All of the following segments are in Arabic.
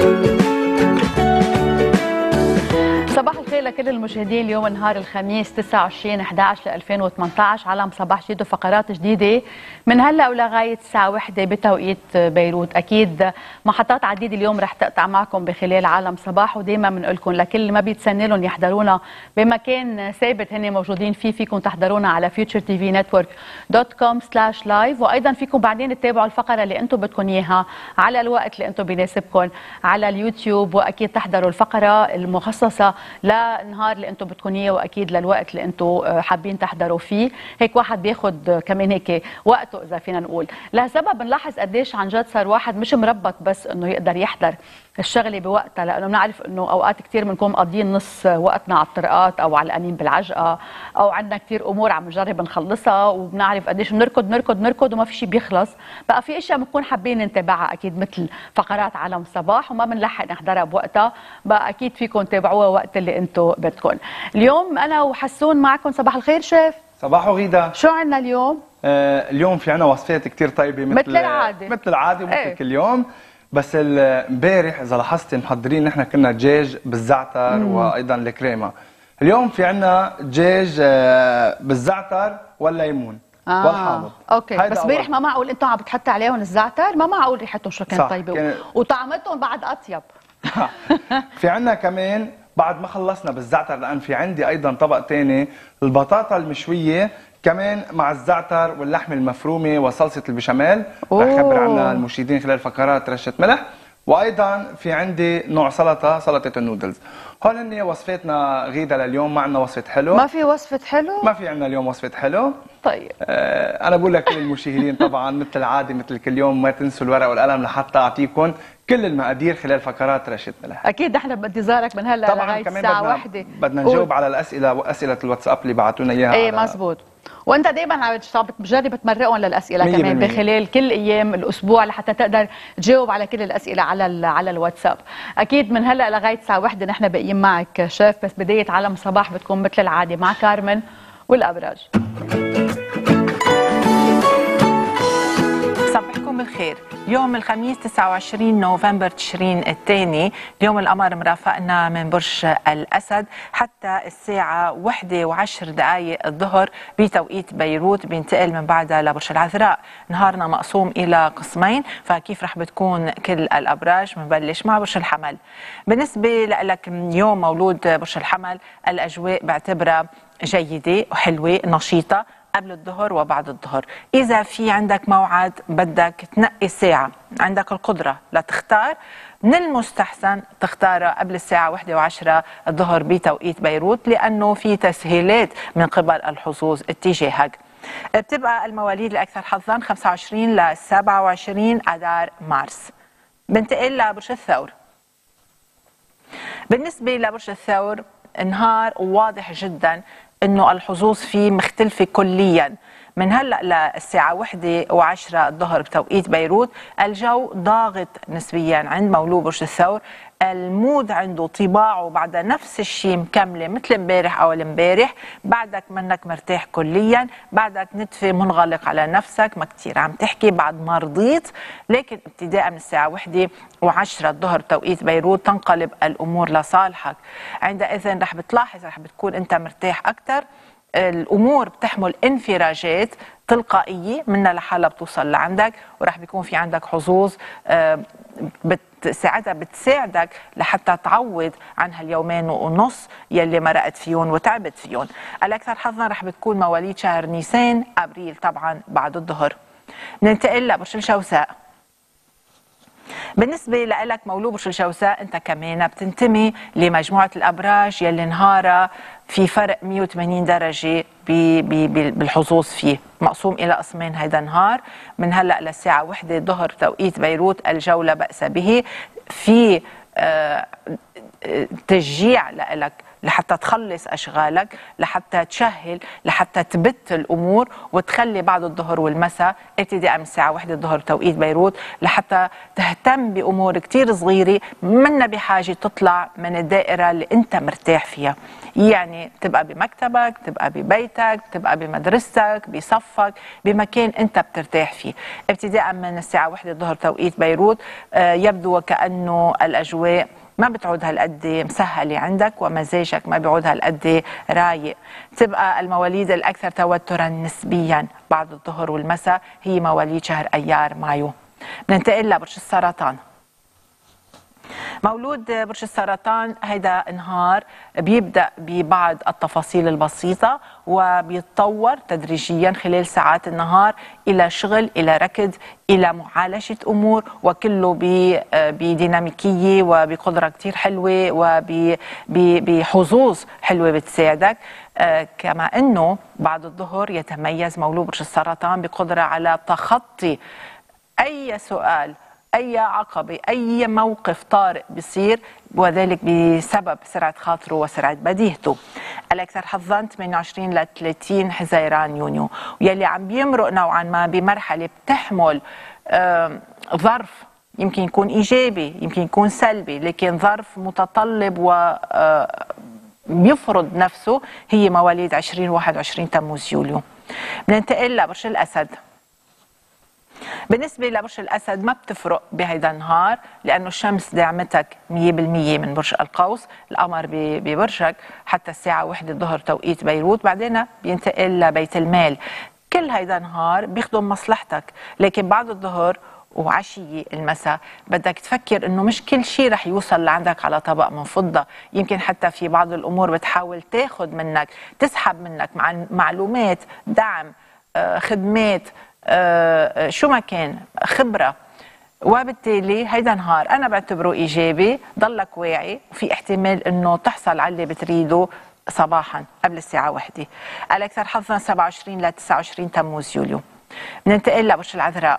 صباح الخير لكل المشاهدين. اليوم نهار الخميس 29/11/2018 على صباح جديد وفقرات جديده من هلا ولغايه الساعه 1 بتوقيت بيروت. اكيد محطات عديده اليوم رح تقطع معكم بخلال عالم صباح، ودائما بنقول لكم لكل اللي ما بيتسنى لهم يحضرونا بمكان ثابت هن موجودين فيكم تحضرونا على futuretvnetwork.com/live، وايضا فيكم بعدين تتابعوا الفقره اللي انتم بدكم اياها على الوقت اللي انتم بيناسبكم على اليوتيوب، واكيد تحضروا الفقره المخصصه للنهار اللي انتم بدكم اياه، واكيد للوقت اللي انتم حابين تحضروا فيه. هيك واحد بياخذ كمان هيك وقته اذا فينا نقول. لهالسبب بنلاحظ قديش عن جد صار واحد مش مربط بس انه يقدر يحضر الشغله بوقتها، لانه بنعرف انه اوقات كثير بنكون مقضيين نص وقتنا على الطرقات او علقانين بالعجقه، او عندنا كثير امور عم نجرب نخلصها، وبنعرف قديش بنركض وما في شيء بيخلص. بقى في اشياء بنكون حابين نتابعها اكيد مثل فقرات عالم صباح وما بنلحق نحضرها بوقتها، بقى اكيد فيكم تتابعوها وقت اللي انتم بدكم. اليوم انا وحسون معكم. صباح الخير شيف. صباح غيدا. شو عندنا اليوم؟ اليوم في عنا وصفات كتير طيبه مثل العاده ومثل كل يوم. بس امبارح اذا لاحظتي محضرين نحن كنا دجاج بالزعتر وايضا الكريمه. اليوم في عنا دجاج بالزعتر والليمون والحامض. اوكي، بس امبارح ما معقول انتم عم بتحطوا عليهم الزعتر، ما معقول ريحتهم شو كانت طيبه وطعمتهم بعد اطيب. في عنا كمان بعد ما خلصنا بالزعتر، لان في عندي ايضا طبق ثاني البطاطا المشويه كمان مع الزعتر واللحمه المفرومه وصلصه البشاميل. رح اخبر عنها المشاهدين خلال فقرات رشه ملح. وايضا في عندي نوع سلطه النودلز. هول هن وصفاتنا غيدا لليوم. ما عندنا وصفه حلو. ما في وصفه حلو؟ ما في عندنا اليوم وصفه حلو. طيب انا بقول لكل المشاهدين طبعا مثل العاده مثل كل يوم ما تنسوا الورق والقلم لحتى اعطيكم كل المقادير خلال فقرات رشه ملح. اكيد نحن بانتظارك من هلا لغايه الساعه 1. بدنا نجاوب على اسئله الواتساب اللي بعثوا لنا اياها. ايه مزبوط. وانت دائما عم بتجرب تمرقهم للاسئله كمان بخلال كل ايام الاسبوع لحتى تقدر تجاوب على كل الاسئله على الواتساب. اكيد من هلا لغايه الساعه 1 نحن باقيين معك شيف، بس بدايه عالم صباح بتكون مثل العاده مع كارمن والابراج. صباحكم بالخير. يوم الخميس 29 نوفمبر تشرين الثاني، اليوم القمر مرافقنا من برج الأسد حتى الساعة 1:10 الظهر بتوقيت بيروت، بينتقل من بعدها لبرج العذراء. نهارنا مقسوم إلى قسمين، فكيف رح بتكون كل الأبراج؟ بنبلش مع برج الحمل. بالنسبة لك يوم مولود برج الحمل، الأجواء بعتبرها جيدة وحلوة نشيطة قبل الظهر وبعد الظهر. إذا في عندك موعد بدك تنقي ساعة، عندك القدرة لتختار، من المستحسن تختارها قبل الساعة 1:10 الظهر بتوقيت بيروت، لأنه في تسهيلات من قبل الحظوظ اتجاهك. بتبقى المواليد الأكثر حظاً 25 ل 27 أذار مارس. بنتقل لبرج الثور. بالنسبة لبرج الثور، نهار واضح جداً انه الحظوظ فيه مختلفه كليا. من هلا للساعه 1:10 الظهر بتوقيت بيروت الجو ضاغط نسبيا عند مولود برج الثور، المود عنده طباعه بعد نفس الشيء مكمله مثل امبارح او امبارح، بعدك منك مرتاح كليا، بعدك نتفه منغلق على نفسك، ما كثير عم تحكي بعد ما رضيت، لكن ابتداء من الساعه 1:10 الظهر بتوقيت بيروت تنقلب الامور لصالحك. عندئذ رح بتلاحظ رح بتكون انت مرتاح اكثر، الامور بتحمل انفراجات تلقائيه منها لحالها بتوصل لعندك، ورح بيكون في عندك حظوظ بتساعدك لحتى تعوض عن هاليومين ونص يلي مرقت فيهم وتعبت فيهم. الاكثر حظا رح بتكون مواليد شهر نيسان ابريل طبعا بعد الظهر. ننتقل لبرج الجوزاء. بالنسبة لك مولود برج الجوزاء، انت كمان بتنتمي لمجموعة الابراج يلي نهارها في فرق 180 درجة بالحظوظ فيه، مقسوم الى قسمين هيدا النهار. من هلا للساعة 1 الظهر بتوقيت بيروت الجو لا بأس به، في تشجيع لك لحتى تخلص أشغالك، لحتى تشهل، لحتى تبت الأمور وتخلي بعد الظهر والمساء ابتداء من الساعة 1 الظهر توقيت بيروت لحتى تهتم بأمور كتير صغيرة منا بحاجة تطلع من الدائرة اللي أنت مرتاح فيها. يعني تبقى بمكتبك، تبقى ببيتك، تبقى بمدرستك، بصفك، بمكان أنت بترتاح فيه. ابتداء من الساعة 1 الظهر توقيت بيروت يبدو وكأنه الأجواء ما بتعود هالقد مسهلة عندك ومزاجك ما بيعود هالقد رايق. تبقى المواليد الأكثر توترا نسبيا بعد الظهر والمساء هي مواليد شهر أيار مايو. ننتقل لبرج السرطان. مولود برج السرطان هيدا نهار بيبدأ ببعض التفاصيل البسيطة وبيتطور تدريجيا خلال ساعات النهار إلى شغل، إلى ركض، إلى معالجة أمور، وكله بديناميكية وبقدرة كتير حلوة وبحظوظ حلوة بتساعدك. كما أنه بعد الظهر يتميز مولود برج السرطان بقدرة على تخطي أي سؤال، أي عقبة، أي موقف طارئ بيصير، وذلك بسبب سرعة خاطره وسرعة بديهته. الأكثر حظاً 28 ل 30 حزيران يونيو، ويلي عم بيمرق نوعاً ما بمرحلة بتحمل ظرف يمكن يكون إيجابي يمكن يكون سلبي، لكن ظرف متطلب و بيفرض نفسه. هي مواليد 20 21 تموز يوليو. بننتقل لبرج الأسد. بالنسبة لبرج الأسد ما بتفرق بهيدا النهار لأنه الشمس دعمتك 100% من برج القوس، القمر ببرجك حتى الساعة 1 الظهر توقيت بيروت، بعدين بينتقل لبيت المال. كل هيدا النهار بيخدم مصلحتك، لكن بعد الظهر وعشية المساء بدك تفكر انه مش كل شيء رح يوصل لعندك على طبق من فضة. يمكن حتى في بعض الامور بتحاول تاخد منك، تسحب منك معلومات، دعم، خدمات، شو ما كان، خبرة. وبالتالي هيدا نهار أنا بعتبره إيجابي. ضلك واعي وفي احتمال أنه تحصل على اللي بتريده صباحا قبل الساعة 1. الأكثر حظا 27 ل 29 تموز يوليو. ننتقل لبرج العذراء.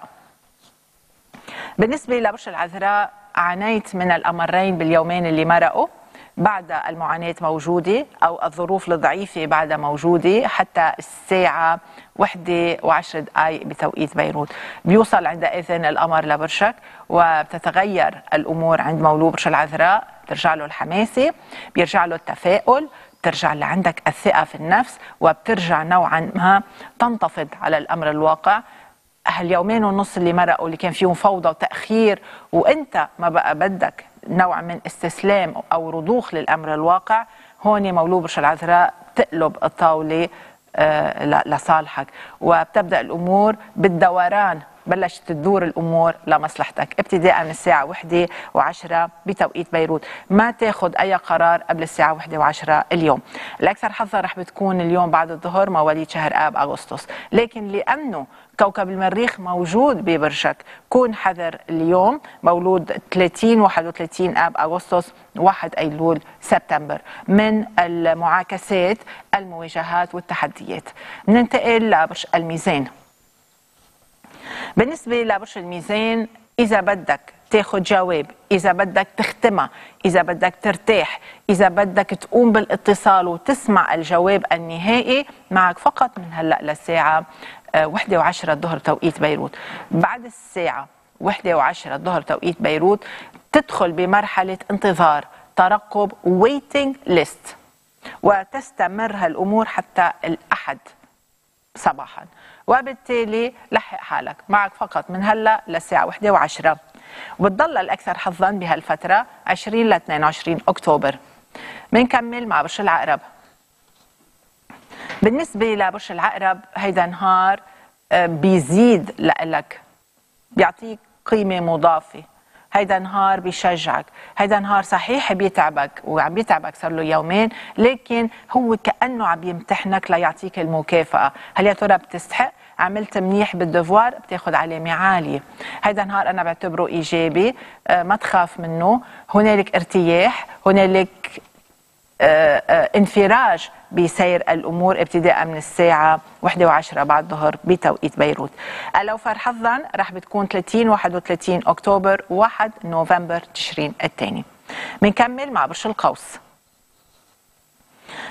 بالنسبة لبرج العذراء عانيت من الأمرين باليومين اللي مرقوا. بعد المعاناة موجودة أو الظروف الضعيفة بعدها موجودة حتى الساعة 1:10 بتوقيت بيروت. بيوصل عندئذ القمر لبرجك وبتتغير الأمور عند مولود برج العذراء. بترجع له الحماسة، بيرجع له التفاؤل، بترجع لعندك الثقة في النفس، وبترجع نوعا ما تنتفض على الأمر الواقع. هاليومين ونص اللي مرقوا اللي كان فيهم فوضى وتأخير وانت ما بقى بدك نوع من استسلام أو رضوخ للأمر الواقع، هون مولود برج العذراء تقلب الطاولة لصالحك وبتبدأ الأمور بالدوران. بلشت تدور الأمور لمصلحتك ابتداء من الساعة 1:10 بتوقيت بيروت. ما تاخد أي قرار قبل الساعة 1:10 اليوم. الأكثر حظا رح بتكون اليوم بعد الظهر مواليد شهر آب أغسطس، لكن لأنه كوكب المريخ موجود ببرجك كون حذر اليوم. مولود 30 31 آب أغسطس 1 أيلول سبتمبر من المعاكسات، المواجهات والتحديات. ننتقل لبرج الميزان. بالنسبة لبرج الميزان إذا بدك تاخد جواب، إذا بدك تختمها، إذا بدك ترتاح، إذا بدك تقوم بالاتصال وتسمع الجواب النهائي، معك فقط من هلأ للساعة 1:10 الظهر توقيت بيروت. بعد الساعة 1:10 الظهر توقيت بيروت تدخل بمرحلة انتظار، ترقب، waiting list، وتستمر هالأمور حتى الأحد صباحا. وبالتالي لحق حالك، معك فقط من هلا للساعة 1:10. وبتضل الأكثر حظا بهالفترة 20 ل 22 أكتوبر. بنكمل مع برج العقرب. بالنسبة لبرج العقرب هيدا نهار بيزيد لك، بيعطيك قيمة مضافة. هيدا نهار بيشجعك، هيدا نهار صحيح بيتعبك وعم بيتعبك صار له يومين، لكن هو كأنه عم يمتحنك ليعطيك المكافأة. هل يا ترى بتستحق؟ عملت منيح بالدفوار بتاخد علامة عالية. هيدا نهار أنا بعتبره إيجابي، ما تخاف منه. هنالك ارتياح، هنالك انفراج بسير الأمور ابتداء من الساعة 1:10 بعد الظهر بتوقيت بيروت. الأوفر حظا رح بتكون 30 31 أكتوبر 1 نوفمبر تشرين الثاني. بنكمل مع برج القوس.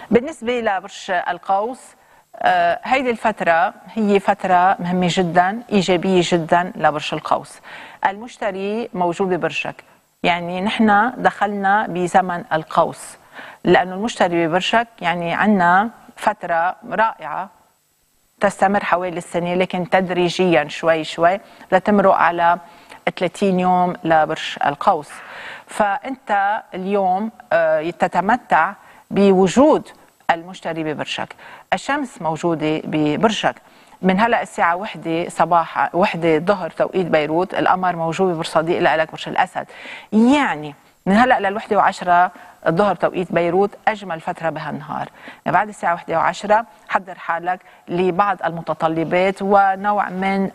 بالنسبة لبرج القوس، هيدي الفترة هي فترة مهمة جدا، إيجابية جدا لبرج القوس. المشتري موجود ببرجك، يعني نحن دخلنا بزمن القوس، لأنه المشتري ببرجك يعني عنا فترة رائعة تستمر حوالي السنة، لكن تدريجيا شوي شوي لتمرق على 30 يوم لبرج القوس. فأنت اليوم تتمتع بوجود المشتري ببرجك. الشمس موجودة ببرجك من هلا الساعة 1 صباحا 1 ظهر توقيت بيروت. القمر موجود ببرج صديق لك برج الأسد، يعني من هلا لل1 و10 الظهر توقيت بيروت أجمل فترة بهالنهار. بعد الساعة 1 و10 حضر حالك لبعض المتطلبات ونوع من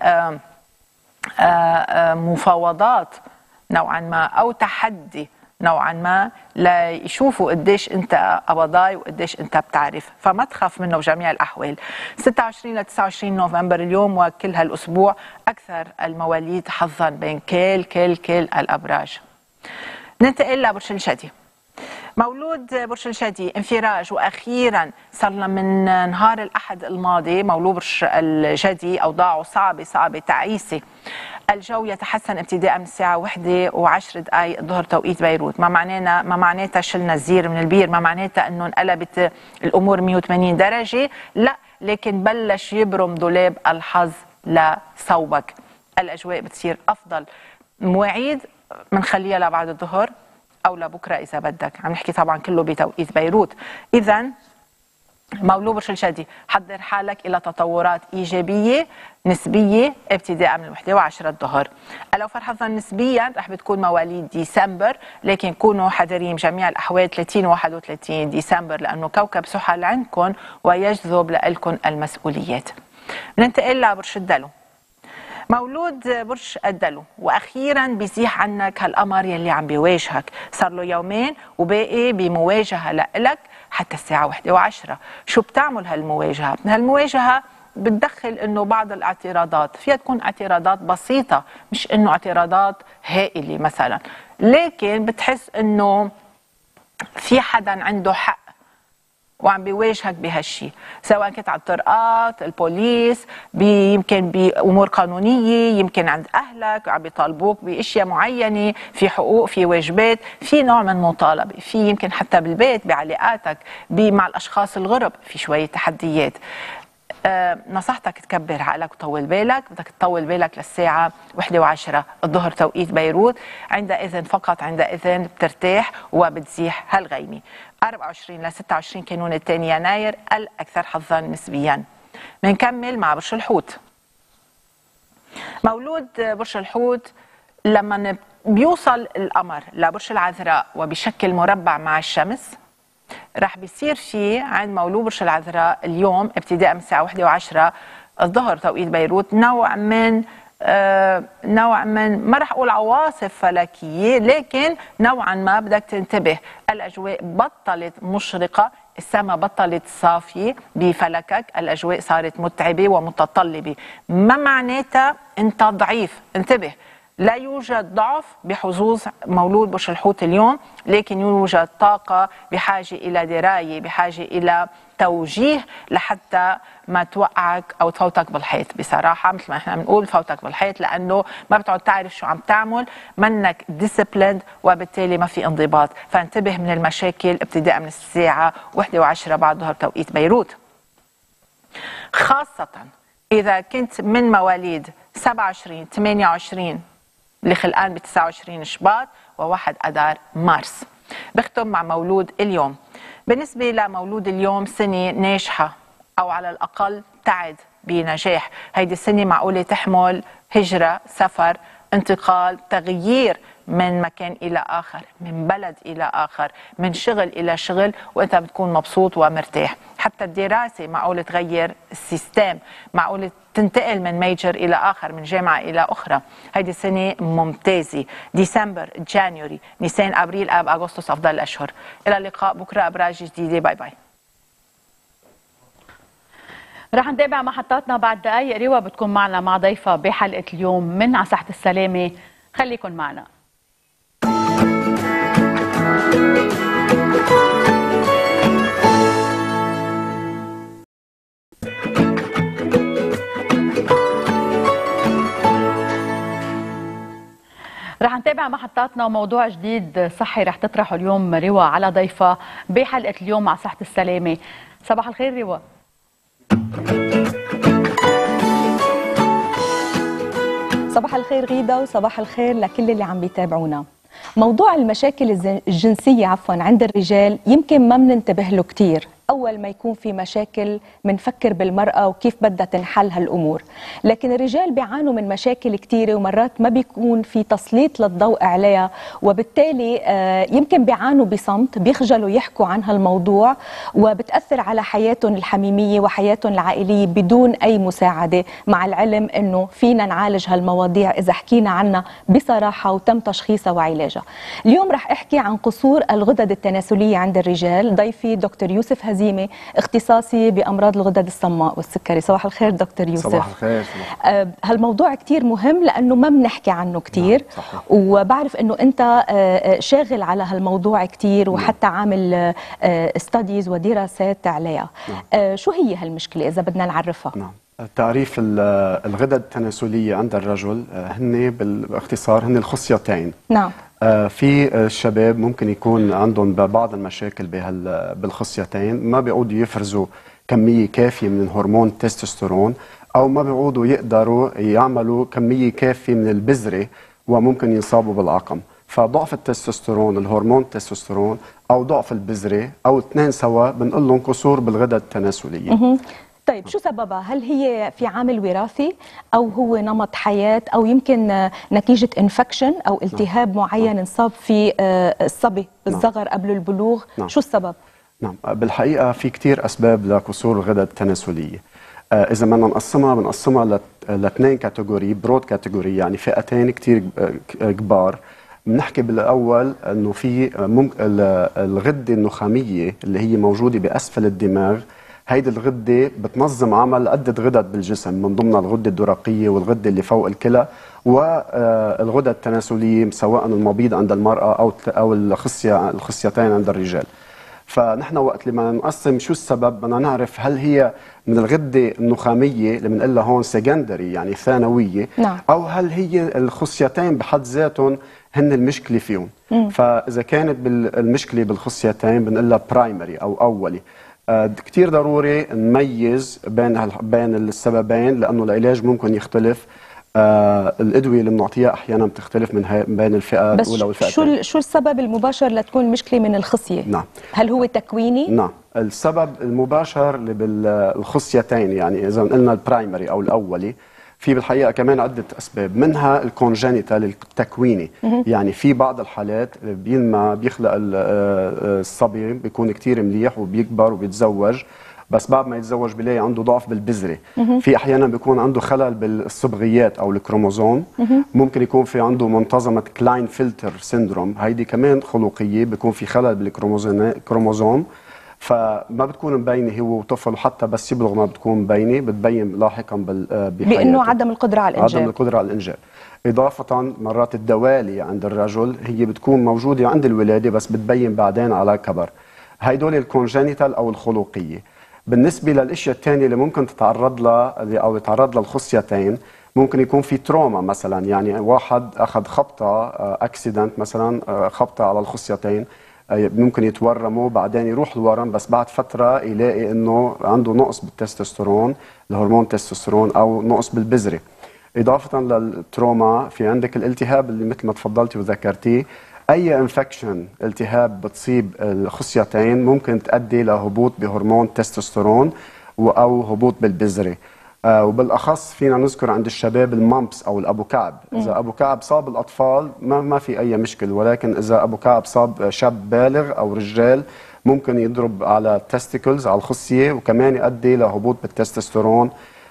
مفاوضات نوعا ما أو تحدي نوعا ما ليشوفوا قديش انت قبضاي وقديش انت بتعرف، فما تخاف منه بجميع الاحوال. 26 ل 29 نوفمبر اليوم وكل هالاسبوع اكثر المواليد حظا بين كل الابراج. ننتقل لبرج الجدي. مولود برج الجدي انفراج، واخيرا صرنا من نهار الاحد الماضي مولود برج الجدي اوضاعه صعبه تعيسه. الجو يتحسن ابتداء من الساعة 1:10 الظهر توقيت بيروت. ما معناتها شلنا الزير من البير، ما معناتها انه انقلبت الامور 180 درجة، لا، لكن بلش يبرم دولاب الحظ لصوبك. الاجواء بتصير افضل. مواعيد منخليها لبعد الظهر او لبكره اذا بدك، عم نحكي طبعا كله بتوقيت بيروت. اذا مولود برج الجدي حضر حالك الى تطورات ايجابيه نسبيه ابتداء من 1:10 الظهر. الاوفر حظا نسبيا رح بتكون مواليد ديسمبر، لكن كونوا حذرين بجميع الاحوال 30 و 31 ديسمبر لانه كوكب زحل عندكم ويجذب لكم المسؤوليات. بننتقل لبرج الدلو. مولود برج الدلو واخيرا بيزيح عنك هالقمر يلي عم بيواجهك، صار له يومين وباقي بمواجهه لك حتى الساعه 1:10. شو بتعمل هالمواجهه؟ هالمواجهه بتدخل انه بعض الاعتراضات فيها تكون اعتراضات بسيطه، مش انه اعتراضات هائله مثلا، لكن بتحس انه في حدا عنده حق وعم بيواجهك بهالشيء، سواء كنت على الطرقات، البوليس، يمكن بامور قانونيه، يمكن عند اهلك عم بيطالبوك باشياء معينه، في حقوق، في واجبات، في نوع من مطالبه، في يمكن حتى بالبيت بعلاقاتك مع الاشخاص الغرب في شويه تحديات. نصحتك تكبر عقلك وطول بالك، بدك تطول بالك للساعة 1:10 الظهر توقيت بيروت، عندئذ فقط عندئذ بترتاح وبتزيح هالغيمة. 24 ل 26 كانون الثاني يناير الأكثر حظا نسبيا. بنكمل مع برج الحوت. مولود برج الحوت لما بيوصل القمر لبرج العذراء وبشكل مربع مع الشمس، رح بيصير في عند مولود برج العذراء اليوم ابتداء من الساعة 1:10 الظهر توقيت بيروت نوع من ما رح اقول عواصف فلكية، لكن نوعا ما بدك تنتبه. الاجواء بطلت مشرقة، السماء بطلت صافية بفلكك، الاجواء صارت متعبة ومتطلبة. ما معناتها انت ضعيف، انتبه، لا يوجد ضعف بحظوظ مولود برج الحوت اليوم، لكن يوجد طاقة بحاجة إلى دراية، بحاجة إلى توجيه لحتى ما توقعك أو تفوتك بالحيط. بصراحة مثل ما احنا بنقول تفوتك بالحيط، لأنه ما بتقعد تعرف شو عم تعمل، منك ديسيبليند وبالتالي ما في انضباط. فانتبه من المشاكل ابتداء من الساعة 1:10 بعد ظهر توقيت بيروت، خاصة إذا كنت من مواليد 27 28 اللي خلقان ب 29 شباط و1 أذار مارس. بختم مع مولود اليوم. بالنسبة لمولود اليوم سنة ناجحة أو على الأقل تعد بنجاح. هيدي السنة معقولة تحمل هجرة، سفر، انتقال، تغيير من مكان إلى آخر، من بلد إلى آخر، من شغل إلى شغل، وأنت بتكون مبسوط ومرتاح. حتى الدراسة معقولة تغير السيستم، معقولة تنتقل من ميجر إلى آخر، من جامعة إلى أخرى. هيدي السنة ممتازة. ديسمبر، جانيوري، نيسان، أبريل، آب، أغسطس أفضل الأشهر. إلى اللقاء بكرة أبراج جديدة. باي باي. رح نتابع محطاتنا بعد دقائق. ريوا بتكون معنا مع ضيفة بحلقة اليوم من على ساحة السلامة، خليكن معنا. نتابع محطاتنا وموضوع جديد صحي رح تطرحه اليوم روا على ضيفة بحلقة اليوم مع صحة السلامة. صباح الخير روا. صباح الخير غيدة وصباح الخير لكل اللي عم بيتابعونا. موضوع المشاكل الجنسية عند الرجال يمكن ما بننتبه له كتير. أول ما يكون في مشاكل بنفكر بالمرأة وكيف بدها تنحل هالأمور، لكن الرجال بيعانوا من مشاكل كتيرة ومرات ما بيكون في تسليط للضوء عليها، وبالتالي يمكن بيعانوا بصمت، بيخجلوا يحكوا عن هالموضوع، وبتأثر على حياتهم الحميمية وحياتهم العائلية بدون أي مساعدة، مع العلم أنه فينا نعالج هالمواضيع إذا حكينا عنها بصراحة وتم تشخيصها وعلاجها. اليوم رح أحكي عن قصور الغدد التناسلية عند الرجال. ضيفي دكتور يوسف هزيمة، اختصاصي بأمراض الغدد الصماء والسكري. صباح الخير دكتور يوسف. صباح الخير. هالموضوع كتير مهم لأنه ما بنحكي عنه كتير. نعم. وبعرف أنه أنت شاغل على هالموضوع كتير وحتى عامل ستاديز ودراسات عليها. شو هي هالمشكلة إذا بدنا نعرفها؟ نعم. تعريف الغدد التناسلية عند الرجل هن بالاختصار هن الخصيتين. نعم. في الشباب ممكن يكون عندهم بعض المشاكل بالخصيتين، ما بيعودوا يفرزوا كمية كافية من هرمون التستوستيرون، أو ما بيعودوا يقدروا يعملوا كمية كافية من البذرة وممكن ينصابوا بالعقم. فضعف التستوستيرون، الهرمون التستوستيرون، أو ضعف البذرة، أو الاثنين سوا بنقول لهم قصور بالغدد التناسلية. طيب شو سببها؟ هل هي في عامل وراثي أو هو نمط حياة أو يمكن نتيجة انفكشن أو التهاب معين انصاب في الصبي بالصغر قبل البلوغ؟ شو السبب؟ نعم، بالحقيقة في كتير أسباب لكسور الغدد التناسلية. إذا بدنا بنقسمها لاثنين كاتيجوري، برود كاتيجوري، يعني فئتين كتير كبار. بنحكي بالأول أنه في الغدة النخامية اللي هي موجودة بأسفل الدماغ. هيدي الغدة بتنظم عمل عدة غدد بالجسم، من ضمنها الغدة الدرقية والغدة اللي فوق الكلى والغدد التناسلية، سواء المبيض عند المرأة أو الخصيتين عند الرجال. فنحن وقت لما نقسم شو السبب بدنا نعرف هل هي من الغدة النخامية اللي بنقلها هون سكندري يعني ثانوية، نعم. أو هل هي الخصيتين بحد ذاتهم هن المشكلة فيهم. فإذا كانت المشكلة بالخصيتين بنقلها برايمري أو أولي. كتير ضروري نميز بين السببين، لأنه العلاج ممكن يختلف. الأدوية اللي بنعطيها أحيانا بتختلف من بين الفئة الأولى والفئة الثانية. شو السبب المباشر لتكون المشكلة من الخصية؟ نعم. هل هو تكويني؟ نعم. السبب المباشر اللي بالخصيتين، يعني إذا قلنا البرايمري أو الأولي، في بالحقيقة كمان عدة أسباب، منها الكونجينيتال التكويني. يعني في بعض الحالات بيخلق الصبي بيكون كتير مليح وبيكبر وبيتزوج، بس بعد ما يتزوج بيلاقي عنده ضعف بالبذرة. في أحيانا بيكون عنده خلل بالصبغيات أو الكروموزوم. ممكن يكون في عنده منتظمة كلاين فلتر سيندروم، هيدي كمان خلقية، بيكون في خلل بالكروموزوم، فما بتكون مبينه هو طفل، حتى بس يبلغ ما بتكون مبينه، بتبين لاحقا بحياته بانه عدم القدره على الانجاب. عدم القدره على الانجاب. اضافه مرات الدوالي عند الرجل هي بتكون موجوده عند الولاده بس بتبين بعدين على كبر. هيدول الكونجينيتال او الخلقيه. بالنسبه للاشياء الثانيه اللي ممكن تتعرض لها او يتعرض لها الخصيتين، ممكن يكون في تروما مثلا، يعني واحد اخذ خبطه اكسيدنت مثلا، خبطه على الخصيتين، ممكن يتورموا بعدين يروح الورم، بس بعد فترة يلاقي انه عنده نقص بالتستوستيرون، الهرمون التستوستيرون، او نقص بالبذرة. اضافة للتروما في عندك الالتهاب اللي مثل ما تفضلتي وذكرتيه. اي انفكشن، التهاب بتصيب الخصيتين ممكن تؤدي لهبوط بهرمون التستوستيرون او هبوط بالبذرة. وبالاخص فينا نذكر عند الشباب المامبس او الابو كعب. اذا ابو كعب صاب الاطفال ما في اي مشكل، ولكن اذا ابو كعب صاب شاب بالغ او رجال ممكن يضرب على التستيكلز، على الخصيه، وكمان يؤدي لهبوط بالتستوستيرون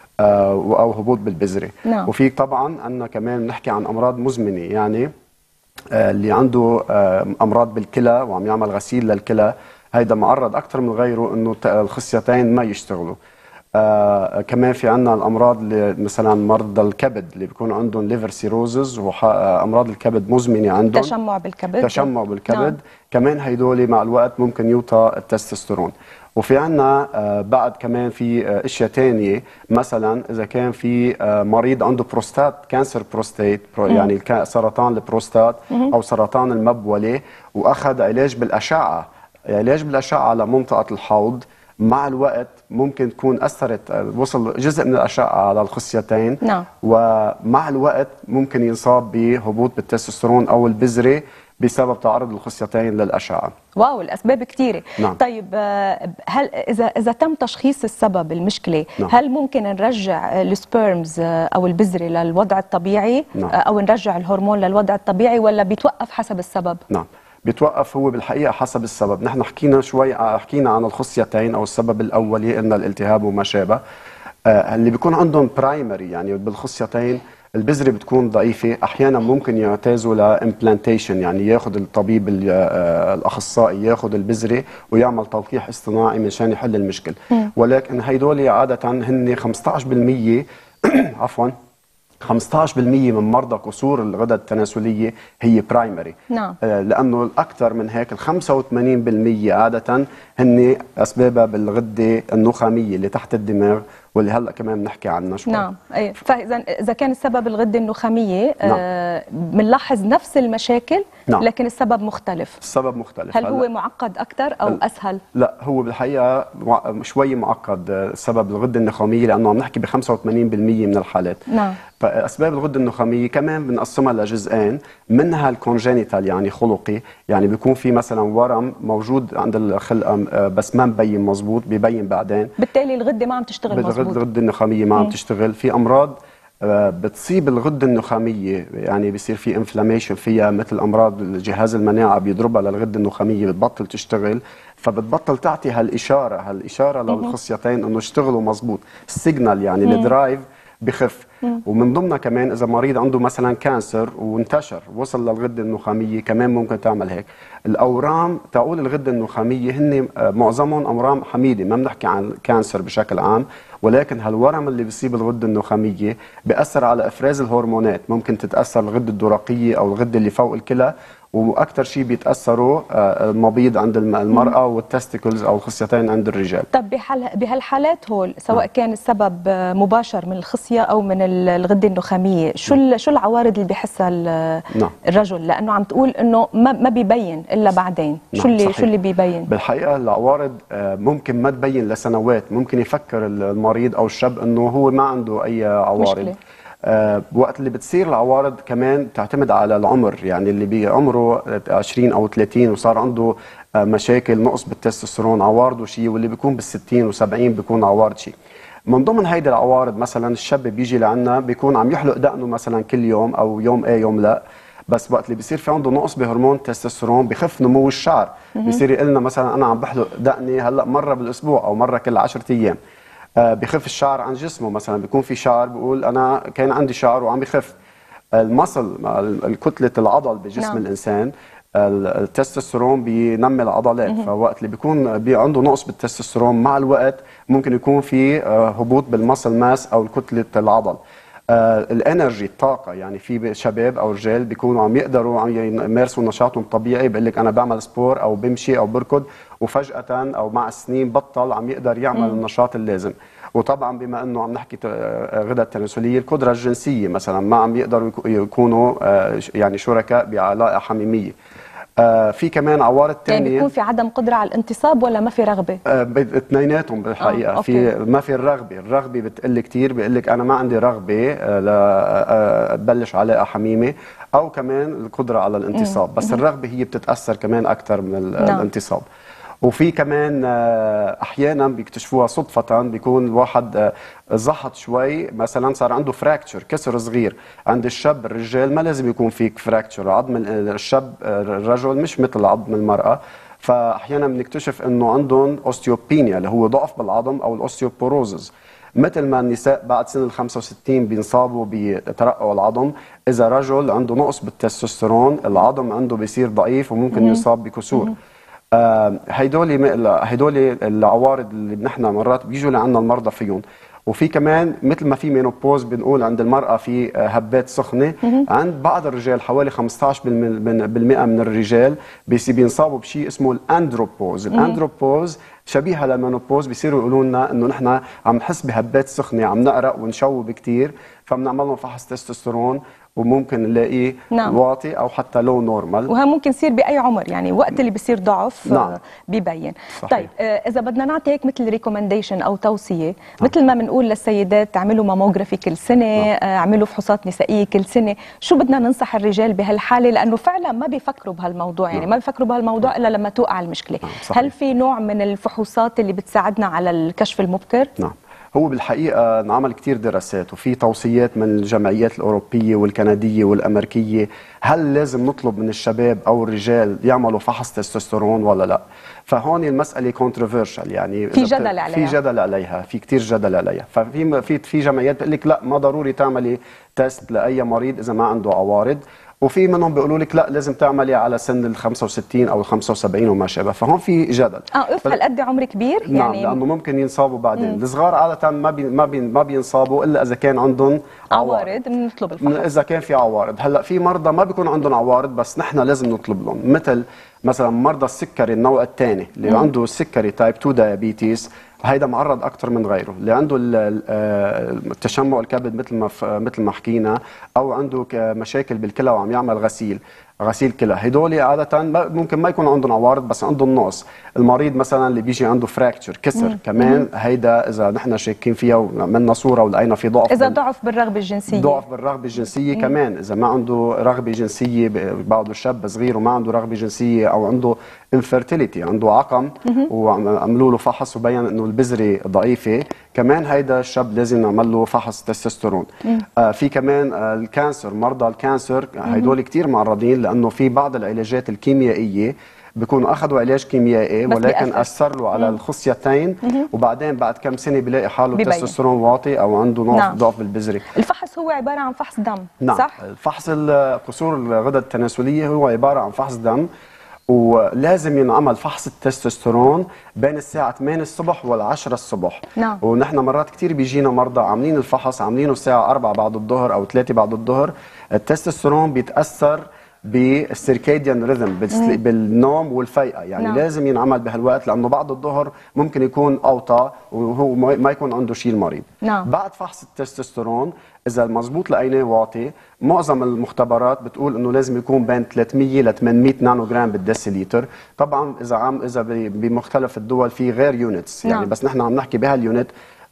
او هبوط بالبذره. نعم. وفي طبعا عندنا كمان نحكي عن امراض مزمنه، يعني اللي عنده امراض بالكلى وعم يعمل غسيل للكلى، هيدا معرض اكثر من غيره انه الخصيتين ما يشتغلوا. كمان في عنا الامراض اللي مثلا مرضى الكبد اللي بيكون عندهم ليفر سيروزز وامراض الكبد مزمنه عندهم تشمع بالكبد. تشمع بالكبد. كمان هيدول مع الوقت ممكن يوطى التستوستيرون. وفي عنا بعد كمان في اشياء تانية، مثلا اذا كان في مريض عنده بروستات كانسر بروستات، يعني سرطان البروستات او سرطان المبولة، واخذ علاج بالاشعة، علاج بالاشعة على منطقة الحوض، مع الوقت ممكن تكون أثرت، وصل جزء من الأشعة على الخصيتين. نعم. ومع الوقت ممكن ينصاب بهبوط بالتستوستيرون أو البذرة بسبب تعرض الخصيتين للأشعة. واو، الأسباب كثيرة. نعم. طيب هل إذا تم تشخيص السبب المشكلة، نعم. هل ممكن نرجع السبيرمز أو البذرة للوضع الطبيعي؟ نعم. أو نرجع الهرمون للوضع الطبيعي، ولا بيتوقف حسب السبب؟ نعم، بيتوقف هو بالحقيقة حسب السبب. نحن حكينا عن الخصيتين أو السبب الأولي، قلنا الالتهاب وما شابه. اللي بيكون عندهم برايمري يعني بالخصيتين البذرة بتكون ضعيفة، أحيانا ممكن يعتازوا لإمبلانتيشن، يعني ياخذ الطبيب الأخصائي ياخذ البذرة ويعمل تلقيح اصطناعي منشان يحل المشكل. ولكن هيدول عادة هن 15% عفوا 15% من مرضى كسور الغدد التناسلية هي برايمري. نعم. لأنه الأكثر من هيك 85% عادة هن أسبابها بالغدة النخامية اللي تحت الدماغ، واللي هلا كمان بنحكي عنها شوي. نعم. فإذا كان السبب الغدة النخامية، نعم. بنلاحظ نفس المشاكل. نعم. لكن السبب مختلف. السبب مختلف. هل هو معقد أكثر أو أسهل؟ لا، هو بالحقيقة شوي معقد سبب الغدة النخامية، لأنه عم نحكي ب 85% من الحالات. نعم. فأسباب الغدة النخامية كمان بنقسمها لجزئين، منها الكونجينيتال يعني خلقي، يعني بيكون في مثلا ورم موجود عند الخلقة بس ما مبين مزبوط، بيبين بعدين، بالتالي الغدة ما عم تشتغل مزبوط. الغدة النخامية ما عم تشتغل. في أمراض بتصيب الغدة النخامية، يعني بيصير في انفلاميشن فيها، مثل أمراض الجهاز المناعة بيضربها للغدة النخامية بتبطل تشتغل، فبتبطل تعطي هالإشارة للخصيتين إنه اشتغلوا مزبوط، السيجنال يعني الدرايف بخف. ومن ضمنها كمان إذا مريض عنده مثلا كانسر وانتشر وصل للغدة النخامية كمان ممكن تعمل هيك. الأورام تقول الغدة النخامية هن معظمهم أورام حميدة، ما بنحكي عن كانسر بشكل عام، ولكن هالورم اللي بيصيب الغدة النخامية بيأثر على إفراز الهرمونات، ممكن تتأثر الغدة الدرقية أو الغدة اللي فوق الكلى، واكثر شيء بيتاثروا المبيض عند المراه والتستيكلز او الخصيتين عند الرجال. طب بهالحالات هول سواء كان السبب مباشر من الخصيه او من الغده النخاميه، شو العوارض اللي بيحسها الرجل؟ لانه عم تقول انه ما بيبين الا بعدين. شو اللي بيبين؟ بالحقيقه العوارض ممكن ما تبين لسنوات، ممكن يفكر المريض او الشاب انه هو ما عنده اي عوارض مشكلة. وقت اللي بتصير العوارض كمان تعتمد على العمر، يعني اللي بعمره 20 أو 30 وصار عنده مشاكل نقص بالتستوستيرون عوارضه شيء، واللي بيكون بال60 و70 بيكون عوارض شيء. من ضمن هيدي العوارض مثلا الشاب بيجي لعنا بيكون عم يحلق دقنه مثلا كل يوم أو يوم يوم لا، بس وقت اللي بيصير في عنده نقص بهرمون التستوستيرون بخف نمو الشعر، بيصير يقول لنا مثلا أنا عم بحلق دقني هلا مرة بالأسبوع أو مرة كل 10 أيام. بخف الشعر عن جسمه، مثلا بيكون في شعر بيقول انا كان عندي شعر وعم بخف. المصل الكتله العضل بجسم الانسان، التستوستيرون بينمي العضلات، فوقت اللي بيكون عنده نقص بالتستوستيرون مع الوقت ممكن يكون في هبوط بالمصل ماس او كتله العضل. الانرجي الطاقه، يعني في شباب او رجال بيكونوا عم يقدروا عم يمارسوا نشاطهم الطبيعي، بيقول لك انا بعمل سبور او بمشي او بركض، وفجاه او مع السنين بطل عم يقدر يعمل النشاط اللازم. وطبعا بما انه عم نحكي غدد تناسليه، القدره الجنسيه مثلا ما عم يقدروا يكونوا يعني شركاء بعلاقه حميميه. في كمان عوارض ثانيه، يعني بيكون في عدم قدره على الانتصاب ولا ما في رغبه؟ اثنيناتهم بالحقيقه. ما في الرغبه بتقل كثير، بيقول لك انا ما عندي رغبه لبلش علاقه حميمه، او كمان القدره على الانتصاب، بس الرغبه هي بتتاثر كمان اكثر من الانتصاب. وفي كمان احيانا بيكتشفوها صدفه، بيكون الواحد زحط شوي مثلا صار عنده فراكتشر كسر صغير. عند الشاب الرجال ما لازم يكون في فراكتشر، عظم الشاب الرجل مش مثل عظم المراه، فاحيانا بنكتشف انه عندهم اوستيوبينيا اللي هو ضعف بالعظم او الاوستيوبوروزز. مثل ما النساء بعد سن ال 65 بينصابوا بترقع العظم، اذا رجل عنده نقص بالتستوستيرون العظم عنده بيصير ضعيف وممكن يصاب بكسور. هيدول العوارض اللي نحن مرات بيجوا لعنا المرضى فيهم. وفي كمان مثل ما في مينوبوز بنقول عند المرأة في هبات سخنة، عند بعض الرجال حوالي 15% من الرجال بينصابوا بشيء اسمه الاندروبوز. الاندروبوز شبيهة للمينوبوز، بيصيروا يقولوا لنا انه نحن عم نحس بهبات سخنة، عم نقرق ونشوب كثير، فبنعمل لهم فحص تستوستيرون وممكن نلاقيه واطي او حتى لو نورمال. وها ممكن يصير باي عمر، يعني وقت اللي بيصير ضعف بيبين. صحيح. طيب اذا بدنا نعطي هيك مثل ريكومنديشن او توصيه، مثل ما بنقول للسيدات تعملوا ماموغرافي كل سنه، اعملوا فحوصات نسائيه كل سنه، شو بدنا ننصح الرجال بهالحاله؟ لانه فعلا ما بيفكروا بهالموضوع، يعني ما بيفكروا بهالموضوع الا لما توقع المشكله. هل في نوع من الفحوصات اللي بتساعدنا على الكشف المبكر؟ نعم، هو بالحقيقة انعمل كتير دراسات وفي توصيات من الجمعيات الأوروبية والكندية والأمريكية، هل لازم نطلب من الشباب أو الرجال يعملوا فحص تستوستيرون ولا لا؟ فهون المسألة كونتروفيرشال، يعني في جدل عليها، في جدل عليها، في كتير جدل عليها. في جمعيات بتقول لك لا، ما ضروري تعملي تيست لأي مريض إذا ما عنده عوارض، وفي منهم بيقولوا لك لا لازم تعملي على سن ال 65 او ال 75 وما شابه. فهون في جدل. هالقد عمر كبير يعني؟ نعم، لانه ممكن ينصابوا بعدين. الصغار عاده ما بينصابوا الا اذا كان عندهم عوارض، بنطلب الفحص اذا كان في عوارض. هلا في مرضى ما بيكون عندهم عوارض بس نحن لازم نطلب لهم، مثلا مرضى السكري النوع الثاني اللي عنده السكري تايب 2 دايابيتيس، هيدا معرض اكثر من غيره، اللي عنده التشمع الكبد مثل ما حكينا، او عنده مشاكل بالكلى وعم يعمل غسيل كلى. هدول عاده ممكن ما يكون عندهم عوارض بس عندهم نقص. المريض مثلا اللي بيجي عنده فراكتشر كسر كمان، هيدا اذا نحن شاكين فيها وعملنا صوره ولقينا في ضعف، اذا ضعف بالرغبه الجنسيه، كمان اذا ما عنده رغبه جنسيه، بعده شاب صغير وما عنده رغبه جنسيه، او عنده انفيرتيليتي، عنده عقم وعملوا له فحص وبين انه البذره ضعيفه، كمان هيدا الشاب لازم نعمل له فحص تستوستيرون. في كمان الكانسر، مرضى الكانسر هدول كثير معرضين، لانه في بعض العلاجات الكيميائيه بيكونوا اخذوا علاج كيميائي ولكن اثر له على الخصيتين، وبعدين بعد كم سنه بيلاقي حاله التستوستيرون واطي او عنده ضعف بالبذره. الفحص هو عباره عن فحص دم، نعم. صح؟ الفحص قصور الغدد التناسليه هو عباره عن فحص دم، ولازم ينعمل فحص التستوستيرون بين الساعة 8 الصبح وال10 الصبح. نعم. ونحن مرات كثير بيجينا مرضى عاملين الفحص عاملينه الساعة 4 بعد الظهر أو 3 بعد الظهر. التستوستيرون بيتأثر بالسيركاديان ريذم، بالنوم والفيقة، يعني نعم. لازم ينعمل بهالوقت، لأنه بعد الظهر ممكن يكون أوطى وهو ما يكون عنده شيء المريض. نعم. بعد فحص التستوستيرون إذا المضبوط لقيناه واطي، معظم المختبرات بتقول إنه لازم يكون بين 300 ل 800 نانو جرام بالديسيليتر. طبعا إذا بمختلف الدول في غير يونتس، يعني نعم. بس نحن عم نحكي بهاليونت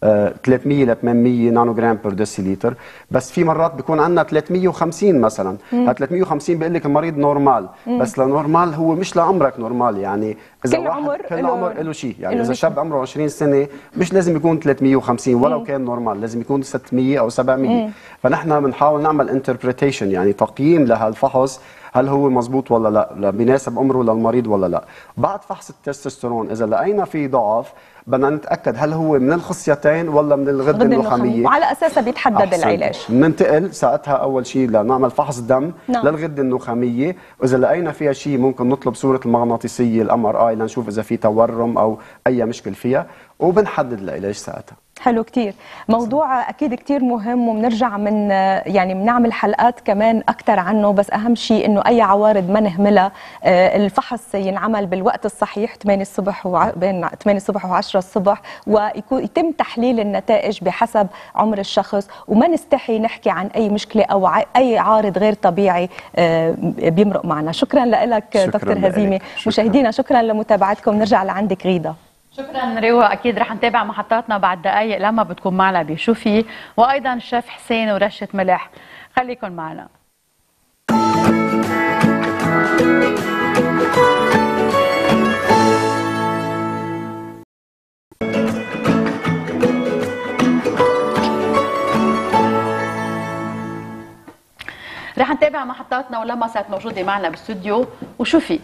300 ل 800 نانو جرام بير ديسيليتر. بس في مرات بيكون عندنا 350 مثلا، 350 بيقول لك المريض نورمال، بس لنورمال هو مش لعمرك نورمال، يعني اذا كل عمر له شيء، يعني اذا شاب عمره 20 سنه مش لازم يكون 350 ولو كان نورمال، لازم يكون 600 او 700. فنحن بنحاول نعمل انتربريتيشن، يعني تقييم لهالفحص، هل هو مزبوط ولا لا، بيناسب عمره للمريض ولا لا. بعد فحص التستوستيرون اذا لقينا في ضعف بدنا نتاكد هل هو من الخصيتين ولا من الغده النخاميه، وعلى اساسها بيتحدد العلاج. بننتقل ساعتها اول شيء لنعمل فحص دم نعم. للغده النخاميه، واذا لقينا فيها شيء ممكن نطلب صوره المغناطيسيه الMRI لنشوف اذا في تورم او اي مشكل فيها، وبنحدد العلاج ساعتها. حلو كتير. موضوع أكيد كتير مهم، وبنرجع من يعني بنعمل حلقات كمان أكتر عنه، بس أهم شيء إنه أي عوارض ما نهملها. الفحص ينعمل بالوقت الصحيح، 8 الصبح بين 8 الصبح و10 الصبح، ويتم تحليل النتائج بحسب عمر الشخص، وما نستحي نحكي عن أي مشكلة أو أي عارض غير طبيعي بيمرق معنا. شكرا لك دكتور هزيمة. مشاهدينا شكرا لمتابعتكم. نرجع لعندك غيدة. شكرا روا. اكيد رح نتابع محطاتنا بعد دقائق لما بتكون معنا بشو في، وايضا الشيف حسين ورشه ملح. خليكن معنا. رح نتابع محطاتنا ولما صارت موجوده معنا بالاستوديو وشو في.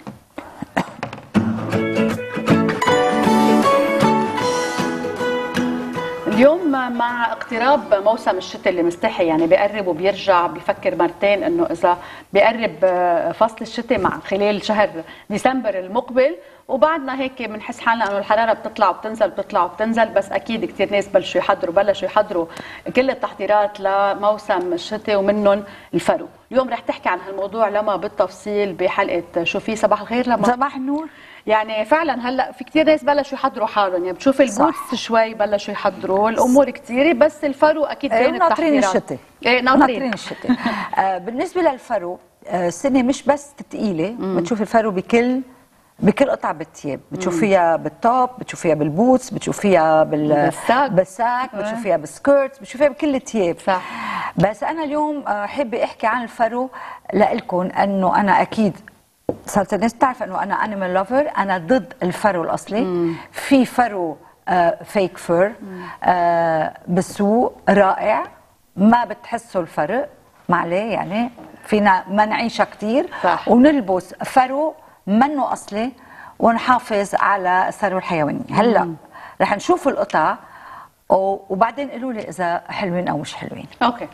اليوم مع اقتراب موسم الشتاء اللي مستحي يعني بيقرب وبيرجع بيفكر مرتين انه اذا بيقرب فصل الشتاء مع خلال شهر ديسمبر المقبل، وبعدنا هيك بنحس حالنا انه الحراره بتطلع وبتنزل بتطلع وبتنزل، بس اكيد كثير ناس بلشوا يحضروا كل التحضيرات لموسم الشتاء ومنهم الفرو. اليوم رح تحكي عن هالموضوع لما بالتفصيل بحلقه شو في. صباح الخير لما. صباح النور. يعني فعلا هلا في كثير ناس بلشوا يحضروا حالهم، يعني بتشوف البوتس شوي بلشوا يحضروا الامور كثيره، بس الفرو اكيد بين ناطرين الشتاء. ناطرين الشتاء. بالنسبه للفرو السنه مش بس ثقيله، بتشوف الفرو بكل قطع بالثياب، بتشوفيها بالتوب، بتشوفيها بالبوتس، بتشوفيها بالساك، بتشوفيها بالسكيرت، بتشوفيها بكل الثياب. صح. بس انا اليوم حابه احكي عن الفرو لكم، انه انا اكيد صارت الناس تعرف انه انا انيمال لافر، انا ضد الفرو الاصلي. في فرو فيك فر بالسوق رائع، ما بتحسوا الفرق، ما عليه يعني فينا ما نعيشها كثير ونلبس فرو منه اصلي ونحافظ على الثروه الحيوانيه. هلا رح نشوف القطع وبعدين قولوا لي اذا حلوين او مش حلوين. اوكي.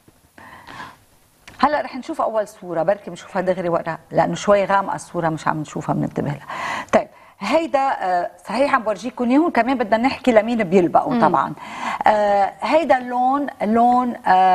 هلا رح نشوف اول صوره، بركي بنشوفها دغري وقتها لانه شوي غامقه الصوره مش عم نشوفها بننتبه لها. طيب هيدا صحيح عم بورجيكم اياهم، كمان بدنا نحكي لمين بيلبقوا طبعا. هيدا لون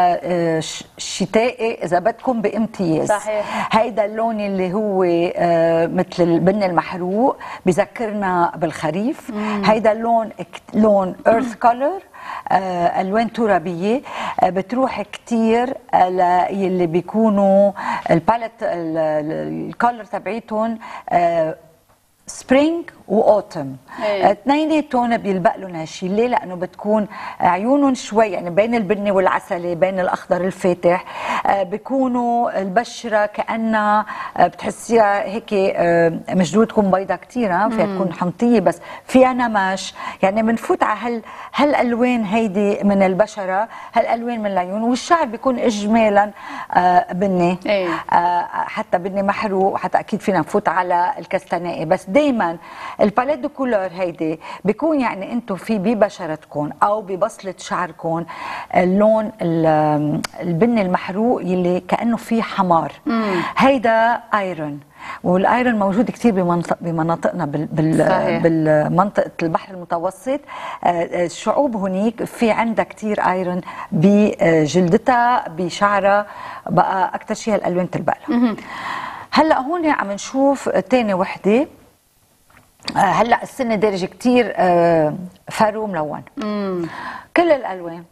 شتائي اذا بدكم بامتياز. صحيح. هيدا اللون اللي هو مثل البن المحروق، بذكرنا بالخريف. هيدا اللون لون ايرث كولر، الوان ترابيه، بتروح كثير يلي بيكونوا الباليت الكولر تبعيتهم سبرينج واوتم. اثنيناتهم بيلبق لهم هالشيء. ليه؟ لانه بتكون عيونهم شوي يعني بين البني والعسلي، بين الاخضر الفاتح، بيكونوا البشره كانها بتحسيها هيك مشدود تكون بيضه كثير، فيها تكون حمضيه بس فيها نمش، يعني بنفوت على هالالوان هيدي من البشره، هالالوان من العيون، والشعر بيكون اجمالا بني، حتى بني محروق، حتى اكيد فينا نفوت على الكستنائي. بس دائما الباليت دو كولور هيدي بيكون يعني انتم في ببشرتكم او ببصله شعركم اللون البني المحروق يلي كانه فيه حمار. هيدا ايرون، والايرون موجود كثير بمناطقنا بالمنطقه البحر المتوسط. الشعوب هنيك في عندها كثير ايرون بجلدتها بشعرها، بقى اكثر شيء هالالوان تلبق لها. هلا هون عم نشوف ثاني وحده. هلا السنه دارجه كثير فرو ملون. كل الالوان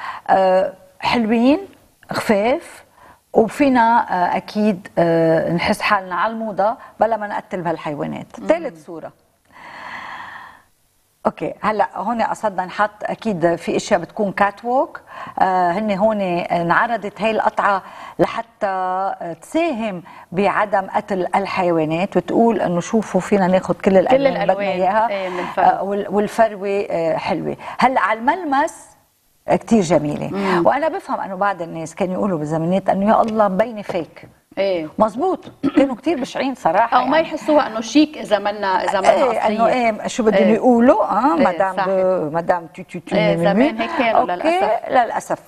حلوين خفاف، وفينا اكيد نحس حالنا على الموضه بلا ما نقتل بهالحيوانات. ثالث صوره. اوكي. هلا هون قصدنا نحط اكيد في اشياء بتكون كات ووك. هن هون انعرضت هي القطعه لحتى تساهم بعدم قتل الحيوانات، وتقول انه شوفوا فينا ناخذ كل الالوان اللي بدنا اياها، والفروه حلوه. هلا على الملمس كثير جميله. وانا بفهم انه بعض الناس كانوا يقولوا بالزمانات انه يا الله مبينه فيك. مزبوط، كانوا كثير بشعين صراحه، او ما يحسوها انه شيك اذا منا اصليه، انه شو بدهم يقولوا مدام تو زمان هيك كانوا للاسف.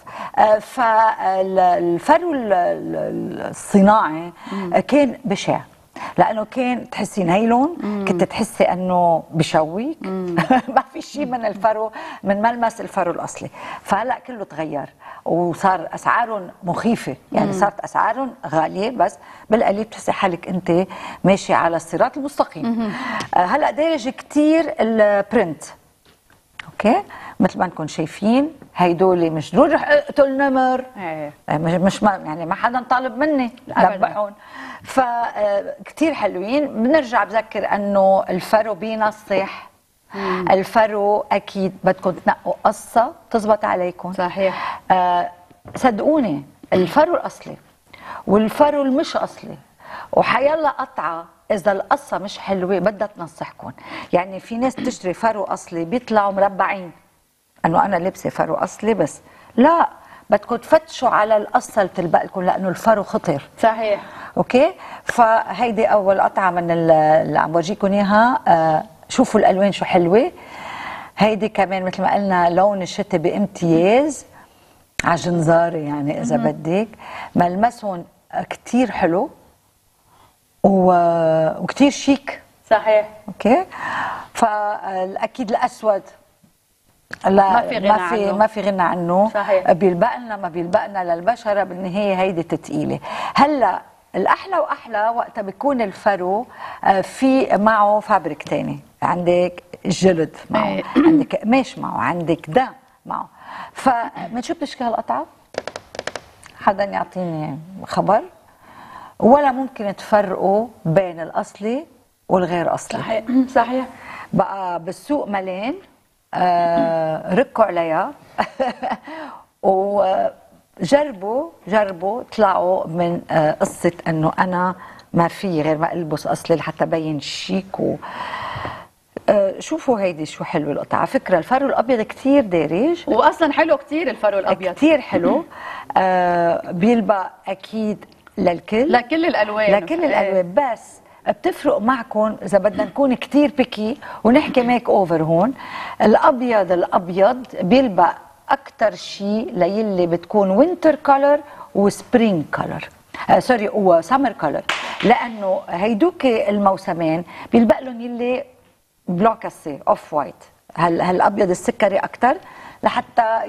فالفرو الصناعي كان بشع، لانه كان تحسي نايلون، كنت تحسي انه بشويك. ما في شيء من الفرو من ملمس الفرو الاصلي. فهلا كله تغير وصار اسعارهم مخيفه، يعني صارت اسعارهم غاليه، بس بالقليل بتحسي حالك انت ماشي على الصراط المستقيم. هلا دارج كثير البرنت. اوكي، مثل ما انكم شايفين هيدول مش ضروري رح اقتل نمر، مش يعني ما حدا طالب مني ذبحهم. فكتير حلوين. بنرجع بذكر انه الفرو بينصح. الفرو اكيد بدكم تنقوا قصه تزبط عليكم. صحيح. صدقوني الفرو الاصلي والفرو المش اصلي وحيلا قطعه اذا القصه مش حلوه بدها تنصحكم. يعني في ناس تشتري فرو اصلي بيطلعوا مربعين، انه انا لابسه فرو اصلي، بس لا، بدكم تفتشوا على القصه اللي تلبق لكم لانه الفرو خطر. صحيح. اوكي. فهيدي اول قطعه من اللي عم بورجيكم اياها. شوفوا الالوان شو حلوه. هيدي كمان مثل ما قلنا لون الشتاء بامتياز على جنزاري، يعني اذا بدك ملمسهم كتير حلو وكتير شيك. صحيح. اوكي. فاكيد الاسود لا ما في غنى عنه. صحيح. بيلبقنا ما بيلبقنا للبشره بالنهايه هيدي تقيله. هلا الاحلى واحلى وقتها بيكون الفرو في معه فابريك تاني، عندك جلد معه، عندك قماش معه، عندك دم معه. فمن شو بتشكي هالقطعه؟ حدا يعطيني خبر؟ ولا ممكن تفرقوا بين الاصلي والغير اصلي. صحيح. صحيح. بقى بالسوق ملان، ركوا عليها وجربوا طلعوا من قصة انه انا ما في غير ما البس اصلي لحتى بين شيك شوفوا هيدي شو حلو القطعة. على فكرة الفرو الابيض كتير دارج، واصلا حلو كتير الفرو الابيض، كتير حلو. بيلبق اكيد لكل الالوان، بس بتفرق معكم اذا بدنا نكون كتير بيكي ونحكي ميك اوفر. هون الابيض بيلبق اكثر شيء ليلي بتكون وينتر كولر وسبرينج كولر، سوري وسمر كولر، لانه هيدوك الموسمين بيلبق لهم يلي بلوكاسي اوف وايت، هالابيض السكري اكثر لحتى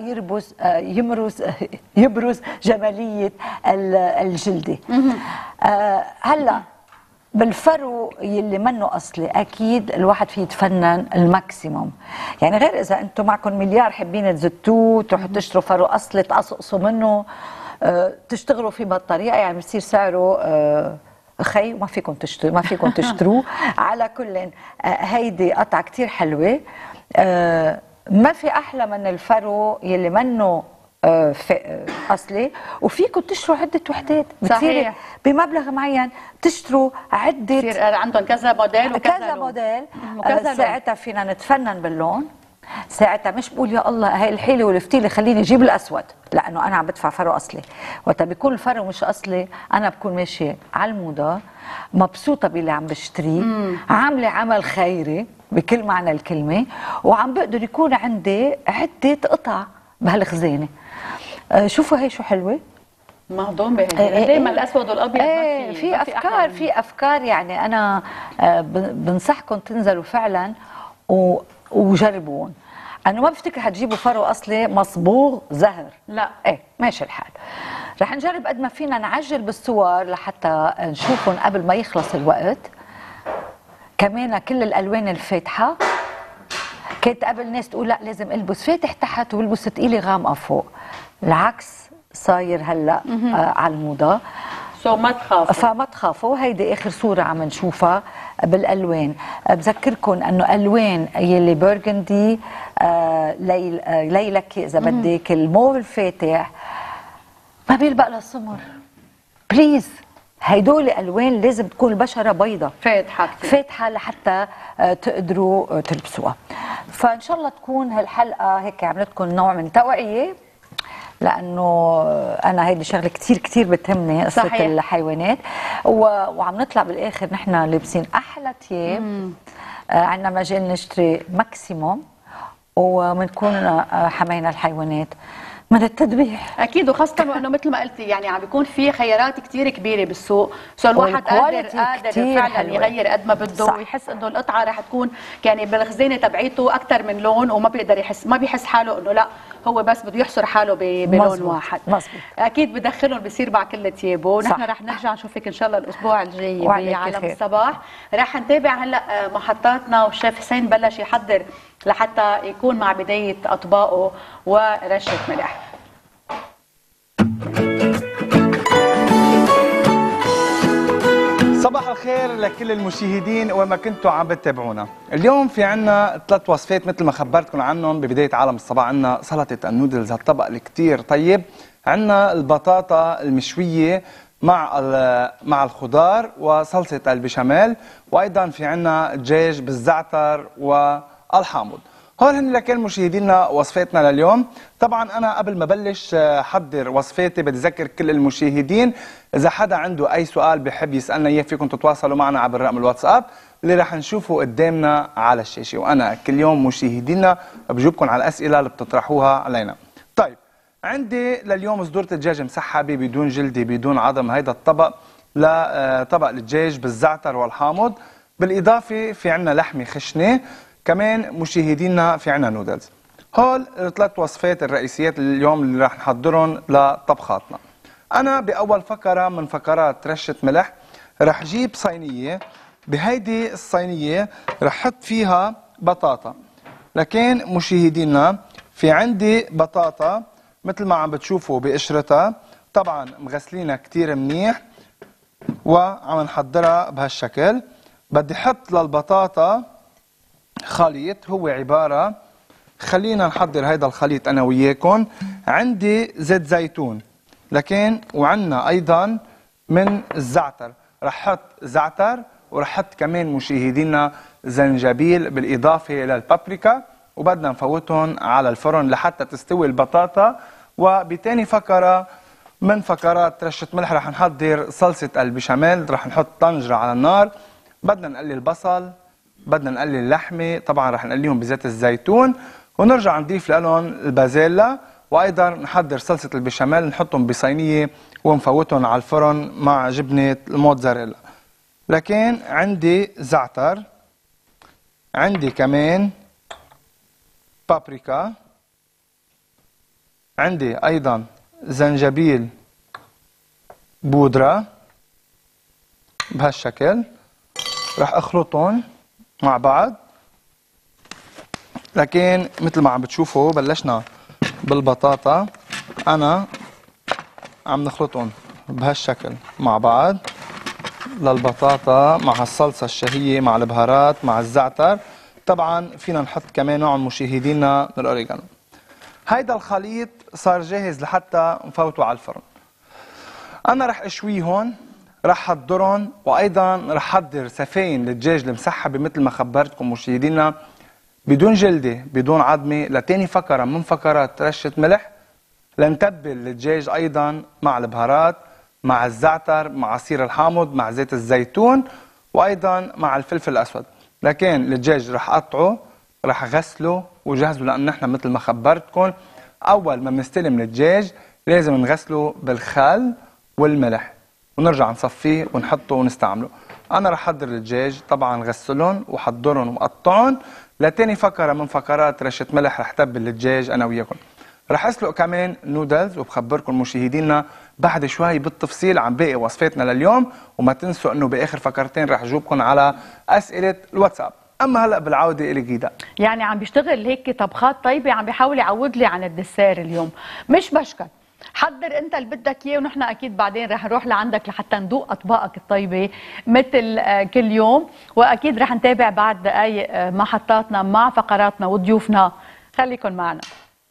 يبرز جماليه الجلده. هلا بالفرو يلي منه اصلي اكيد الواحد فيه يتفنن الماكسيموم، يعني غير اذا انتم معكم مليار حابين تزتوه تروحوا تشتروا فرو اصلي تقصقصوا منه تشتغلوا فيه بهالطريقه، يعني بصير سعره خي وما فيكم تشتروه. على كل هيدي قطعه كتير حلوه، ما في احلى من الفرو يلي منه اصلي، وفيكم تشتروا عده وحدات بتصير بمبلغ معين تشتروا عده، بصير عندهم كذا موديل وكذا موديل. ساعتها فينا نتفنن باللون، ساعتها مش بقول يا الله هاي الحيله والفتيله خليني اجيب الاسود، لانه انا عم بدفع فرو اصلي. وقت بيكون الفرو مش اصلي انا بكون ماشيه على الموضه مبسوطه باللي عم بشتريه، عامله عمل خيري بكل معنى الكلمه، وعم بقدر يكون عندي عده قطع بهالخزانه. شوفوا هي شو حلوه، مهضوم بهي دائما الاسود والابيض. في افكار يعني انا بنصحكم تنزلوا فعلا وجربون. انا ما بفتكر حتجيبوا فرو اصلي مصبوغ زهر، لا ماشي الحال. رح نجرب قد ما فينا نعجل بالصور لحتى نشوفهم قبل ما يخلص الوقت. كمان كل الالوان الفاتحه، كانت قبل ناس تقول لا لازم البس فاتح تحت والبس ثقيله غامقه فوق، العكس صاير هلا على الموضه. ما تخافوا، فما تخافوا. هيدي اخر صوره عم نشوفها بالالوان. بذكركم انه الوان يلي برغندي، ليلكي اذا بدك، الموف الفاتح ما بيلبق للسمر بليز. هيدول الوان لازم تكون البشره بيضة فاتحه لحتى تقدروا تلبسوها. فان شاء الله تكون هالحلقه هيك عملت لكم نوع من توعيه، لانه انا هيدي شغله كثير كثير بتهمني قصه الحيوانات. وعم نطلع بالاخر نحن لابسين احلى ثياب، عندنا مجال نشتري ماكسيموم، وبنكون حمينا الحيوانات من التذبيح. اكيد، وخاصه وانه مثل ما قلتي يعني عم بيكون في خيارات كثير كبيره بالسوق، سو الواحد قادر فعلا حلوة. يغير قد ما بده ويحس انه القطعه رح تكون يعني بالخزانه تبعيته اكثر من لون، وما بيقدر يحس، ما بيحس حاله انه لا هو بس بده يحصر حاله بلون واحد. مزبوط. اكيد بدخلهم بصير مع كل ثيابه. نحن رح نرجع نشوفك ان شاء الله الاسبوع الجاي بعالم الصباح. رح نتابع هلا محطاتنا، والشيف حسين بلش يحضر لحتى يكون مع بدايه اطباقه ورشه ملح. صباح الخير لكل المشاهدين وما كنتوا عم بتتابعونا. اليوم في عنا 3 وصفات مثل ما خبرتكم عنهم ببداية عالم الصباح. عنا سلطة النودلز، هالطبق الكتير طيب. عنا البطاطا المشوية مع الخضار وصلصة البشاميل، وأيضا في عنا دجاج بالزعتر والحامض. هول هن لكل مشاهدينا وصفاتنا لليوم. طبعا انا قبل ما بلش حضر وصفاتي بدي اذكر كل المشاهدين اذا حدا عنده اي سؤال بحب يسالنا اياه فيكم تتواصلوا معنا عبر رقم الواتساب اللي رح نشوفه قدامنا على الشاشة. وأنا كل يوم مشاهدينا بجيبكم على الأسئلة اللي بتطرحوها علينا. طيب، عندي لليوم صدورة الدجاج مسحبة بدون جلدة بدون عظم. هيدا الطبق لطبق الدجاج بالزعتر والحامض. بالإضافة في عنا لحمة خشنة. كمان مشاهدينا في عنا نودلز. هول الثلاث وصفات الرئيسيات اليوم اللي رح نحضرهم لطبخاتنا. أنا بأول فقرة من فقرات رشة ملح رح جيب صينية. بهيدي الصينية رح حط فيها بطاطا. لكن مشاهدينا في عندي بطاطا مثل ما عم بتشوفوا بقشرتها، طبعا مغسلينها كتير منيح وعم نحضرها بهالشكل. بدي حط للبطاطا خليط هو عبارة، خلينا نحضر هيدا الخليط أنا وياكم. عندي زيت زيتون، لكن وعنا أيضا من الزعتر. رح حط زعتر ورح حط كمان مشاهدينا زنجبيل بالإضافة للبابريكا، وبدنا نفوتهم على الفرن لحتى تستوي البطاطا. وبتاني فقرة من فقرات رشة ملح رح نحضر صلصة البشاميل. رح نحط طنجرة على النار، بدنا نقلي البصل، بدنا نقلي اللحمة، طبعا رح نقليهم بزيت الزيتون، ونرجع نضيف لهم البازيلا، وأيضا نحضر صلصة البشاميل نحطهم بصينية ونفوتهم على الفرن مع جبنة الموتزاريلا. لكن عندي زعتر، عندي كمان بابريكا، عندي أيضا زنجبيل بودرة بهالشكل. رح أخلطهم مع بعض. لكن مثل ما عم بتشوفوا بلشنا بالبطاطا، أنا عم نخلطهم بهالشكل مع بعض للبطاطا مع الصلصة الشهية مع البهارات مع الزعتر. طبعا فينا نحط كمان نوع مشاهدينا من الأوريغانو. هيدا الخليط صار جاهز لحتى نفوته على الفرن. أنا رح أشويهم، رح حضرهم، وأيضا رح حضر سفاين للدجاج المسحبة مثل ما خبرتكم مشاهدينا بدون جلدة بدون عظمة لتاني فقرة من فقرات رشة ملح. لنتبل الدجاج أيضا مع البهارات مع الزعتر مع عصير الحامض مع زيت الزيتون وأيضا مع الفلفل الأسود. لكن الدجاج رح أقطعه، رح غسله وجهزه، لأن نحن مثل ما خبرتكم أول ما بنستلم الدجاج لازم نغسله بالخل والملح ونرجع نصفيه ونحطه ونستعمله. أنا رح أحضر الدجاج، طبعا غسلهم وحضرهم وقطعهم لتاني فقرة من فقرات رشة ملح. رح تبل الدجاج أنا وياكم. رح أسلق كمان نودلز، وبخبركم مشاهدينا بعد شوي بالتفصيل عن باقي وصفاتنا لليوم. وما تنسوا أنه بآخر فقرتين رح أجاوبكم على أسئلة الواتساب. أما هلأ بالعودة إلي جيدا، يعني عم بيشتغل هيك طبخات طيبة، عم بيحاول يعود لي عن الدسير اليوم. مش بشكل حضر انت اللي بدك اياه، ونحن اكيد بعدين رح نروح لعندك لحتى ندوق اطباقك الطيبه مثل كل يوم. واكيد رح نتابع بعد دقائق محطاتنا مع فقراتنا وضيوفنا. خليكن معنا.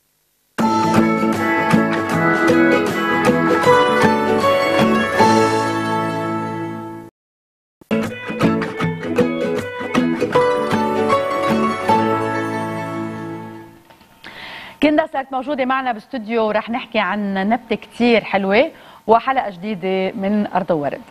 كندا صارت موجودة معنا باستوديو ورح نحكي عن نبتة كتير حلوة وحلقة جديدة من أرض وورد.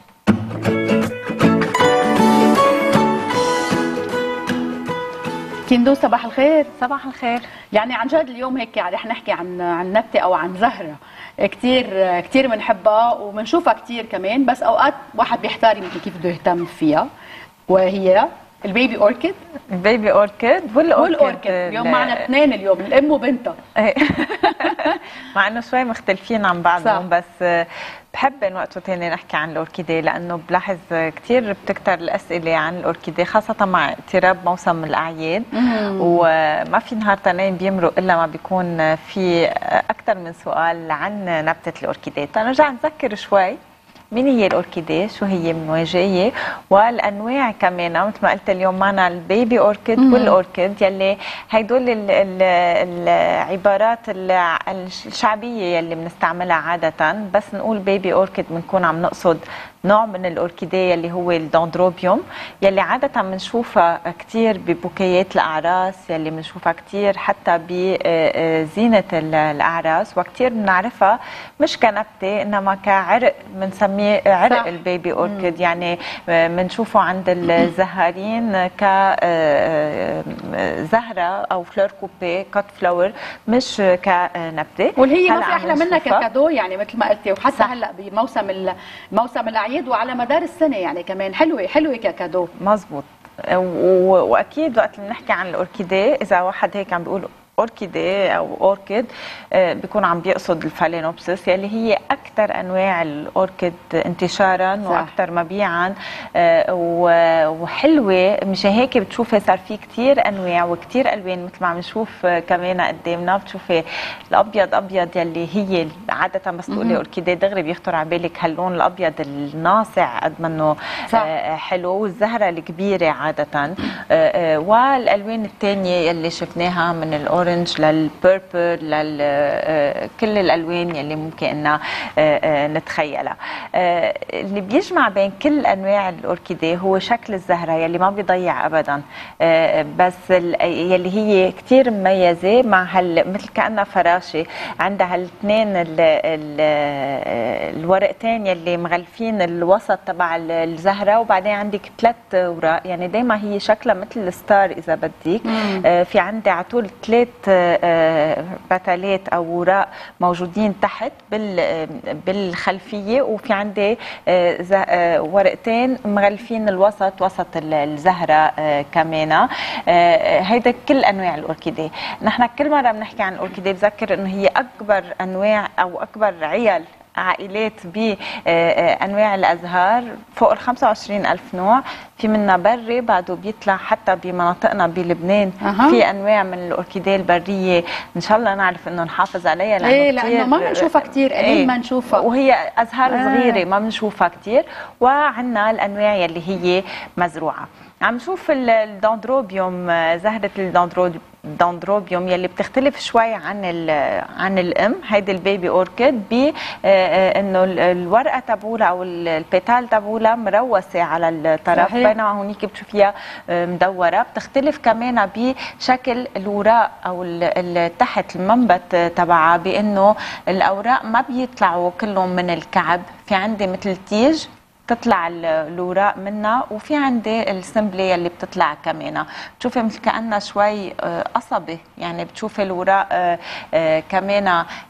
كندو صباح الخير. صباح الخير. يعني عن جد اليوم هيك رح نحكي عن نبتة أو عن زهرة كتير بنحبها وبنشوفها كتير كمان، بس أوقات واحد بيحتار يمكن كيف بده يهتم فيها، وهي البيبي اوركيد. البيبي اوركيد والاوركيد. اليوم معنا اثنين، اليوم الام وبنتها. مع انه شوي مختلفين عن بعضهم، بس بحب انه وقت ثاني نحكي عن الاوركيديه، لانه بلاحظ كثير بتكتر الاسئله عن الاوركيديه خاصه مع اقتراب موسم الاعياد. وما في نهار تنين بيمرق الا ما بيكون في اكثر من سؤال عن نبته الاوركيديه. تنرجع نذكر شوي مين هي الأوركيديه، شو هي من وجهية، والأنواع كمان. مثل ما قلت اليوم معنا البيبي أوركيد والأوركيد، يلي هيدول العبارات الشعبية يلي بنستعملها عادة. بس نقول بيبي أوركيد بنكون عم نقصد نوع من الأوركيديه اللي هو الدندروبيوم، يلي عادة بنشوفها كتير ببوكيات الأعراس، يلي بنشوفها كتير حتى بزينة الأعراس، وكتير بنعرفها مش كنبتة إنما كعرق بنسميه بنسميه عرق صح. البيبي اوركيد، يعني بنشوفه عند الزهارين كزهره او فلور كوبي كات فلاور، مش كنبته. واللي هي ما هلأ في عم احلى منها نشوفها. ككادو، يعني مثل ما قلتي، وحتى صح. هلا بموسم موسم الاعياد وعلى مدار السنه يعني كمان حلوه ككادو. مزبوط. واكيد وقت اللي بنحكي عن الاوركيديه، اذا واحد هيك عم بيقول اوركيديه او اوركيد، بيكون عم بيقصد الفالينوبسس يلي هي اكثر انواع الاوركيد انتشارا واكثر مبيعا وحلوه. مشان هيك بتشوفي صار في كثير انواع وكثير الوان، مثل ما عم نشوف كمان قدامنا. بتشوفي الابيض ابيض يلي هي عاده بس تقولي اوركيديه دغري بيخطر على بالك هاللون الابيض الناصع قد ما انه حلو، والزهره الكبيره عاده، والالوان الثانيه يلي شفناها من الاورنج للبيربل كل الالوان يلي ممكن ان نتخيلها. اللي بيجمع بين كل انواع الاوركيديه هو شكل الزهره يلي ما بيضيع ابدا، بس يلي هي كثير مميزه مع مثل كانها فراشه، عندها الاثنين الورقتين يلي مغلفين الوسط تبع الزهره، وبعدين عندك 3 اوراق، يعني دائما هي شكلها مثل الستار اذا بدك. في عندي على طول 3 بتلات او اوراق موجودين تحت بالخلفيه، وفي عندي ورقتين مغلفين الوسط، وسط الزهره كمان. هيدا كل انواع الاوركيديه. نحن كل مره بنحكي عن الاوركيديه بذكر انه هي اكبر انواع او اكبر عائلات بانواع الازهار، فوق ال 25,000 نوع. في منها بري بعده بيطلع حتى بمناطقنا بلبنان. في انواع من الاوركيديه البريه ان شاء الله نعرف انه نحافظ عليها، لانه ما بنشوفها كثير، قليل ما نشوفها، وهي ازهار صغيره ما بنشوفها كثير. وعندنا الانواع يلي هي مزروعه. عم نشوف الدندروبيوم، زهره الدندروبيوم يلي بتختلف شوي عن الام، هيدي البيبي اوركيد، انه الورقه تبعولها او البيتال تبعولها مروسه على الطرف، بينما هونيك بتشوفيها مدوره. بتختلف كمان بشكل الوراق او تحت المنبت تبعها، بانه الاوراق ما بيطلعوا كلهم من الكعب، في عندي مثل تيج تطلع الوراق منها، وفي عندي السمبلي اللي بتطلع كمان. بتشوفي مثل كأنها شوي قصبة، يعني بتشوفي الوراق كمان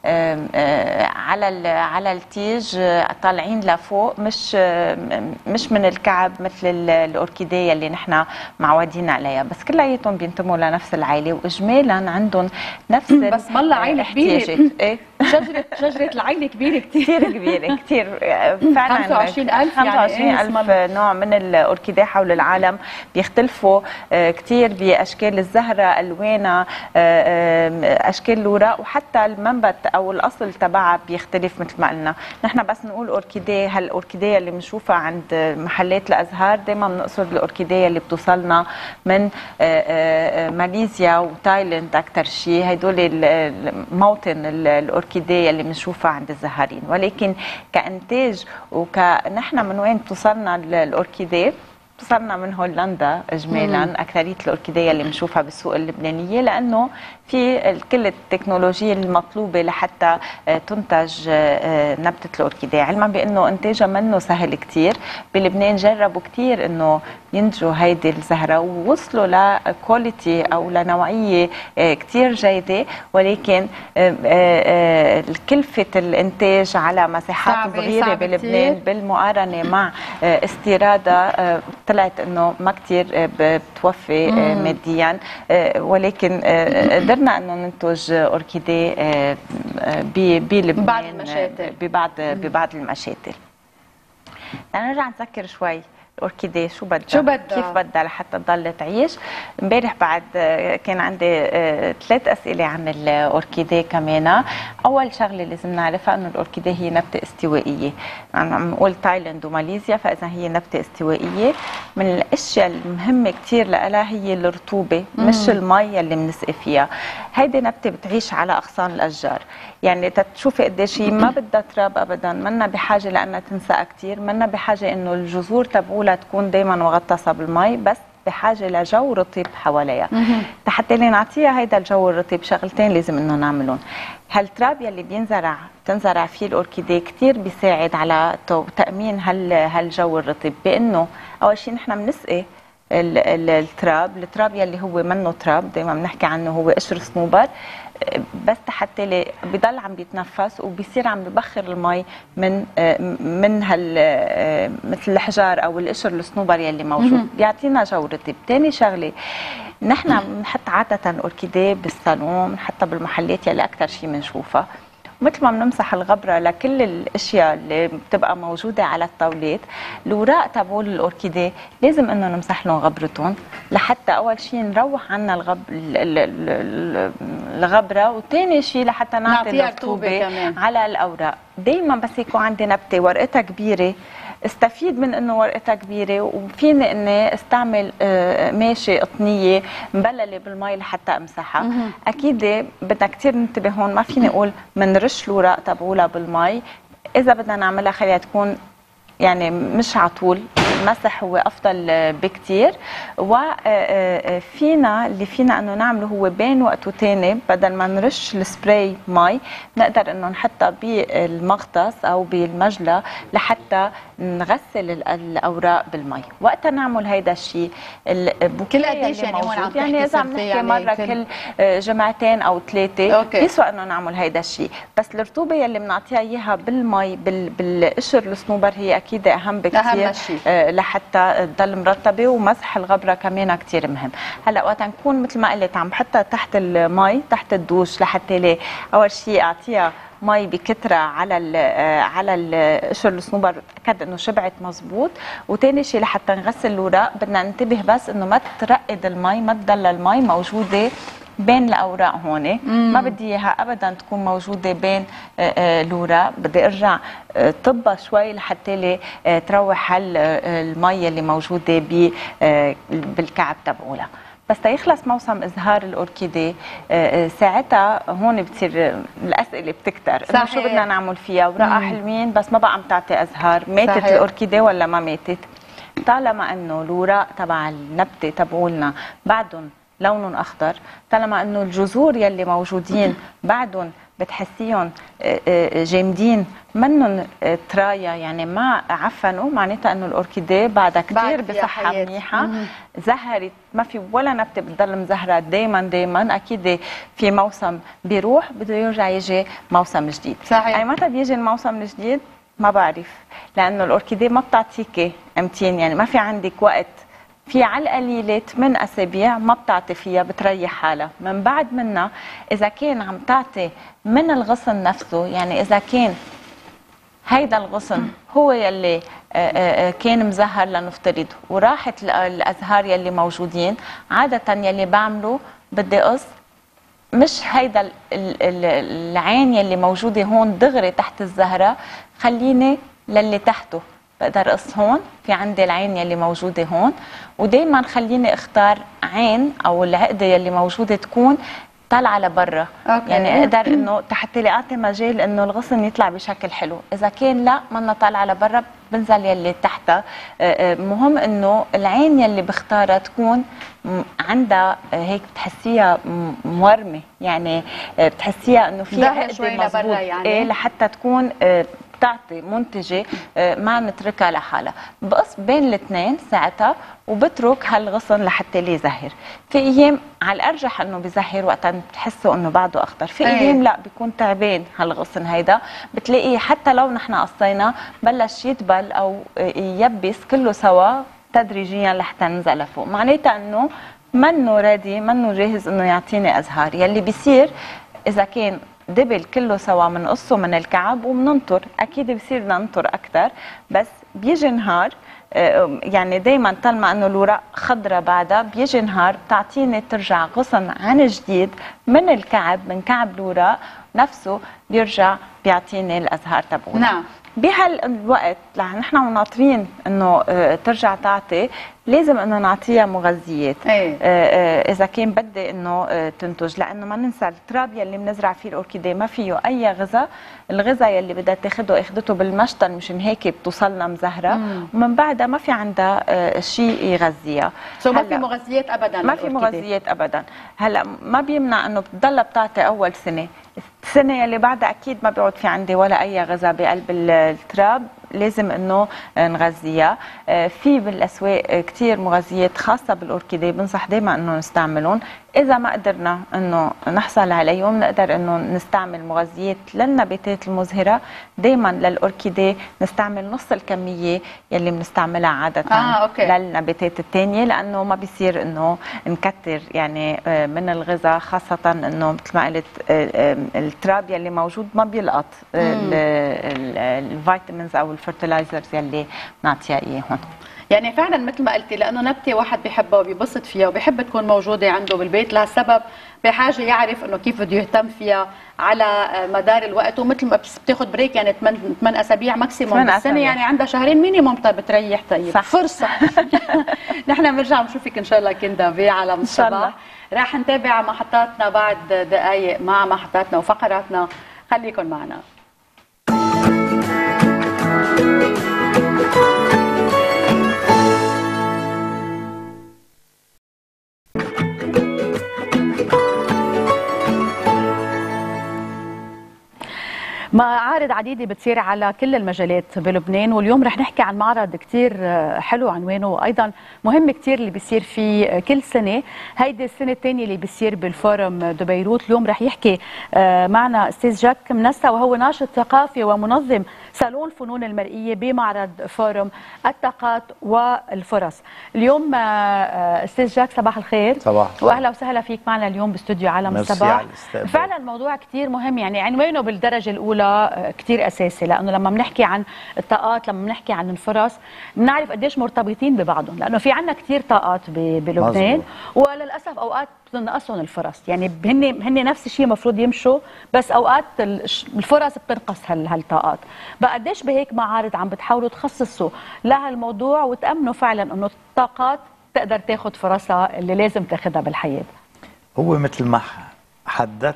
على التيج طالعين لفوق، مش من الكعب مثل الاوركيديه اللي نحن معودين عليها، بس كلياتهم بينتموا لنفس العائله، واجمالا عندهم نفس بس والله عائله كبيره. ايه شجره العائله كبيره كثير كبيره كثير فعلا. 25,000 نوع من الاوركيديه حول العالم، بيختلفوا كثير باشكال الزهره، الوانها، اشكال الوراق، وحتى المنبت او الاصل تبعها بيختلف. مثل ما قلنا نحن بس نقول اوركيديه، هالاوركيديه اللي بنشوفها عند محلات الازهار دائما بنقصد الاوركيديه اللي بتوصلنا من ماليزيا وتايلاند اكثر شيء، هدول موطن الاوركيديه اللي بنشوفها عند الزهارين. ولكن كانتاج نحن من وين توصلنا الاوركيديه؟ توصلنا من هولندا اجمالا اكثريه الاوركيديه اللي بنشوفها بالسوق اللبنانيه، لانه في كل التكنولوجيا المطلوبه لحتى تنتج نبته الاوركيديه، علما بانه انتاجها منه سهل كثير. بلبنان جربوا كثير انه ينتجوا هيدي الزهره ووصلوا لكواليتي او لنوعيه كثير جيده، ولكن كلفه الانتاج على مساحات صغيره بلبنان بالمقارنه مع استيرادها طلعت انه ما كثير بتوفي ماديا. ولكن قدرنا انه ننتج اوركيديه بلبنان ببعض المشاتل. نرجع نذكر شوي الاوركيديه شو بدها كيف بدها لحتى تضل تعيش. امبارح بعد كان عندي 3 اسئله عن الاوركيديه كمان. اول شغله لازم نعرفها انه الاوركيديه هي نبته استوائيه، عم نقول تايلاند وماليزيا، فاذا هي نبته استوائيه. من الاشياء المهمه كثير لها هي الرطوبه، مش المي اللي بنسقي فيها. هيدي نبته بتعيش على اغصان الاشجار، يعني تشوفي قديش هي ما بدها تراب ابدا، منا بحاجه لانها تنسقى كثير، منا بحاجه انه الجذور تبعولها تكون دائما مغطسه بالمي، بس بحاجه لجو رطب حواليها. حتى نعطيها هيدا الجو الرطب شغلتين لازم انه نعملهم. هالتراب يلي بتنزرع فيه الاوركيديه كثير بيساعد على تامين هالجو الرطب، بانه اول شيء نحن بنسقي التراب يلي هو منه تراب، دائما بنحكي عنه هو قشر صنوبر، بس حتى بضل عم بيتنفس وبيصير عم ببخر المي من مثل الحجار او القشر الصنوبر يلي موجود، بيعطينا جو رطب. ثاني شغله، نحن بنحط عاده الاوركيديه بالصالون، بنحطها بالمحلات يلي اكثر شيء بنشوفها، مثل ما بنمسح الغبره لكل الاشياء اللي بتبقى موجوده على الطاولات، الاوراق تبعول الاوركيديه لازم انه نمسح لهم غبرتهم، لحتى اول شيء نروح عنا الغبره، وثاني شيء لحتى نعطي رطوبه على الاوراق. دائما بس يكون عندي نبته ورقتها كبيره، استفيد من انه ورقتها كبيره، وفيني اني استعمل ماشي قطنيه مبلله بالمي لحتى امسحها. اكيد بدنا كثير ننتبه هون، ما فيني اقول منرش الاوراق تبعولها بالمي، اذا بدنا نعملها خليها تكون يعني مش على طول، المسح هو افضل بكتير. وفينا اللي فينا انه نعمله هو بين وقت وتاني، بدل ما نرش السبراي مي بنقدر انه نحطها بالمغطس او بالمجلة لحتى نغسل الاوراق بالمي. وقتها نعمل هيدا الشيء كل قديش يعني هون عم يعني اذا عم نحكي مره كل جمعتين او ثلاثه بيسوى انه نعمل هيدا الشيء. بس الرطوبه يلي بنعطيها اياها بالمي بالقشر الصنوبر هي اكيد اهم بكثير لحتى تضل مرطبه، ومسح الغبره كمان كثير مهم. هلا وقت نكون مثل ما قلت عم بحطها تحت المي تحت الدوش، لحتى اول شيء اعطيها مي بكثره على القشر الصنوبر، اتاكد انه شبعت مزبوط. وثاني شيء لحتى نغسل الاوراق بدنا ننتبه بس انه ما ترقد المي، ما تضل المي موجوده بين الاوراق هون، ما بدي اياها ابدا تكون موجوده بين الاوراق، بدي ارجع طبها شوي لحتى تروح المي اللي موجوده بالكعب تبعولها. بس تيخلص موسم ازهار الاوركيديه ساعتها هون بتصير الاسئله بتكتر، انه شو بدنا نعمل فيها، اوراقها حلوين بس ما بقى عم تعطي ازهار، ماتت الاوركيديه ولا ما ماتت؟ طالما انه الاوراق تبع النبته تبعولنا بعدهم لونهم اخضر، طالما انه الجذور يلي موجودين بعدهم بتحسيهم جامدين منهم ترايا، يعني ما عفنوا، معناتها انه الاوركيديه بعدها كثير بصحه منيحه، زهرت، ما في ولا نبته بتضل مزهره دائما. اكيد في موسم بيروح بده يرجع يجي موسم جديد. يعني متى بيجي الموسم الجديد ما بعرف، لانه الاوركيديه ما بتعطيكي امتين، يعني ما في عندك وقت، في على القليله 8 اسابيع ما بتعطي فيها، بتريح حالها. من بعد منها اذا كان عم تعطي من الغصن نفسه، يعني اذا كان هيدا الغصن هو يلي كان مزهر لنفترض وراحت الازهار يلي موجودين، عاده يلي بعمله بدي قص مش هيدا العين يلي موجوده هون دغري تحت الزهره، خليني للي تحته، بقدر اقص هون في عندي العين يلي موجوده هون، ودائما خليني اختار عين او العقده يلي موجوده تكون طالعه لبرا، يعني اقدر انه حتى لي اعطي مجال انه الغصن يطلع بشكل حلو. اذا كان لا منا طالعه لبرا بنزل يلي تحتها. مهم انه العين يلي بختارها تكون عندها هيك بتحسيها مورمه، يعني بتحسيها انه في عقده مضبوط، يعني لحتى تكون بتعطي منتجه ما نتركها لحالها. بقص بين الاثنين ساعتها وبترك هالغصن لحتى يزهر. في ايام على الارجح انه بزهر وقتا بتحسوا انه بعده اخضر، في ايام لا بيكون تعبان هالغصن هيدا، بتلاقيه حتى لو نحن قصينا بلش يدبل او يبس كله سوا تدريجيا لحتى ننزل لفوق، معناتها انه منه ريدي، منه جاهز انه يعطيني ازهار. يلي بيصير اذا كان دبل كله سوا بنقصه من الكعب وبننطر، اكيد بصير بدنا ننطر اكثر، بس بيجي نهار يعني دائما طالما انه الاوراق خضراء بعدها بيجي نهار بتعطيني ترجع غصن عن جديد من الكعب، من كعب الاوراق نفسه بيرجع بيعطيني الازهار تبعونا. بهالوقت نحن مناطرين انه ترجع تعطي، لازم انه نعطيها مغذيات. اذا كان بدي انه تنتج، لانه ما ننسى التراب يلي بنزرع فيه الاوركيديه ما فيه اي غذاء، الغذاء يلي بدها تاخده اخذته بالمشتل، مشان هيك بتوصلنا مزهره، ومن بعدها ما في عندها شيء يغذيها. ما في مغذيات ابدا، ما في مغذيات ابدا. هلا ما بيمنع انه بتضلها بتعطي اول سنه، السنه اللي بعدها اكيد ما بيعود في عندي ولا اي غذاء بقلب التراب، لازم انه نغذيها. في بالاسواق كثير مغذيات خاصه بالاوركيديه، بنصح دائما انه نستعملهم. اذا ما قدرنا انه نحصل عليهم، نقدر انه نستعمل مغذيات للنباتات المزهره. دائما للاوركيديه نستعمل نص الكميه يلي بنستعملها عاده للنباتات الثانيه، لانه ما بيصير انه نكتر يعني من الغذاء، خاصه انه مثل ما قلت التراب يلي موجود ما بيلقط الفيتامينز او الفرتلايزرز يلي بنعطيها اياهم. يعني فعلا مثل ما قلتي، لانه نبته واحد بيحبها وبيبسط فيها وبيحب تكون موجوده عنده بالبيت، لهالسبب بحاجه يعرف انه كيف بده يهتم فيها على مدار الوقت. ومثل ما بتاخذ بريك يعني 8 اسابيع ماكسيموم بالسنه، يعني عندها شهرين مينيموم بتريح. طيب صح. فرصه. نحن بنرجع بنشوفك ان شاء الله كندا بعالم الصباح. راح نتابع محطاتنا بعد دقائق مع محطاتنا وفقراتنا، خليكن معنا. معارض عديدة بتصير على كل المجالات بلبنان، واليوم رح نحكي عن معرض كتير حلو عنوانه، وأيضا مهم كتير اللي بيصير فيه كل سنة. هيدي السنة الثانية اللي بيصير بالفورم دو بيروت. اليوم رح يحكي معنا أستاذ جاك منسى، وهو ناشط ثقافي ومنظم صالون الفنون المرئية بمعرض فورم الطاقات والفرص. اليوم أستاذ جاك صباح الخير. صباح الخير، وأهلا وسهلا فيك معنا اليوم باستوديو عالم الصباح. فعلا موضوع كتير مهم، يعني عنوانه بالدرجة الأولى كتير أساسي، لأنه لما بنحكي عن الطاقات، لما بنحكي عن الفرص، بنعرف قديش مرتبطين ببعضهم، لأنه في عنا كتير طاقات بلبنان، وللأسف أوقات بتنقصهم الفرص. يعني هن نفس الشيء المفروض يمشوا، بس أوقات الفرص بتنقص هالطاقات. بقى قديش بهيك معارض عم بتحاولوا تخصصوا لهالموضوع وتأمنوا فعلا أنه الطاقات تقدر تاخد فرصها اللي لازم تاخدها بالحياة؟ هو مثل ما حددت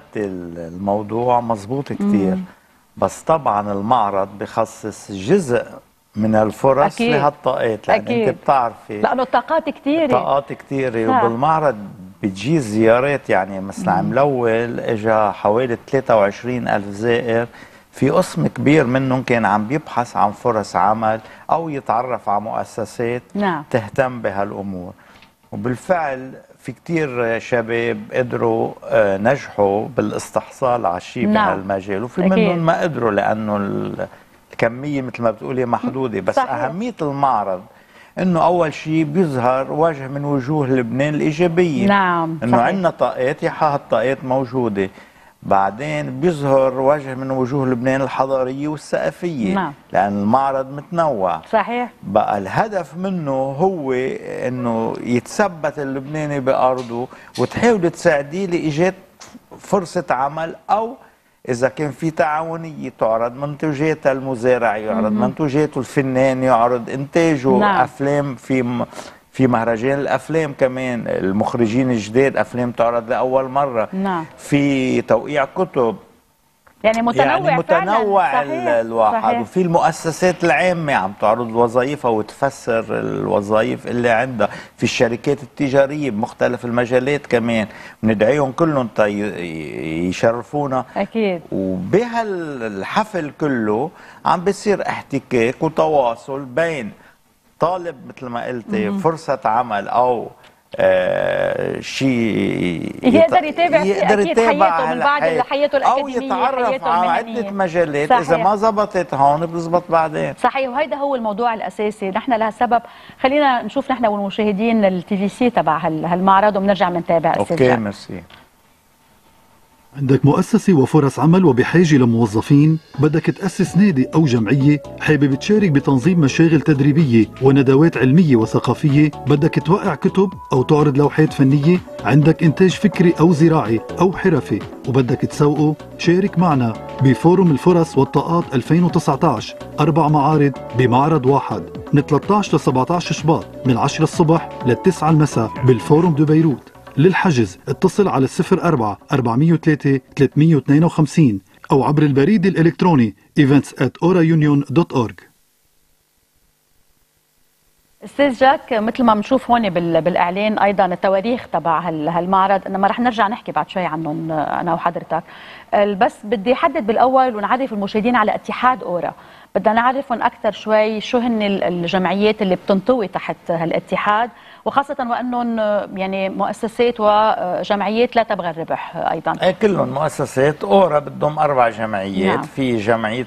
الموضوع مزبوط كتير، بس طبعا المعرض بخصص جزء من الفرص لهالطاقات، لأن أنت بتعرفي لأنه الطاقات كتيرة، طاقات كتيرة، وبالمعرض بتجي زيارات. يعني مثلا عام الأول اجا حوالي 23,000 زائر، في قسم كبير منهم كان عم بيبحث عن فرص عمل أو يتعرف على مؤسسات تهتم بهالأمور. وبالفعل في كتير شباب قدروا نجحوا بالاستحصال على شيء بهالمجال، وفي منهم ما قدروا لأنه الكمية مثل ما بتقولي محدودة. بس صحيح. أهمية المعرض انه اول شيء بيظهر وجه من وجوه لبنان الايجابيه، انه عندنا طاقات، هالطاقات موجوده. بعدين بيظهر وجه من وجوه لبنان الحضاريه والثقافيه، لان المعرض متنوع. صحيح. بقى الهدف منه هو انه يتثبت اللبناني بارضه، وتحاول تساعديه لايجاد فرصه عمل، او إذا كان في تعاونية تعرض منتوجات المزارع، يعرض منتوجاته، الفنان يعرض إنتاجه. أفلام في مهرجان الأفلام كمان، المخرجين الجداد أفلام تعرض لأول مرة. في توقيع كتب، يعني متنوع الواحد. صحيح. وفي المؤسسات العامة عم تعرض وظائفها وتفسر الوظائف اللي عندها. في الشركات التجارية بمختلف المجالات كمان بندعيهم كلهم يشرفونا. أكيد. وبهالحفل كله عم بيصير احتكاك وتواصل بين طالب مثل ما قلتي فرصة عمل أو شيء يقدر يتابع فيه أكيد حياته من بعد حياته الأكاديمية، أو يتعرف على عدة مجالات. صحيح. إذا ما زبطت هون بتزبط بعدين. صحيح. وهيدا هو الموضوع الأساسي. نحن لهالسبب خلينا نشوف نحن والمشاهدين الTVC تبع هالمعرض، وبنرجع بنتابع. أوكي، ميرسي. عندك مؤسسة وفرص عمل وبحاجة لموظفين؟ بدك تأسس نادي أو جمعية؟ حابب تشارك بتنظيم مشاغل تدريبية وندوات علمية وثقافية؟ بدك توقع كتب أو تعرض لوحات فنية؟ عندك إنتاج فكري أو زراعي أو حرفي وبدك تسوقه؟ شارك معنا بفورم الفرص والطاقات 2019، 4 معارض بمعرض واحد من 13 ل 17 شباط من 10 الصبح ل 9 المساء بالفورم دو بيروت. للحجز اتصل على 04 403 352 أو عبر البريد الإلكتروني events@oraunion.org. استاذ جاك، مثل ما بنشوف هون بالاعلان ايضا التواريخ تبع هالمعرض، انما رح نرجع نحكي بعد شوي عنهم انا وحضرتك، بس بدي احدد بالاول ونعرف المشاهدين على اتحاد اورا. بدنا نعرفهم اكثر شوي شو هن الجمعيات اللي بتنطوي تحت هالاتحاد، وخاصه وانهم يعني مؤسسات وجمعيات لا تبغى الربح ايضا. اي كلهم مؤسسات. اورا بدهم 4 جمعيات. نعم. في جمعيه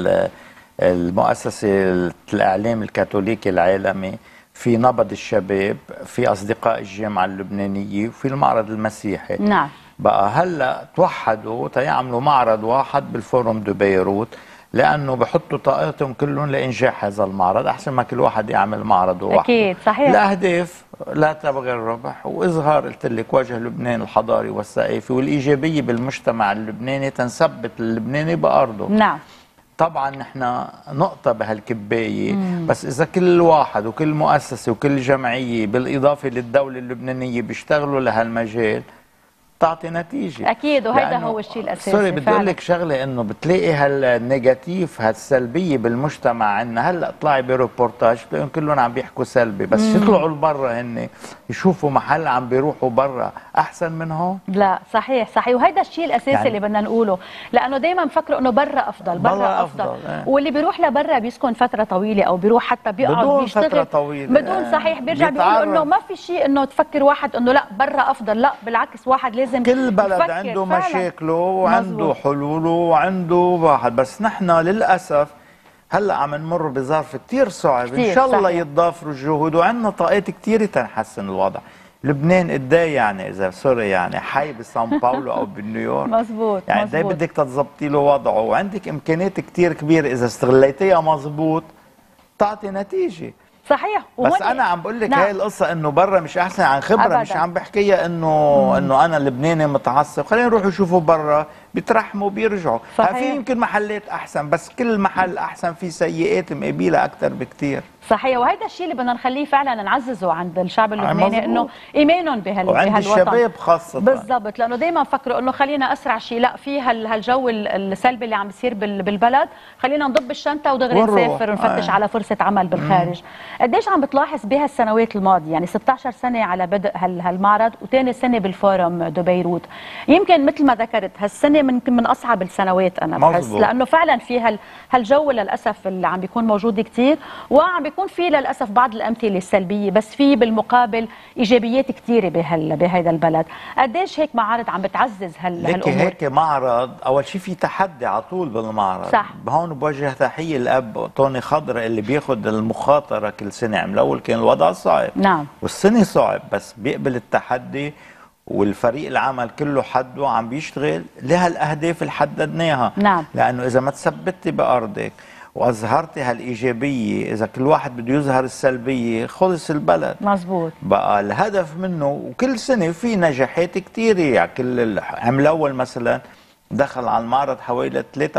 المؤسسة الإعلام الكاثوليكي العالمي، في نبض الشباب، في أصدقاء الجامعة اللبنانية، وفي المعرض المسيحي. نعم. بقى هلا توحدوا تيعملوا معرض واحد بالفورم دو بيروت، لأنه بحطوا طاقتهم كلهم لإنجاح هذا المعرض، أحسن ما كل واحد يعمل معرض واحد. أكيد صحيح. الأهداف لا تبغي الربح وإظهار قلت لك وجه لبنان الحضاري والثقافي والإيجابية بالمجتمع اللبناني، تنثبت اللبناني بأرضه. نعم. طبعا نحن نقطة بهالكباية، بس إذا كل واحد وكل مؤسسة وكل جمعية بالإضافة للدولة اللبنانية بيشتغلوا لهالمجال تعطي نتيجة. أكيد، وهذا هو الشيء الأساسي. سوري بدي أقول لك شغلة، إنه بتلاقي هالنيجاتيف هالسلبية بالمجتمع عندنا. هلا اطلعي بريبورتاج بتلاقيهم كلهم عم بيحكوا سلبي، بس يطلعوا لبرا هن يشوفوا محل عم بيروحوا برا أحسن من هون. لا صحيح صحيح، وهذا الشيء الأساسي يعني اللي بدنا نقوله، لأنه دايما بفكروا إنه برا أفضل، برا أفضل. واللي بيروح لبرا بيسكن فترة طويلة أو بيروح حتى بيقعد بيشتغل فترة طويلة بدون صحيح، بيرجع بيقول إنه ما في شيء إنه تفكر واحد إنه لا برا أفضل. لا بالعكس، واحد لازم كل بلد عنده مشاكله وعنده حلوله وعنده واحد. بس نحن للأسف هلا عم نمر بظرف كثير صعب، ان شاء الله يتضافروا الجهود وعندنا طاقات كثير تنحسن الوضع. لبنان قد ايه يعني اذا سوري يعني حي بسان باولو او بنيويورك. مزبوط يعني قد ايه بدك تظبطي له وضعه، وعندك امكانيات كثير كبيره اذا استغليتيها مزبوط تعطي نتيجه. صحيح. بس انا عم بقول لك هاي القصه انه برا مش احسن عن خبره أبداً. مش عم بحكيها انه انا لبناني متعصب. خلينا نروح يشوفوا برا بيترحموا بيرجعوا. في يمكن محلات احسن، بس كل محل احسن في سيئات مقابلها اكثر بكثير. صحيح، وهذا الشيء اللي بدنا نخليه فعلا نعززه عند الشعب اللبناني، انه ايمانهم بهالوطن الشباب خاصه. بالضبط، لانه دائما فكروا انه خلينا اسرع شيء، لا في هالجو السلبي اللي عم بيصير بالبلد، خلينا نضب الشنطه ودغري نسافر ونفتش على فرصه عمل بالخارج. قديش عم بتلاحظ بهالسنوات الماضيه، يعني 16 سنه على بدء هالمعرض وثاني سنه بالفورم دو بيروت، يمكن مثل ما ذكرت هالسنه من اصعب السنوات انا بحس، لانه فعلا في هالجو للاسف اللي عم بيكون موجود كثير، وعم بيكون في للاسف بعض الامثله السلبيه، بس في بالمقابل ايجابيات كثيره بهذا البلد. قديش هيك معارض عم بتعزز هالامور؟ هيك معرض اول شيء في تحدي على طول بالمعرض. صح. هون بوجه تحيه الاب طوني خضر اللي بياخذ المخاطره كل سنه. عم الاول كان الوضع صعب، نعم، والسنه صعب، بس بيقبل التحدي والفريق العمل كله حده عم بيشتغل لهالاهداف اللي حددناها. نعم. لانه اذا ما تثبتي بارضك واظهرتي هالإيجابية، إذا كل واحد بده يظهر السلبية خلص البلد. مزبوط. بقى الهدف منه، وكل سنة في نجاحات كتيرة. يعني كل عام الأول مثلا دخل على المعرض حوالي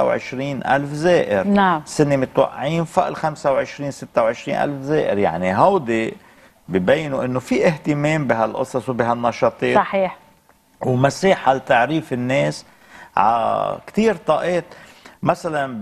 23,000 زائر. نعم. السنة متوقعين فوق ال 25-26,000 زائر. يعني هودي ببينوا إنه في اهتمام بهالقصص وبهالنشاطات. صحيح. ومساحة لتعريف الناس على كتير طاقات. مثلا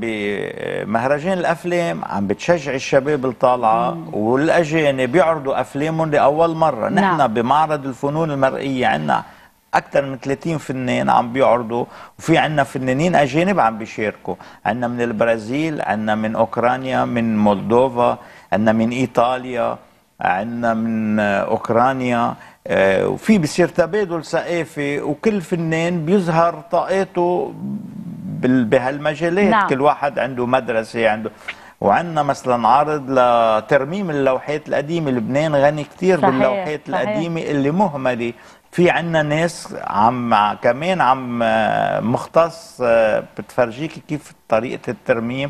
بمهرجان الافلام عم بتشجع الشباب الطالعه والاجانب بيعرضوا افلامهم لاول مره. نحن نعم. بمعرض الفنون المرئيه عندنا اكثر من 30 فنان عم بيعرضوا، وفي عندنا فنانين اجانب عم بيشاركوا. عندنا من البرازيل، عندنا من اوكرانيا، من مولدوفا، عندنا من ايطاليا، عندنا من اوكرانيا. وفي بصير تبادل ثقافي، وكل فنان بيظهر طاقاته بهالمجالات. نعم. كل واحد عنده مدرسة عنده. وعندنا مثلا عرض لترميم اللوحات القديمة. لبنان غني كتير باللوحات القديمة اللي مهملة. في عنا ناس كمان عم مختص بتفرجيك كيف طريقة الترميم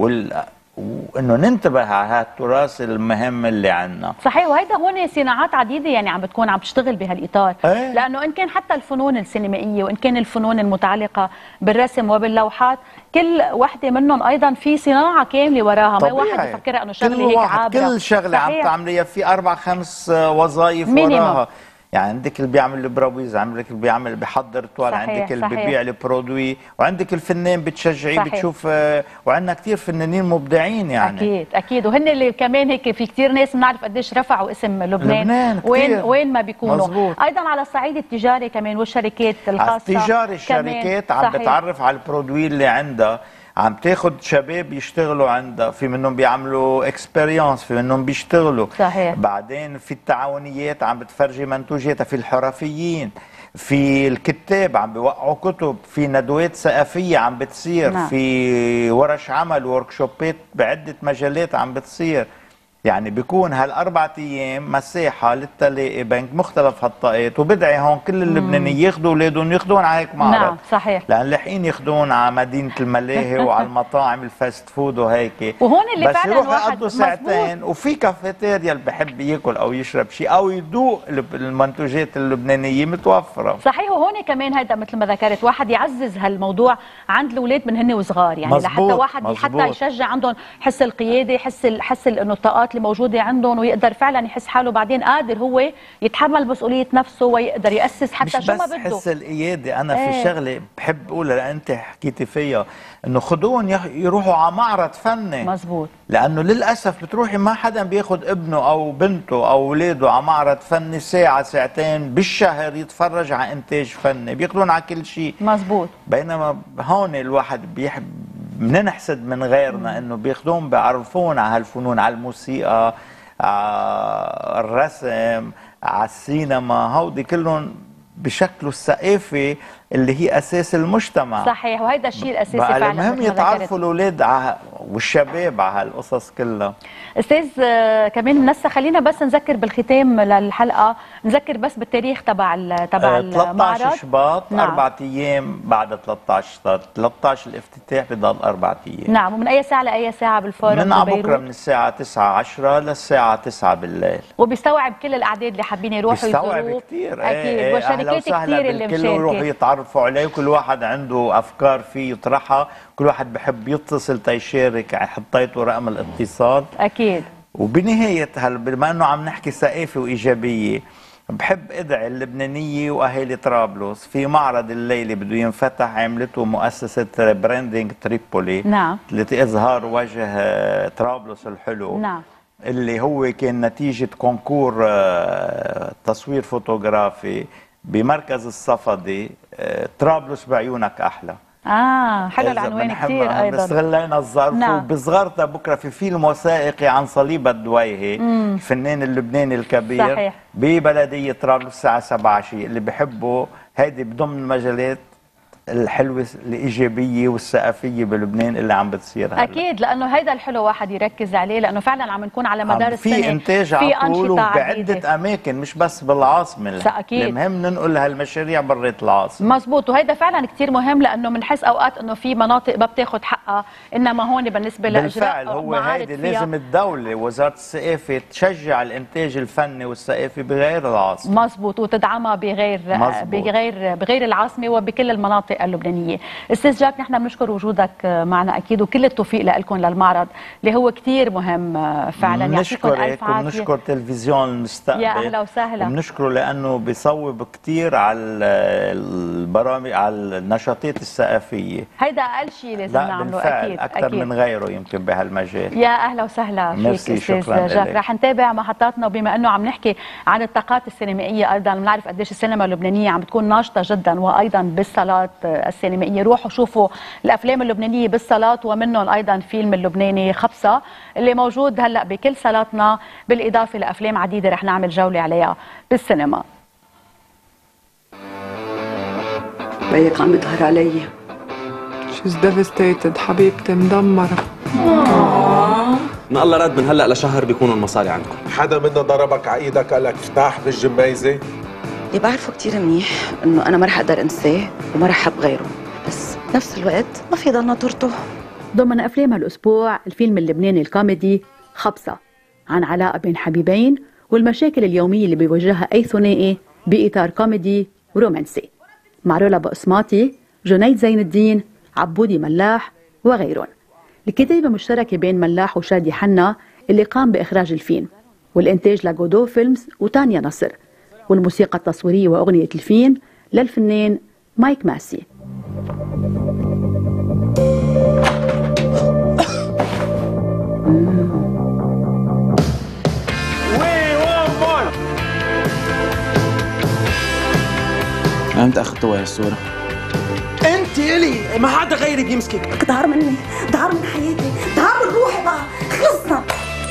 وانه ننتبه على هالتراث المهم اللي عنا. صحيح، وهيدا هون صناعات عديده يعني عم بتكون عم تشتغل بهالاطار، لانه ان كان حتى الفنون السينمائيه وان كان الفنون المتعلقه بالرسم وباللوحات، كل وحده منهم ايضا في صناعه كامله وراها، ما واحد يفكرها انه شغله هيك عابره. كل شغله عم تعمليها في 4-5 وظائف وراها. يعني عندك اللي بيعمل البراويز، عندك اللي بيعمل بيحضر توال، عندك اللي بيبيع البرودوي، وعندك الفنان بتشجعيه بتشوف. وعندنا كثير فنانين مبدعين يعني. اكيد اكيد، وهن اللي كمان هيك في كثير ناس بنعرف قديش رفعوا اسم لبنان وين ما بيكونوا. مزبوط. ايضا على الصعيد التجاري كمان والشركات الخاصه، التجاري الشركات عم بتعرف على البرودوي اللي عندها، عم تاخد شباب يشتغلوا عندها، في منهم بيعملوا اكسبيرينس، في منهم بيشتغلوا. صحيح. بعدين في التعاونيات عم بتفرجي منتوجاتها، في الحرفيين، في الكتاب عم بيوقعوا كتب، في ندوات ثقافيه عم بتصير. نعم. في ورش عمل وركشوبات بعده مجالات عم بتصير. يعني بيكون هال4 ايام مساحه للتلاقي بين مختلف هالطاقات، وبدعي هون كل اللبنانيين ياخذوا اولادهم ياخذون على هيك معرض. نعم صحيح، لان لاحقين ياخذون على مدينه الملاهي وعلى المطاعم الفاست فود وهيك، وهون اللي بس فعلا يروحوا يقضوا ساعتين. وفي كافيتيريا اللي بحب ياكل او يشرب شيء او يذوق المنتوجات اللبنانيه متوفره. صحيح، وهون كمان هيدا مثل ما ذكرت واحد يعزز هالموضوع عند الاولاد من هن وصغار، يعني مزبوط. لحتى واحد حتى يشجع عندهم حس القياده، حس انه الطاقات اللي موجوده عندهم، ويقدر فعلا يحس حاله بعدين قادر هو يتحمل مسؤوليه نفسه ويقدر ياسس حتى شو ما بده. مش بس حس القياده، انا في شغله بحب اقولها لان انت حكيتي فيها، انه خذوهم يروحوا على معرض فني. مزبوط. لانه للاسف بتروحي ما حدا بياخذ ابنه او بنته او اولاده على معرض فني ساعه ساعتين بالشهر يتفرج على انتاج فني، بياخذون على كل شيء. مزبوط. بينما هون الواحد بننحسد من غيرنا انه بياخذون بيعرفون على هالفنون، على الموسيقى، على الرسم، على السينما، هودي كلهم بشكله الثقافي اللي هي اساس المجتمع. صحيح، وهيدا الشيء الاساسي فعلا. المهم يتعرفوا الاولاد والشباب على هالقصص كلها. استاذ كمان منسى، خلينا بس نذكر بالختام للحلقه، نذكر بس بالتاريخ تبع المعرض. 13 شباط. نعم. 4 ايام بعد 13 الافتتاح بضل 4 ايام. نعم. ومن اي ساعه لاي ساعه بالفورم؟ من على بكره من الساعه 9-10 للساعه 9 بالليل. وبيستوعب كل الاعداد اللي حابين يروحوا يزوروه؟ بيستوعب كثير. اكيد. وشركات كثير اللي مشاركه، يروحوا يتعرفوا عليه، كل واحد عنده افكار فيه يطرحها، كل واحد بحب يتصل تيشارك، حطيته رقم الاتصال. اكيد. وبنهايه بما انه عم نحكي ثقافه وايجابيه، بحب ادعي اللبنانيه واهالي طرابلس في معرض الليله بده ينفتح، عملته مؤسسه براندنج تريبولي. نعم. لإظهار وجه طرابلس الحلو. نعم. اللي هو كان نتيجه كونكور تصوير فوتوغرافي بمركز الصفدي، طرابلس بعيونك احلى. حلو العنوان كثير ايضا. استغلينا الظرف. نعم. وبصغرتها بكره في فيلم وثائقي عن صليب الدويهي، الفنان اللبناني الكبير. صحيح. ببلديه طرابلس الساعه 7 عشيه، اللي بحبه هيدي بضمن المجالات الحلوه الايجابيه والثقافيه بلبنان اللي عم بتصير هلا. اكيد، لانه هيدا الحلو واحد يركز عليه، لانه فعلا عم نكون على مدار السنه في انتاج على طول بعده اماكن، مش بس بالعاصمه. اكيد. المهم ننقل هالمشاريع برات العاصمه. مزبوط. وهيدا فعلا كثير مهم، لانه بنحس اوقات انه في مناطق ما بتاخذ حقها، انما هون بالنسبه لاجراء بالفعل هو هيدي لازم الدوله وزاره الثقافه تشجع الانتاج الفني والثقافي بغير العاصمه. مزبوط. وتدعمها بغير العاصمه وبكل المناطق اللبنانيه. استاذ جاك، نحن بنشكر وجودك معنا اكيد، وكل التوفيق لكم للمعرض اللي هو كثير مهم فعلا. يعطيكم الف عافيه. بنشكر تلفزيون المستقبل. يا اهلا وسهلا. بنشكره لانه بيصوب كثير على البرامج، على النشاطات الثقافيه. هيدا اقل شيء لازم نعمله. اكيد اكثر من غيره يمكن بهالمجال. يا اهلا وسهلا فيك استاذ جاك. رح نتابع محطاتنا، وبما انه عم نحكي عن الطاقات السينمائيه ايضا بنعرف قديش السينما اللبنانيه عم بتكون ناشطه جدا، وايضا بالصالات السينمائيه. روحوا شوفوا الافلام اللبنانيه بالصالات، ومنهم ايضا فيلم اللبناني خبصه اللي موجود هلا بكل صالاتنا، بالاضافه لافلام عديده رح نعمل جوله عليها بالسينما. بيك عم يظهر علي. She's devastated. حبيبتي مدمرة. من الله رد من هلا لشهر بيكونوا المصاري عندكم. حدا منا ضربك على ايدك قال لك افتح بالجميزه؟ اللي بعرفه كتير منيح انه انا ما رح اقدر انساه وما رح احب غيره، بس بنفس الوقت ما في ضل ناطرته. ضمن افلام هالاسبوع الفيلم اللبناني الكوميدي خبصه، عن علاقه بين حبيبين والمشاكل اليوميه اللي بيواجهها اي ثنائي باطار كوميدي ورومانسي، مع رولا بقسماطي، جنيد زين الدين، عبودي ملاح وغيرهم. الكتابه مشتركه بين ملاح وشادي حنا اللي قام باخراج الفيلم، والانتاج لجودو فيلمز وتانيا نصر، والموسيقى التصويريه واغنيه الفيلم للفنان مايك ماسي. انت اخذت وين الصوره؟ انت الي ما حدا غيري بيمسكك. دهار مني، دهار من حياتي، دهار من روحي بقى، خلصنا.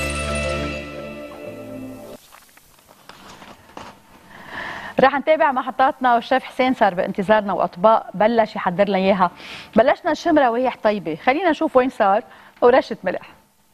رح نتابع محطاتنا، والشيف حسين صار بانتظارنا واطباق بلش يحضر لنا اياها. بلشنا الشمره وريح طيبه، خلينا نشوف وين صار ورشه ملح.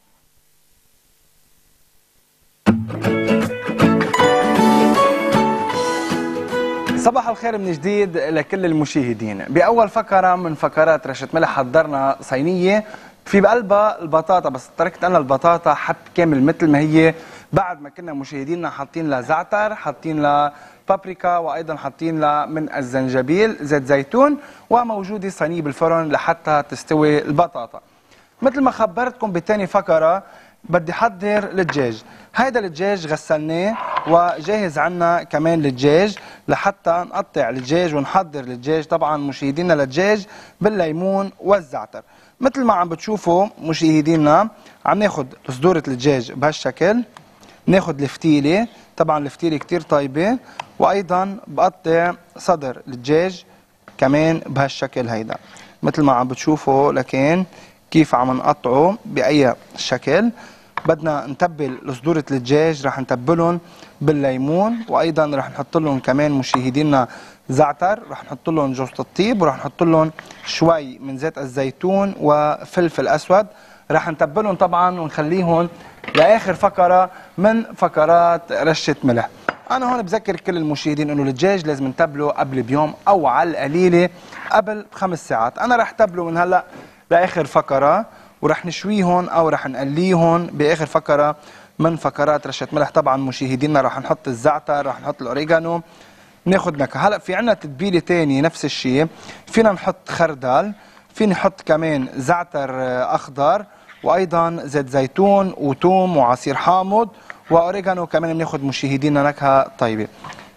صباح الخير من جديد لكل المشاهدين. بأول فقرة من فقرات رشة ملح حضرنا صينية في بقلبها البطاطا، بس تركت أنا البطاطا حب كامل مثل ما هي، بعد ما كنا مشاهدينا حاطين لها زعتر، حاطين لها بابريكا، وأيضا حاطين لها من الزنجبيل، زيت زيتون، وموجودة صينية بالفرن لحتى تستوي البطاطا. مثل ما خبرتكم بتاني فقرة بدي حضر الدجاج. هيدا الدجاج غسلناه وجاهز عنا كمان الدجاج لحتى نقطع الدجاج ونحضر الدجاج. طبعا مشاهدينا الدجاج بالليمون والزعتر. مثل ما عم بتشوفوا مشاهدينا عم ناخد صدورة الدجاج بهالشكل، ناخد الفتيلة، طبعا الفتيلة كتير طيبة، وايضا بقطع صدر الدجاج كمان بهالشكل هيدا مثل ما عم بتشوفوا. لكن كيف عم نقطعه بأي شكل. بدنا نتبل صدورة الدجاج، رح نتبلهم بالليمون، وايضا رح نحط لهم كمان مشاهدينا زعتر، رح نحط لهم جوز الطيب، ورح نحط لهم شوي من زيت الزيتون وفلفل اسود. رح نتبلهم طبعا ونخليهم لاخر فقره من فقرات رشه ملح. انا هون بذكر كل المشاهدين انه الدجاج لازم نتبله قبل بيوم او على القليله قبل ب5 ساعات. انا رح تبله من هلا لاخر فقره، ورح نشويهم او رح نقليهم باخر فقره من فقرات رشه ملح. طبعا مشاهدينا رح نحط الزعتر، رح نحط الاوريجانو، ناخذ نكهه. هلا في عندنا تتبيله ثانيه نفس الشيء، فينا نحط خردل، فينا نحط كمان زعتر اخضر، وايضا زيت زيتون وثوم وعصير حامض واوريجانو كمان بناخذ مشاهدينا نكهه طيبه.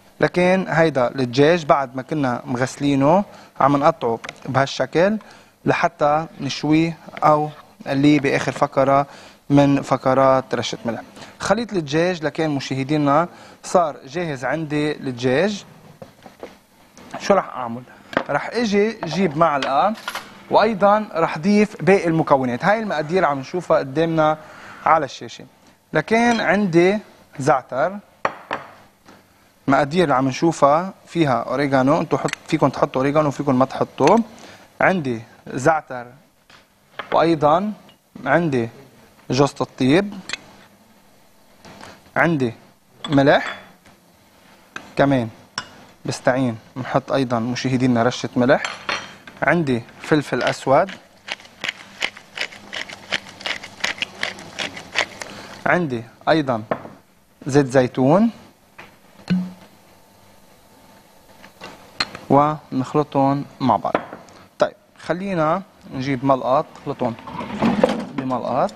لكن هيدا الدجاج بعد ما كنا مغسلينه عم نقطعه بهالشكل لحتى نشويه او نقليه باخر فقره من فقرات رشه ملح. خليط الدجاج لكن مشاهدينا صار جاهز عندي الدجاج. شو رح اعمل؟ رح اجي جيب معلقه، وايضا رح ضيف باقي المكونات. هاي المقادير عم نشوفها قدامنا على الشاشه. لكن عندي زعتر، مقادير اللي عم نشوفها فيها اوريجانو، انتم فيكم تحطوا اوريجانو وفيكم ما تحطوا. عندي زعتر، وايضا عندي جوز الطيب، عندي ملح كمان بستعين بنحط ايضا مشاهدينا رشه ملح، عندي فلفل اسود، عندي ايضا زيت زيتون، ونخلطهم مع بعض. طيب خلينا نجيب ملقط نخلطهم بملقط.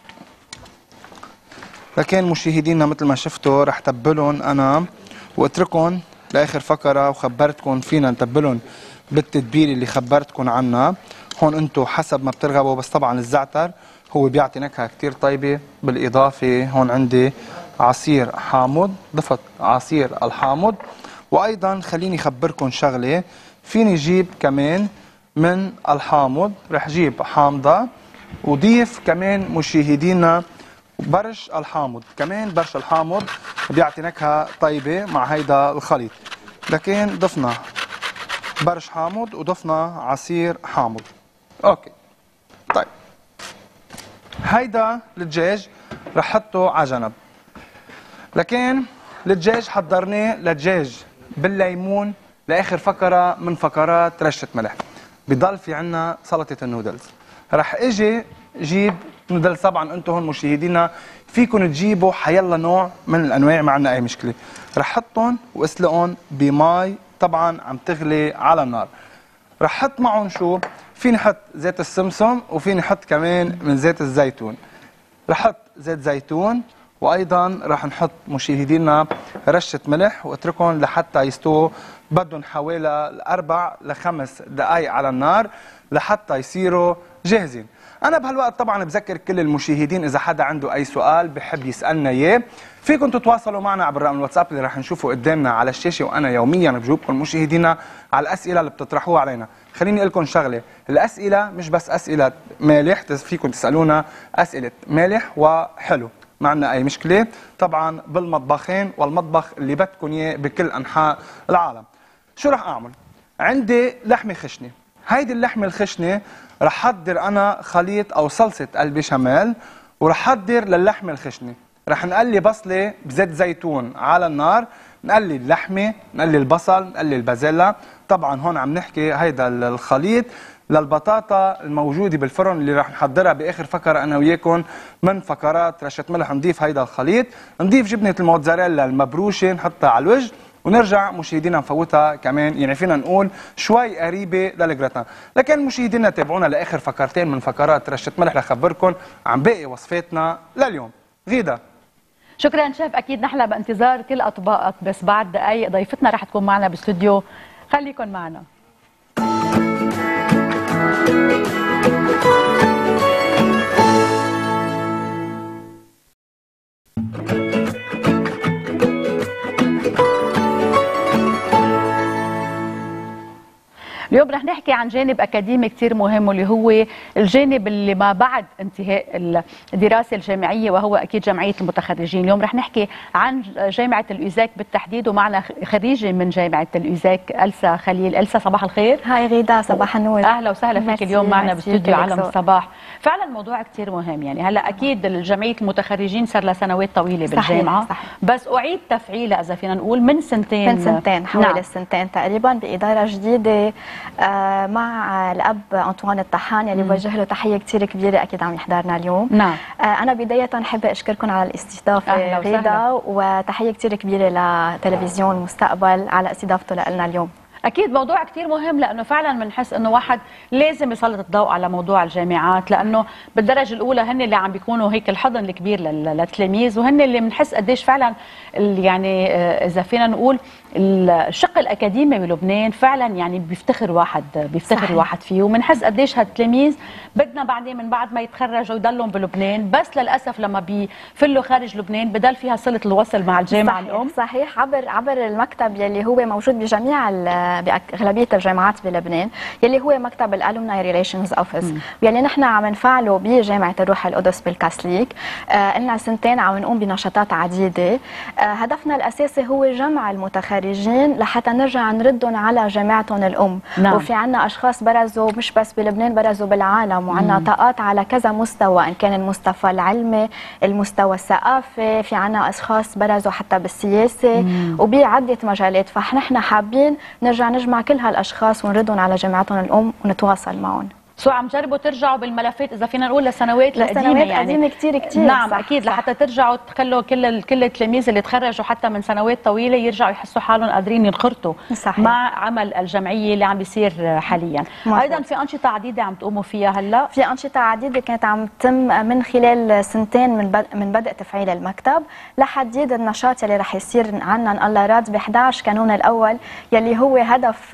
لكن مشاهدينا مثل ما شفتوا رح تبلهم انا واتركهم لاخر فقره، وخبرتكم فينا نتبلهم بالتتبيله اللي خبرتكم عنها. هون انتم حسب ما بترغبوا، بس طبعا الزعتر هو بيعطي نكهه كثير طيبه. بالاضافه هون عندي عصير حامض، ضفت عصير الحامض. وايضا خليني اخبركم شغله، فيني جيب كمان من الحامض، رح جيب حامضه وضيف كمان مشاهدينا برش الحامض. كمان برش الحامض بيعطي نكهه طيبه مع هيدا الخليط. لكن ضفنا برش حامض وضفنا عصير حامض. اوكي طيب هيدا الدجاج رح حطه على جنب. لكن الدجاج حضرناه لدجاج بالليمون لاخر فقره من فقرات رشه ملح. بضل في عنا سلطه النودلز. رح اجي جيب نودلز. طبعا انتم هون مشاهدينا فيكم تجيبوا حيلا نوع من الانواع، ما عندنا اي مشكله. رح حطهم واسلقهم بمي طبعا عم تغلي على النار. رح حط معهم شو؟ فيني حط زيت السمسم وفيني حط كمان من زيت الزيتون. رح حط زيت زيتون وايضا رح نحط مشاهدينا رشه ملح واتركهم لحتى يستووا. بدهم حوالي 4 ل 5 دقائق على النار لحتى يصيروا جاهزين. انا بهالوقت طبعا بذكر كل المشاهدين اذا حدا عنده اي سؤال بحب يسالنا اياه فيكم تتواصلوا معنا عبر رقم الواتساب اللي رح نشوفه قدامنا على الشاشه، وانا يوميا بجاوبكم مشاهدينا على الاسئله اللي بتطرحوها علينا. خليني اقول لكم شغله، الاسئله مش بس اسئله مالح، فيكم تسالونا اسئله مالح وحلو، ما عندنا اي مشكله. طبعا بالمطبخين والمطبخ اللي بدكم اياه بكل انحاء العالم. شو رح اعمل؟ عندي لحمه خشنه. هيدي اللحمه الخشنه رح حضر انا خليط او صلصه البشاميل، ورح حضر للحمه الخشنه. رح نقلي بصله بزيت زيتون على النار، نقلي اللحمه، نقلي البصل، نقلي البازيلا. طبعا هون عم نحكي هيدا الخليط للبطاطا الموجوده بالفرن اللي رح نحضرها باخر فقره انا وياكم من فقرات رشه ملح. نضيف هيدا الخليط، نضيف جبنه الموتزاريلا المبروشه نحطها على الوجه، ونرجع مشاهدينا نفوتها كمان، يعني فينا نقول شوي قريبه للجراتان. لكن مشاهدينا تابعونا لاخر فقرتين من فقرات رشه ملح لخبركم عن باقي وصفاتنا لليوم. غيدا شكرا شيف، اكيد نحن بانتظار كل اطباقك، بس بعد دقائق ضيفتنا رح تكون معنا بالاستوديو، خليكن معنا. اليوم رح نحكي عن جانب أكاديمي كتير مهم، واللي هو الجانب اللي ما بعد انتهاء الدراسة الجامعية، وهو أكيد جمعية المتخرجين. اليوم رح نحكي عن جامعة الأوزاك بالتحديد، ومعنا خريجة من جامعة الأوزاك ألسا خليل. ألسا صباح الخير. هاي غيدا، صباح النور. أهلا وسهلا فيك اليوم معنا باستوديو عالم الصباح. فعلا موضوع كتير مهم، يعني هلا أكيد جمعية المتخرجين صار لها سنوات طويلة بالجامعة. صحيح. بس أعيد تفعيلها إذا فينا نقول من سنتين حوالي سنتين تقريبا بإدارة جديدة مع الأب أنطوان الطحان يلي بوجه له تحية كتير كبيرة، أكيد عم يحضرنا اليوم. نعم. أنا بداية حابة أشكركم على الاستضافة غيدا، وتحية كتير كبيرة لتلفزيون المستقبل على استضافته لنا اليوم. أكيد موضوع كتير مهم، لأنه فعلا بنحس إنه واحد لازم يسلط الضوء على موضوع الجامعات، لأنه بالدرجة الأولى هن اللي عم بيكونوا هيك الحضن الكبير للتلاميذ، وهن اللي بنحس قديش فعلا يعني إذا فينا نقول الشق الأكاديمي بلبنان فعلا يعني بيفتخر الواحد فيه، وبنحس قديش هالتلاميذ بدنا بعدين من بعد ما يتخرجوا يضلهم بلبنان، بس للأسف لما بيفلوا خارج لبنان بدل فيها صلة الوصل مع الجامعة الأم. صحيح. عبر المكتب يلي هو موجود بجميع بأغلبية الجامعات بلبنان، يلي هو مكتب الالومناي ريليشنز اوفيس، يلي نحن عم نفعله بجامعة الروح القدس بالكاثوليك. لنا سنتين عم نقوم بنشاطات عديدة. هدفنا الأساسي هو جمع المتخرجين لحتى نرجع نردهم على جامعتهم الأم. نعم. وفي عنا أشخاص برزوا مش بس بلبنان، برزوا بالعالم، وعنا طاقات على كذا مستوى، إن كان المستوى العلمي، المستوى الثقافي، في عنا أشخاص برزوا حتى بالسياسة وبعدة مجالات. فنحن حابين نرجع نجمع كل هالاشخاص ونردهم على جامعتهم الام ونتواصل معهم. سو عم جربوا ترجعوا بالملفات اذا فينا نقول لسنوات القديمه، يعني قديمه كثير. نعم اكيد، لحتى ترجعوا تخلوا كل التلاميذ اللي تخرجوا حتى من سنوات طويله يرجعوا يحسوا حالهم قادرين ينخرطوا مع عمل الجمعيه اللي عم بيصير حاليا. ايضا في انشطه عديده عم تقوموا فيها هلا. في انشطه عديده كانت عم تتم من خلال سنتين من بدء تفعيل المكتب لحديد النشاط يلي رح يصير عنا الله راد ب 11 كانون الاول، يلي هو هدف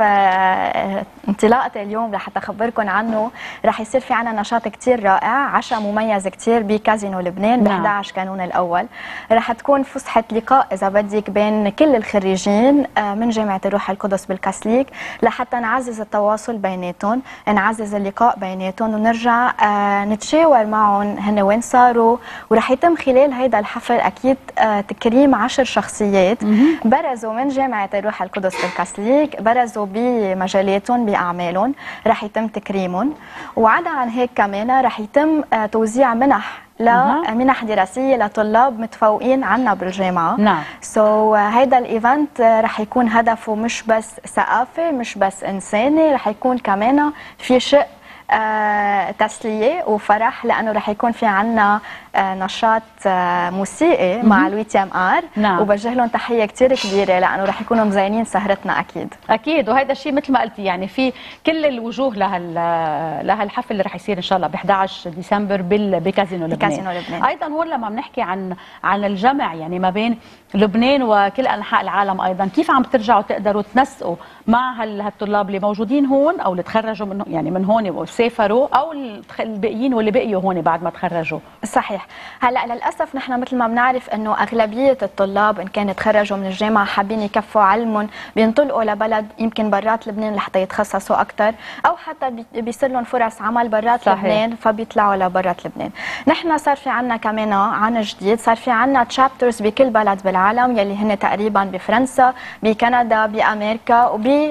انطلاقتي اليوم لحتى اخبركم عنه. رح يصير في عنا نشاط كتير رائع، عشاء مميز كتير بكازينو لبنان ب 11 كانون الاول. رح تكون فسحه لقاء اذا بدك بين كل الخريجين من جامعه الروح القدس بالكاثوليك، لحتى نعزز التواصل بيناتهم، نعزز اللقاء بيناتهم، ونرجع نتشاور معهم هن وين صاروا. ورح يتم خلال هيدا الحفل اكيد تكريم 10 شخصيات برزوا من جامعه الروح القدس بالكاثوليك، برزوا بمجالاتهم باعمالهم، رح يتم تكريمهم. وعدا عن هيك كمان رح يتم توزيع منح لمنح دراسيه لطلاب متفوقين عنا بالجامعه. نعم. هيدا الايفنت رح يكون هدفه مش بس ثقافه، مش بس انساني، رح يكون كمان في شق تسليه وفرح، لانه رح يكون في عنا نشاط موسيقي مع الويتي ام ار. نعم. وبوجه لهم تحيه كثير كبيره لانه رح يكونوا مزينين سهرتنا اكيد. اكيد، وهذا الشيء مثل ما قلتي يعني في كل الوجوه لهالحفل اللي رح يصير ان شاء الله ب 11 ديسمبر بكازينو لبنان. ايضا هون لما بنحكي عن الجمع يعني ما بين لبنان وكل انحاء العالم، ايضا كيف عم ترجعوا تقدروا تنسقوا مع هالطلاب اللي موجودين هون او اللي تخرجوا من يعني من هون وسافروا، او الباقيين واللي بقيوا هون بعد ما تخرجوا؟ صحيح. هلا للاسف نحن مثل ما بنعرف انه اغلبيه الطلاب ان كانوا تخرجوا من الجامعه حابين يكفوا علمهم بينطلقوا لبلد يمكن برات لبنان لحتى يتخصصوا اكثر، او حتى بيصير لهم فرص عمل برات لبنان فبيطلعوا لبرات لبنان. نحن صار في عنا كمان عن جديد، صار في عنا تشابترز بكل بلد بالعالم يلي هن تقريبا بفرنسا، بكندا، بامريكا،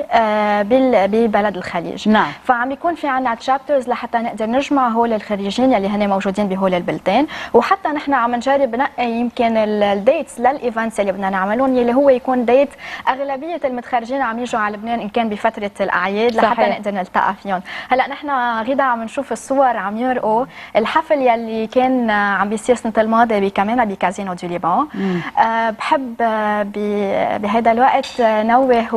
وببلد الخليج. نعم. فعم بيكون في عنا تشابترز لحتى نقدر نجمع هول الخريجين يلي هن موجودين بهول البلدان، وحتى نحن عم نجرب نقي يمكن الديتس للايفنتس اللي بدنا نعملهم يلي هو يكون ديت اغلبيه المتخرجين عم يجوا على لبنان ان كان بفتره الاعياد لحتى نقدر نلتقى فيهم. هلا نحن غدا عم نشوف الصور عم يرقوا الحفل يلي كان عم بيصير السنه الماضيه كمان بكازينو دو ليبان. بحب بهذا الوقت نوه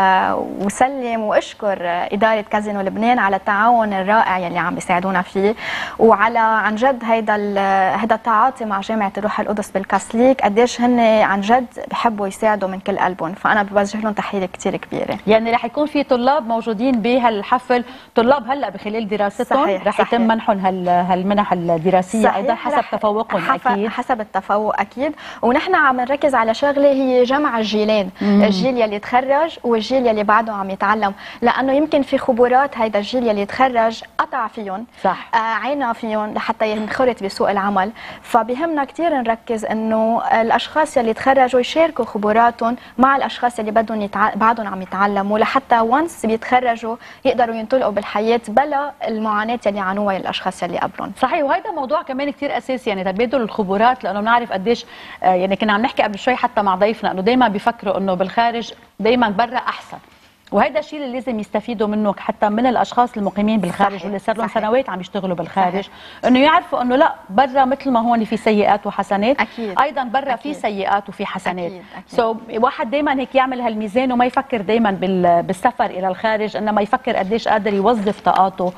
وسلم واشكر اداره كازينو لبنان على التعاون الرائع يلي عم بيساعدونا فيه، وعلى عن جد هيدا التعاطي مع جامعه الروح القدس بالكاثوليك، قديش هن عن جد بحبوا يساعدوا من كل قلبهم، فانا بوجه لهم تحيه كثير كبيره. يعني رح يكون في طلاب موجودين بهالحفل، طلاب هلا بخلال دراستهم رح يتم منحهم هالمنح الدراسيه ايضا حسب تفوقهم، اكيد حسب التفوق اكيد. ونحن عم نركز على شغله هي جمع الجيلين، الجيل يلي تخرج والجيل يلي بعده عم يتعلم، لانه يمكن في خبرات هيدا الجيل يلي تخرج قطع فيهم، صح، عينا فيهم لحتى ينخرط بسوق العمل. فبهمنا كثير نركز انه الاشخاص يلي تخرجوا يشاركوا خبراتهم مع الاشخاص يلي بدهم بعدهم عم يتعلموا، لحتى وانس بيتخرجوا يقدروا ينطلقوا بالحياه بلا المعاناه يلي عانوها الاشخاص يلي قبلهم. صحيح، وهذا موضوع كمان كثير اساسي يعني تبادل الخبرات، لانه بنعرف قديش يعني كنا عم نحكي قبل شوي حتى مع ضيفنا انه دائما بيفكروا انه بالخارج دائما برا احسن، وهذا الشيء اللي لازم يستفيدوا منه حتى من الاشخاص المقيمين بالخارج واللي صار لهم سنوات عم يشتغلوا بالخارج، انه يعرفوا انه لا برا مثل ما هون في سيئات وحسنات، أكيد. ايضا برا في سيئات وفي حسنات. واحد دائما هيك يعمل هالميزان وما يفكر دائما بالسفر الى الخارج، انما يفكر قديش قادر يوظف طاقاته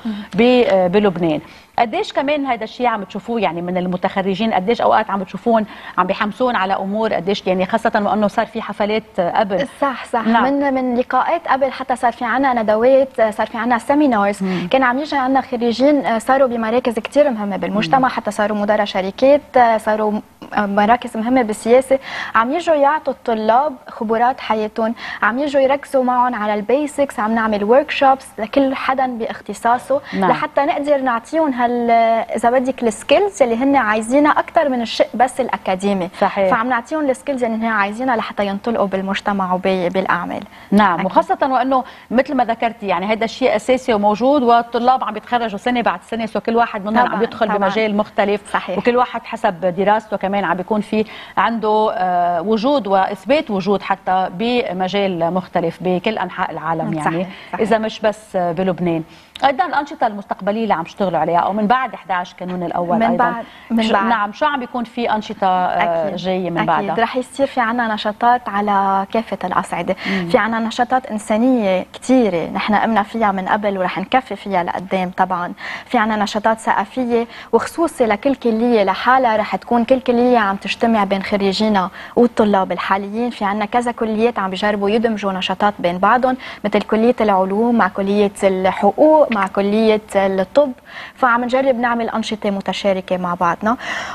بلبنان. قديش كمان هذا الشيء عم تشوفوه يعني من المتخرجين، قديش اوقات عم تشوفون عم بيحمسون على امور، قديش يعني خاصه وانه صار في حفلات قبل. صح نعم. من لقاءات قبل حتى صار في عنا ندوات، صار في عنا سيمينارز، كان عم يجي عنا خريجين صاروا بمراكز كثير مهمه بالمجتمع، حتى صاروا مدراء شركات، صاروا مراكز مهمه بالسياسه، عم يجوا يعطوا الطلاب خبرات حياتهم، عم يجوا يركزوا معهم على البيسكس، عم نعمل ورك شوبس لكل حدا باختصاصه. نعم. لحتى نقدر نعطيهم اذا بدك السكيلز اللي هن عايزينها اكثر من الشيء بس الاكاديمي. صحيح. فعم نعطيهم السكيلز اللي هن عايزينها لحتى ينطلقوا بالمجتمع وبالاعمال. نعم أكيد. وخاصه وانه مثل ما ذكرتي يعني هذا الشيء اساسي وموجود، والطلاب عم بيتخرجوا سنه بعد سنه، سو كل واحد منهم عم يدخل بمجال مختلف. صحيح. وكل واحد حسب دراسته كمان عم بيكون في عنده وجود واثبات وجود حتى بمجال مختلف بكل انحاء العالم. يعني صحيح. اذا مش بس بلبنان. ايضا الانشطه المستقبليه اللي عم تشتغلوا عليها او من بعد 11 كانون الاول من ايضا بعد نعم، شو عم بيكون في انشطه جايه من بعدها؟ اكيد رح يصير في عنا نشاطات على كافه الاصعده. في عنا نشاطات انسانيه كثيره نحن قمنا فيها من قبل ورح نكفي فيها لقدام. طبعا في عنا نشاطات ثقافيه وخصوصي لكل كليه لحالها، رح تكون كل كليه عم تجتمع بين خريجينا والطلاب الحاليين. في عنا كذا كليات عم بيجربوا يدمجوا نشاطات بين بعضهم، مثل كليه العلوم مع كليه الحقوق مع كليه الطب، فعم نجرب نعمل انشطه متشاركه مع بعضنا.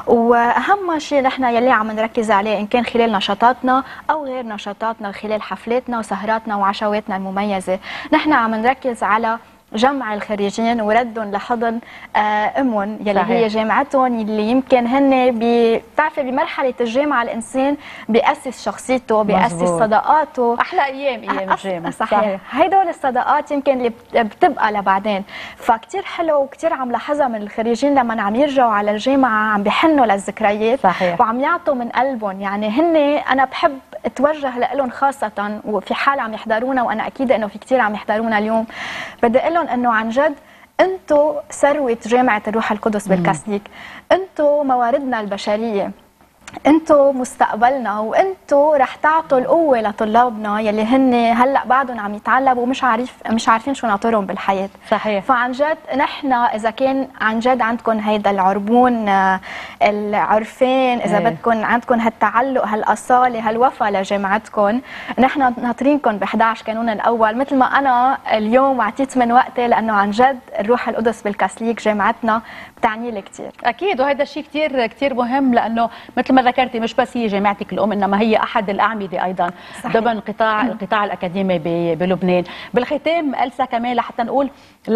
واهم شيء نحن يلي عم نركز عليه ان كان خلال نشاطاتنا او غير نشاطاتنا، خلال حفلاتنا وسهراتنا وعشواتنا المميزه، نحن عم نركز على جمع الخريجين وردهم لحضن امهم يلي هي جامعتهم، اللي يمكن هن بتعرفي بمرحله الجامعه الانسان بيأسس شخصيته، بيأسس صداقاته. احلى ايام الجامعه. صحيح. هدول الصداقات يمكن اللي بتبقى لبعدين. فكتير حلو وكتير عم لاحظها من الخريجين لما عم يرجعوا على الجامعه عم بيحنوا للذكريات. صحيح. وعم يعطوا من قلبهم. يعني هن انا بحب اتوجه لهم خاصه، وفي حال عم يحضرونا وانا اكيد انه في كتير عم يحضرونا اليوم، بدي اقول لهم انه عن جد انتم ثروه جامعه الروح القدس بالكاثوليك، انتم مواردنا البشريه، انتم مستقبلنا، وانتم رح تعطوا القوه لطلابنا يلي هن هلا بعدهم عم يتعلموا ومش عارفين شو ناطرهم بالحياه. صحيح. فعن جد نحن اذا كان عن جد عندكم هيدا العربون العرفان، اذا بدكم عندكم هالتعلق هالاصاله هالوفا لجامعتكم، نحن ناطرينكم ب11 كانون الاول مثل ما انا اليوم اعطيت من وقتي، لانه عن جد الروح القدس بالكاثوليك جامعتنا بتعني لي كثير. اكيد، وهذا الشيء كثير كثير مهم، لانه مثل ما ذكرتي مش بس هي جامعتك الام، انما هي احد الاعمده ايضا ضمن القطاع الاكاديمي بلبنان. بالختام ألسا كمان لحتى نقول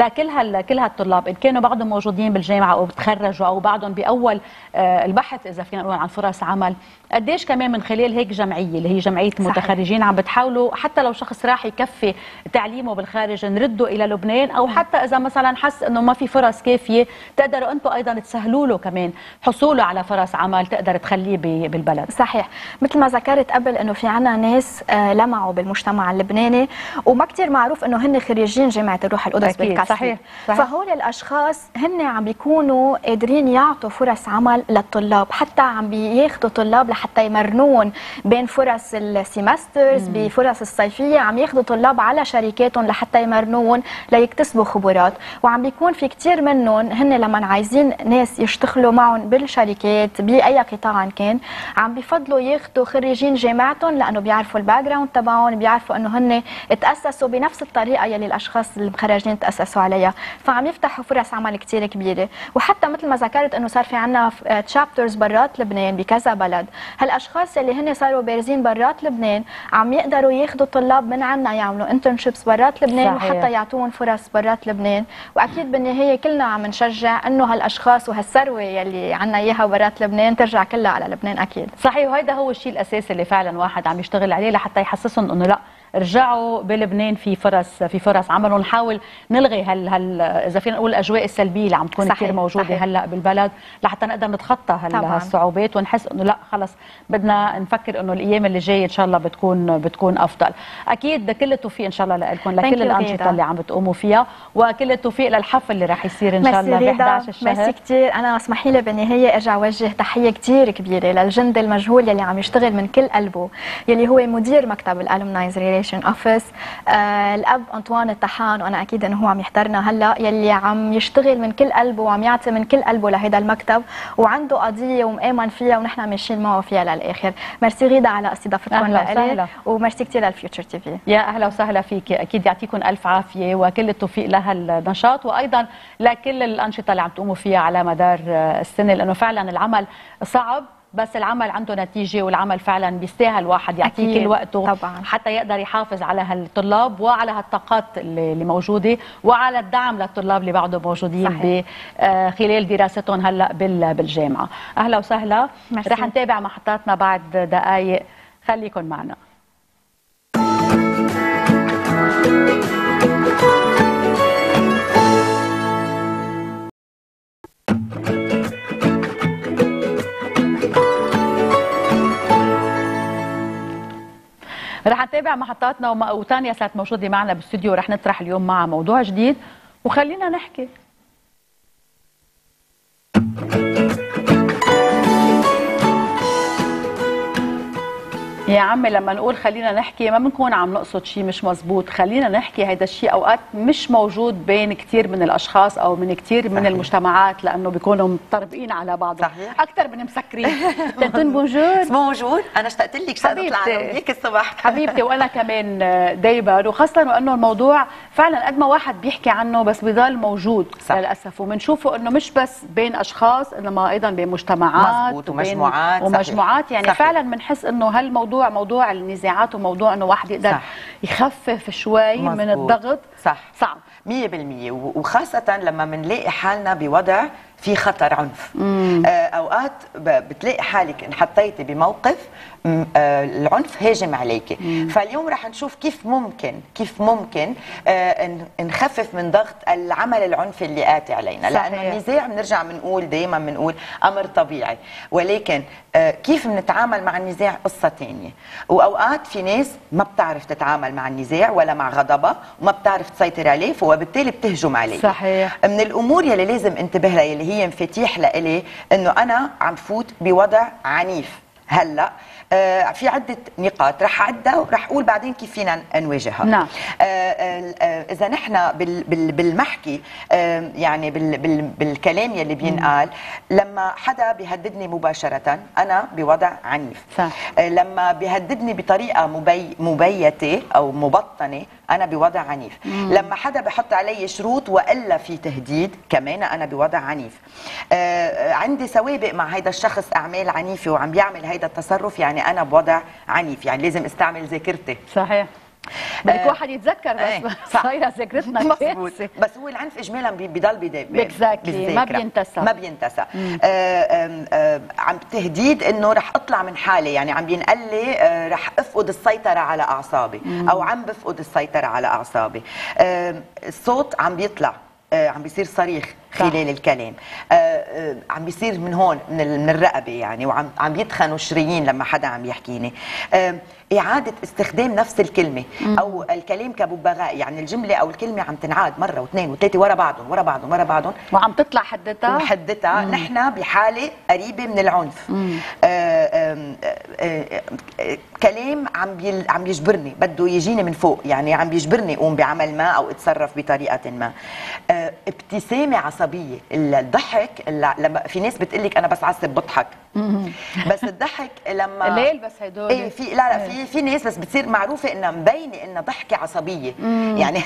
كل هالطلاب ان كانوا بعضهم موجودين بالجامعه او بتخرجوا او بعضهم باول البحث اذا فينا نقول عن فرص عمل، قديش كمان من خلال هيك جمعيه اللي هي جمعيه المتخرجين عم بتحاولوا حتى لو شخص راح يكفي تعليمه بالخارج نرده الى لبنان، او حتى اذا مثلا حس انه ما في فرص كافيه تقدروا انتم ايضا تسهلوا له كمان حصوله على فرص عمل تقدر تخليه بالبلد. صحيح، مثل ما ذكرت قبل انه في عنا ناس لمعوا بالمجتمع اللبناني وما كثير معروف انه هن خريجين جامعه الروح القدس بالكاثوليك. صحيح. فهول الاشخاص هن عم بيكونوا قادرين يعطوا فرص عمل للطلاب، حتى عم بياخذوا طلاب لحتى يمرنون بين فرص السيمسترز بفرص الصيفيه، عم ياخذوا طلاب على شركاتهم لحتى يمرنون ليكتسبوا خبرات، وعم بيكون في كثير منهم هن لما عايزين ناس يشتغلوا معهم بالشركات باي قطاع كان، عم بفضلوا ياخذوا خريجين جامعتهم لانه بيعرفوا الباك جراوند تبعهم، بيعرفوا انه هن تاسسوا بنفس الطريقه يلي الاشخاص المخرجين تاسسوا عليها، فعم يفتحوا فرص عمل كثير كبيره. وحتى مثل ما ذكرت انه صار في عندنا تشابترز برات لبنان بكذا بلد، هالاشخاص اللي هن صاروا بارزين برات لبنان عم يقدروا ياخذوا طلاب من عندنا يعملوا انترنشيبس برات لبنان. صحيح. وحتى يعطوهم فرص برات لبنان، واكيد بالنهايه كلنا عم نشجع انه هالاشخاص وهالثروه يلي عندنا اياها برات لبنان ترجع كلها على لبنان. اكيد صحيح، وهذا هو الشيء الاساسي اللي فعلا واحد عم يشتغل عليه لحتى يحسسهم انه لا رجعوا بلبنان في فرص عمل، ونحاول نلغي اذا فينا نقول الاجواء السلبيه اللي عم تكون كثير موجوده. صحيح. هلا بالبلد لحتى نقدر نتخطى هالصعوبات ونحس انه لا خلص بدنا نفكر انه الايام اللي جايه ان شاء الله بتكون افضل. اكيد كل التوفيق ان شاء الله لكم لكل الانشطه اللي عم بتقوموا فيها، وكل التوفيق للحفل اللي راح يصير ان شاء الله ب 11 الشهر. ميرسي كثير. انا اسمحي لي بالنهايه ارجع اوجه تحيه كثير كبيره للجند المجهول يلي عم يشتغل من كل قلبه، يلي هو مدير مكتب الالومنايز ريليشن اوفيس، الاب انطوان الطحان، وانا اكيد انه هو عم يحضرنا هلا، يلي عم يشتغل من كل قلبه وعم يعطي من كل قلبه لهذا المكتب، وعنده قضيه ومآمن فيها ونحن ماشيين معه فيها للاخر. ميرسي غيدا على استضافتكم لنا، وميرسي كثير للفيوتشر تي في. يا اهلا وسهلا فيك، اكيد يعطيكم الف عافيه وكل التوفيق لهالنشاط، وايضا لكل الانشطه اللي عم تقوموا فيها على مدار السنه، لانه فعلا العمل صعب بس العمل عنده نتيجه، والعمل فعلا بيستاهل واحد يعطيه كل وقته طبعا حتى يقدر يحافظ على هالطلاب وعلى هالطاقات اللي موجوده، وعلى الدعم للطلاب اللي بعده موجودين خلال دراستهم هلا بالجامعه. اهلا وسهلا. رح نتابع محطاتنا بعد دقائق، خليكن معنا. رح نتابع محطاتنا، وتانيا صارت موجوده معنا بالاستوديو، رح نطرح اليوم معها موضوع جديد، وخلينا نحكي. يا عمي لما نقول خلينا نحكي ما بنكون عم نقصد شيء مش مزبوط، خلينا نحكي هيدا الشيء اوقات مش موجود بين كثير من الاشخاص او من كثير من المجتمعات، لانه بيكونوا مطربقين على بعضهم اكثر من مسكرين. تنتون بونجور. بونجور، انا اشتقت لك شقد اطلع وياك الصبح. حبيبتي وانا كمان دايما، وخاصه وانه الموضوع فعلا قد ما واحد بيحكي عنه بس بضل موجود للاسف، وبنشوفه انه مش بس بين اشخاص انما ايضا بين مجتمعات ومجموعات يعني صحيح. فعلا بنحس انه هالموضوع موضوع النزاعات وموضوع انه واحد يقدر يخفف شوي مزبوط. من الضغط صعب 100%، وخاصة لما بنلاقي حالنا بوضع في خطر عنف. اوقات بتلاقي حالك انحطيتي بموقف العنف هاجم عليك. فاليوم رح نشوف كيف ممكن نخفف من ضغط العمل العنفي اللي آتي علينا. لانه النزاع بنرجع بنقول دائما امر طبيعي، ولكن كيف بنتعامل مع النزاع قصة ثانية. واوقات في ناس ما بتعرف تتعامل مع النزاع ولا مع غضبها وما بتعرف تسيطر عليه، وبالتالي بتهجم عليه. صحيح. من الامور يلي لازم انتبه لها يلي هي مفاتيح لإلي انه انا عم فوت بوضع عنيف. هلا في عده نقاط رح اعدها ورح اقول بعدين كيف فينا نواجهها. نعم. اذا نحن بالمحكي يعني بالكلام يلي بينقال، لما حدا بيهددني مباشره انا بوضع عنيف. صح. لما بيهددني بطريقه مبيته او مبطنه انا بوضع عنيف. لما حدا بحط علي شروط والا في تهديد كمان انا بوضع عنيف. عندي سوابق مع هيدا الشخص اعمال عنيفه وعم بيعمل هيدا التصرف، يعني انا بوضع عنيف، يعني لازم استعمل ذاكرتي. صحيح. بدك واحد يتذكر بس صايره ذاكرتنا مظبوط. بس هو العنف اجمالا بضل بالذاكره ما بينتسى. عم تهديد انه رح اطلع من حالي، يعني عم بينقل لي رح افقد السيطره على اعصابي او عم بفقد السيطره على اعصابي. الصوت عم بيطلع، عم بيصير صريخ خلال الكلام، عم بيصير من هون من الرقبه يعني، وعم يدخنوا الشرايين لما حدا عم يحكيني. إعادة استخدام نفس الكلمة أو الكلام كببغاء، يعني الجملة أو الكلمة عم تنعاد مرة واثنين وثلاثة ورا بعضهم وعم تطلع حدتها نحن بحالة قريبة من العنف. كلام عم يجبرني، بده يجيني من فوق، يعني عم بيجبرني أقوم بعمل ما أو أتصرف بطريقة ما. ابتسامة عصبية، الضحك، لما في ناس بتقلك أنا بس عصب بضحك، بس الضحك لما الليل بس هدول ايه في ناس بس بتصير معروفه انها مبينه انها ضحكه عصبيه يعني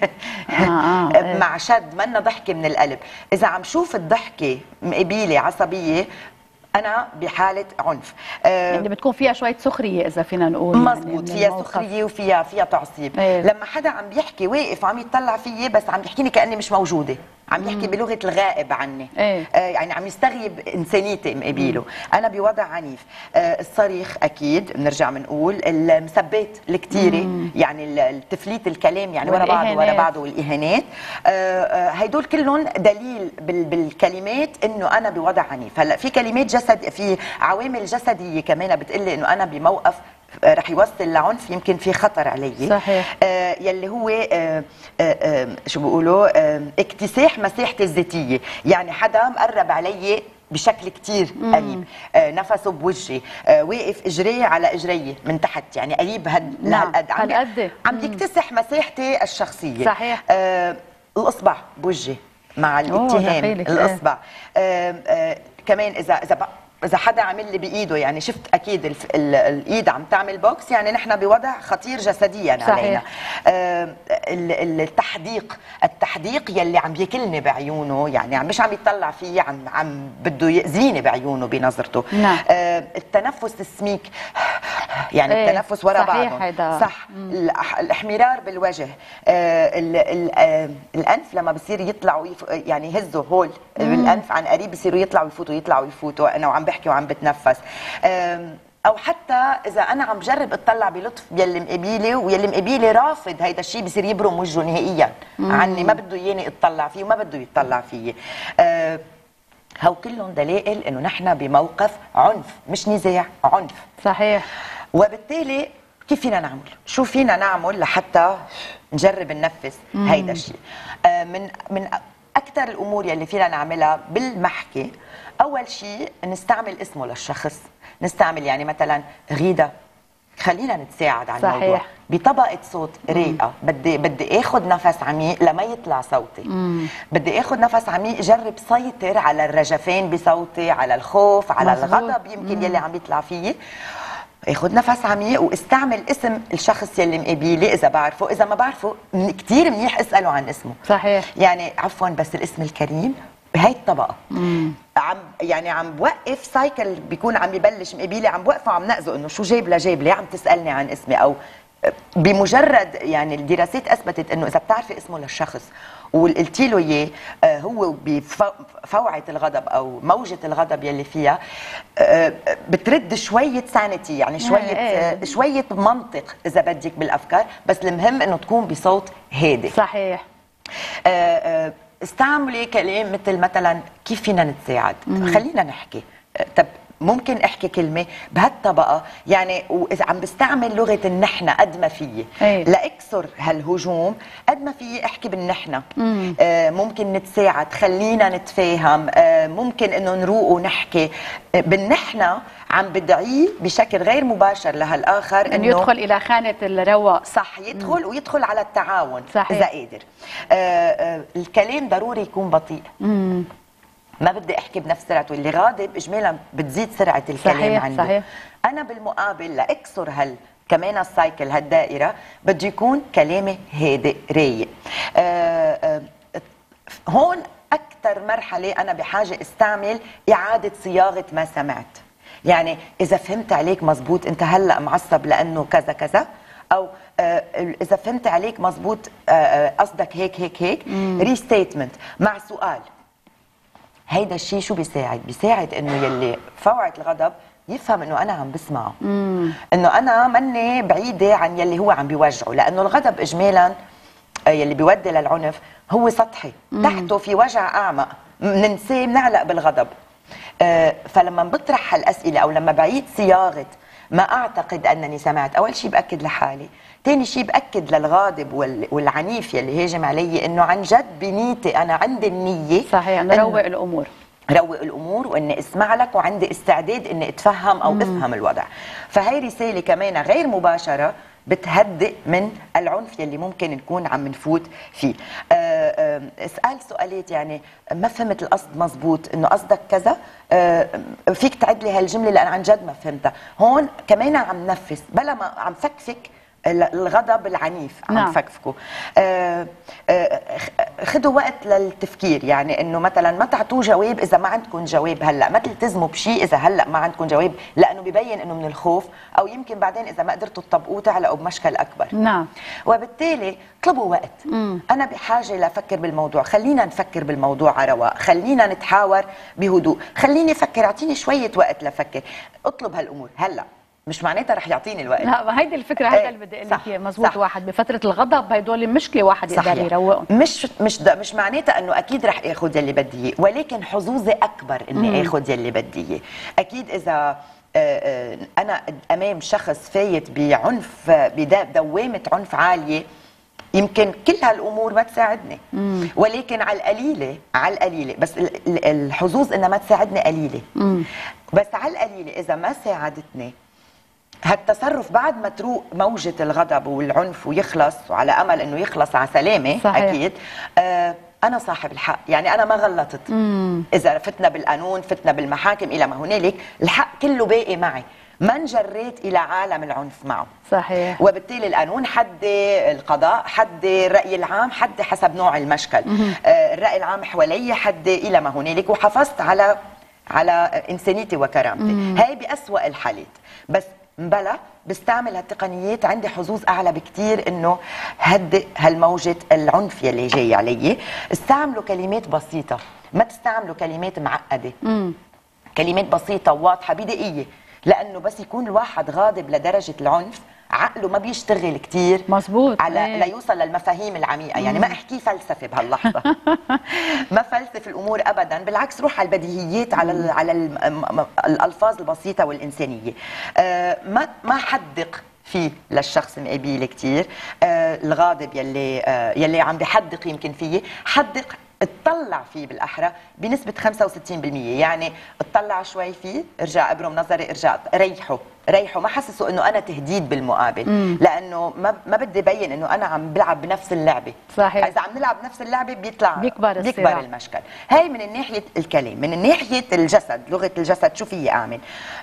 مع شد منا ضحكه من القلب. اذا عم شوف الضحكه مقبيله عصبيه انا بحاله عنف. يعني بتكون فيها شويه سخريه اذا فينا نقول. مزبوط، يعني فيها سخريه وفيها تعصيب. لما حدا عم بيحكي واقف عم يطلع فيي بس عم بيحكيني كاني مش موجوده، عم يحكي بلغه الغائب عني. يعني عم يستغيب انسانيتي مقابله، انا بوضع عنيف. الصريخ اكيد بنرجع بنقول، المسبات الكثيره يعني التفليت الكلام يعني ورا بعضه والاهانات، هيدول كلهم دليل بالكلمات انه انا بوضع عنيف. هلا في كلمات في عوامل جسديه كمان بتقلي انه انا بموقف رح يوصل لعنف، يمكن في خطر علي. صحيح. يلي هو شو بيقولوا اكتساح مساحتي الذاتيه، يعني حدا مقرب علي بشكل كتير قريب، نفسه بوجهي، واقف اجريه على اجريه من تحت، يعني قريب لهالقد عم يكتسح مساحتي الشخصيه. صحيح. الاصبع بوجهي مع الاتهام، الاصبع كمان اذا حدا عمل لي بايده، يعني شفت اكيد الايد عم تعمل بوكس، يعني نحن بوضع خطير جسديا علينا. التحديق يلي عم ياكلني بعيونه، يعني مش عم يطلع فيي، عم بده يأذيني بعيونه بنظرته. نعم. التنفس السميك، يعني التنفس ورا بعضه. صح. الاحمرار بالوجه، الانف لما بصير يطلعوا يعني يهزوا هول بالانف عن قريب، بصيروا يطلعوا يفوتوا انا وعم بحكي وعم بتنفس. او حتى اذا انا عم جرب اطلع بلطف يلي مقابيلي ويلي مقابيلي رافض هيدا الشيء، بصير يبرم وجهه نهائيا عني، ما بده ياني اطلع فيه وما بده يطلع فيي. هو كلهم دلائل انه نحن بموقف عنف، مش نزاع، عنف. صحيح. وبالتالي كيف فينا نعمل؟ شو فينا نعمل لحتى نجرب ننفذ هيدا الشيء؟ من اكثر الامور يلي فينا نعملها بالمحكي، اول شيء نستعمل اسمه للشخص، نستعمل يعني مثلا غيدة، خلينا نتساعد على الموضوع بطبقه صوت رايقه. بدي اخذ نفس عميق لما يطلع صوتي، بدي اخذ نفس عميق، جرب سيطر على الرجفان بصوتي، على الخوف، على الغضب يمكن يلي عم يطلع فيي. اخذ نفس عميق واستعمل اسم الشخص يلي مقابيلي اذا بعرفه، اذا ما بعرفه كثير منيح اساله عن اسمه. صحيح. يعني عفوا بس الاسم الكريم بهي الطبقه. عم بوقف سايكل بيكون عم يبلش مقابيلي، عم بوقفه وعم نقزه انه شو جايب لجايب، ليه عم تسالني عن اسمي؟ او بمجرد يعني الدراسات اثبتت انه اذا بتعرفي اسمه للشخص وقلتي له اياه، هو بفوعه الغضب او موجه الغضب يلي فيها بترد شويه سانيتي، يعني شويه منطق اذا بدك بالافكار، بس المهم انه تكون بصوت هادئ. صحيح. استعملي كلام مثلا كيف فينا نتساعد، خلينا نحكي. طب ممكن احكي كلمه بهالطبقه، يعني واذا عم بستعمل لغه النحن قد ما فيي لاكسر هالهجوم، قد ما فيي احكي بالنحن. ممكن نتساعد، خلينا نتفاهم، ممكن انه نروق ونحكي بالنحن. عم بدعيه بشكل غير مباشر لهالاخر انه يدخل الى خانه الرواق. صح، يدخل ويدخل على التعاون. صحيح. اذا قادر. الكلام ضروري يكون بطيء. ما بدي احكي بنفس سرعته، اللي غاضب اجمالا بتزيد سرعه الكلام. صحيح. عنده. صحيح. انا بالمقابل لاكسر كمان السايكل هالدائره بده يكون كلامي هادئ رايق. هون اكثر مرحله انا بحاجه استعمل اعاده صياغه ما سمعت. يعني اذا فهمت عليك مزبوط انت هلا معصب لانه كذا كذا، او اذا فهمت عليك مزبوط قصدك هيك هيك هيك. ريستيتمنت مع سؤال. هيدا الشيء شو بيساعد؟ بيساعد انه يلي فوعة الغضب يفهم انه انا عم بسمعه، انه انا مني بعيده عن يلي هو عم بيوجعه، لانه الغضب اجمالا يلي بيودي للعنف هو سطحي، تحته في وجع اعمق بننساه، بنعلق بالغضب. فلما بطرح هالاسئله او لما بعيد صياغه ما اعتقد انني سمعت، اول شيء باكد لحالي، ثاني شيء باكد للغاضب والعنيف يلي هاجم علي انه عن جد بنيتي انا عندي النيه. صحيح، انه روق الامور، روق الامور، واني اسمع لك وعندي استعداد اني اتفهم او افهم الوضع. فهي رساله كمان غير مباشره بتهدئ من العنف يلي ممكن نكون عم نفوت فيه. اسال سؤالات، يعني ما فهمت القصد مزبوط، انه قصدك كذا، فيك تعد لي هالجمله لان عن جد ما فهمتها. هون كمان عم نفس بلا ما عم فكفك الغضب العنيف. عم نفكفكه. خدوا وقت للتفكير، يعني انه مثلا ما تعطوه جواب اذا ما عندكم جواب هلا، ما تلتزموا بشيء اذا هلا ما عندكم جواب، لانه ببين انه من الخوف، او يمكن بعدين اذا ما قدرتوا تطبقوه تعلقوا بمشكل اكبر. نعم. وبالتالي اطلبوا وقت. انا بحاجه لافكر بالموضوع، خلينا نفكر بالموضوع على رواق، خلينا نتحاور بهدوء، خليني افكر، اعطيني شويه وقت لافكر. اطلب هالامور هلا، مش معناتها رح يعطيني الوقت. لا، هيدي الفكره، هذا اللي بدي اقول لك اياه. مزبوط. واحد بفتره الغضب هدول مشكله واحد يقدر يروقهم. مش معناتها انه اكيد رح اخذ يلي بدي اياه، ولكن حظوظي اكبر اني اخذ يلي بدي اياه. اكيد اذا انا امام شخص فايت بعنف، بدوامه عنف عاليه، يمكن كل هالامور ما تساعدني، ولكن على القليله بس الحظوظ انها ما تساعدني قليله. بس على القليله اذا ما ساعدتني هالتصرف بعد ما تروق موجة الغضب والعنف ويخلص، وعلى أمل أنه يخلص على سلامة. صحيح. أكيد أنا صاحب الحق، يعني أنا ما غلطت. إذا فتنا بالقانون، فتنا بالمحاكم إلى ما هنالك، الحق كله باقي معي، ما انجريت إلى عالم العنف معه. صحيح. وبالتالي القانون حدي، القضاء حدي، الرأي العام حدي حسب نوع المشكل. الرأي العام حوالي حدي إلى ما هنالك، وحافظت على إنسانيتي وكرامتي. هاي بأسوأ الحالات. بس بلا بستعمل هالتقنيات عندي حظوظ اعلى بكتير انه هدئ هالموجه العنف يلي جاي علي. استعملوا كلمات بسيطه، ما تستعملوا كلمات معقده. كلمات بسيطه وواضحه بدقيقه، لانه بس يكون الواحد غاضب لدرجه العنف عقله ما بيشتغل كتير. مظبوط. على ليوصل للمفاهيم العميقه. يعني ما احكي فلسفه بهاللحظه. ما فلسف الامور ابدا، بالعكس روح على البديهيات، على الالفاظ البسيطه والانسانيه. ما حدق فيه للشخص مقابيلي كتير. الغاضب يلي عم بحدق يمكن فيه، حدق اطلع فيه بالاحرى بنسبه 65%. يعني اطلع شوي فيه، ارجع ابرم نظري، ارجع ريحه، ما حسسوا انه انا تهديد بالمقابل. لانه ما بدي ابين انه انا عم بلعب بنفس اللعبه. صحيح. اذا عم نلعب بنفس اللعبه بيكبر المشكل. هاي من ناحيه الكلام. من ناحيه الجسد، لغه الجسد، شو فيي اعمل؟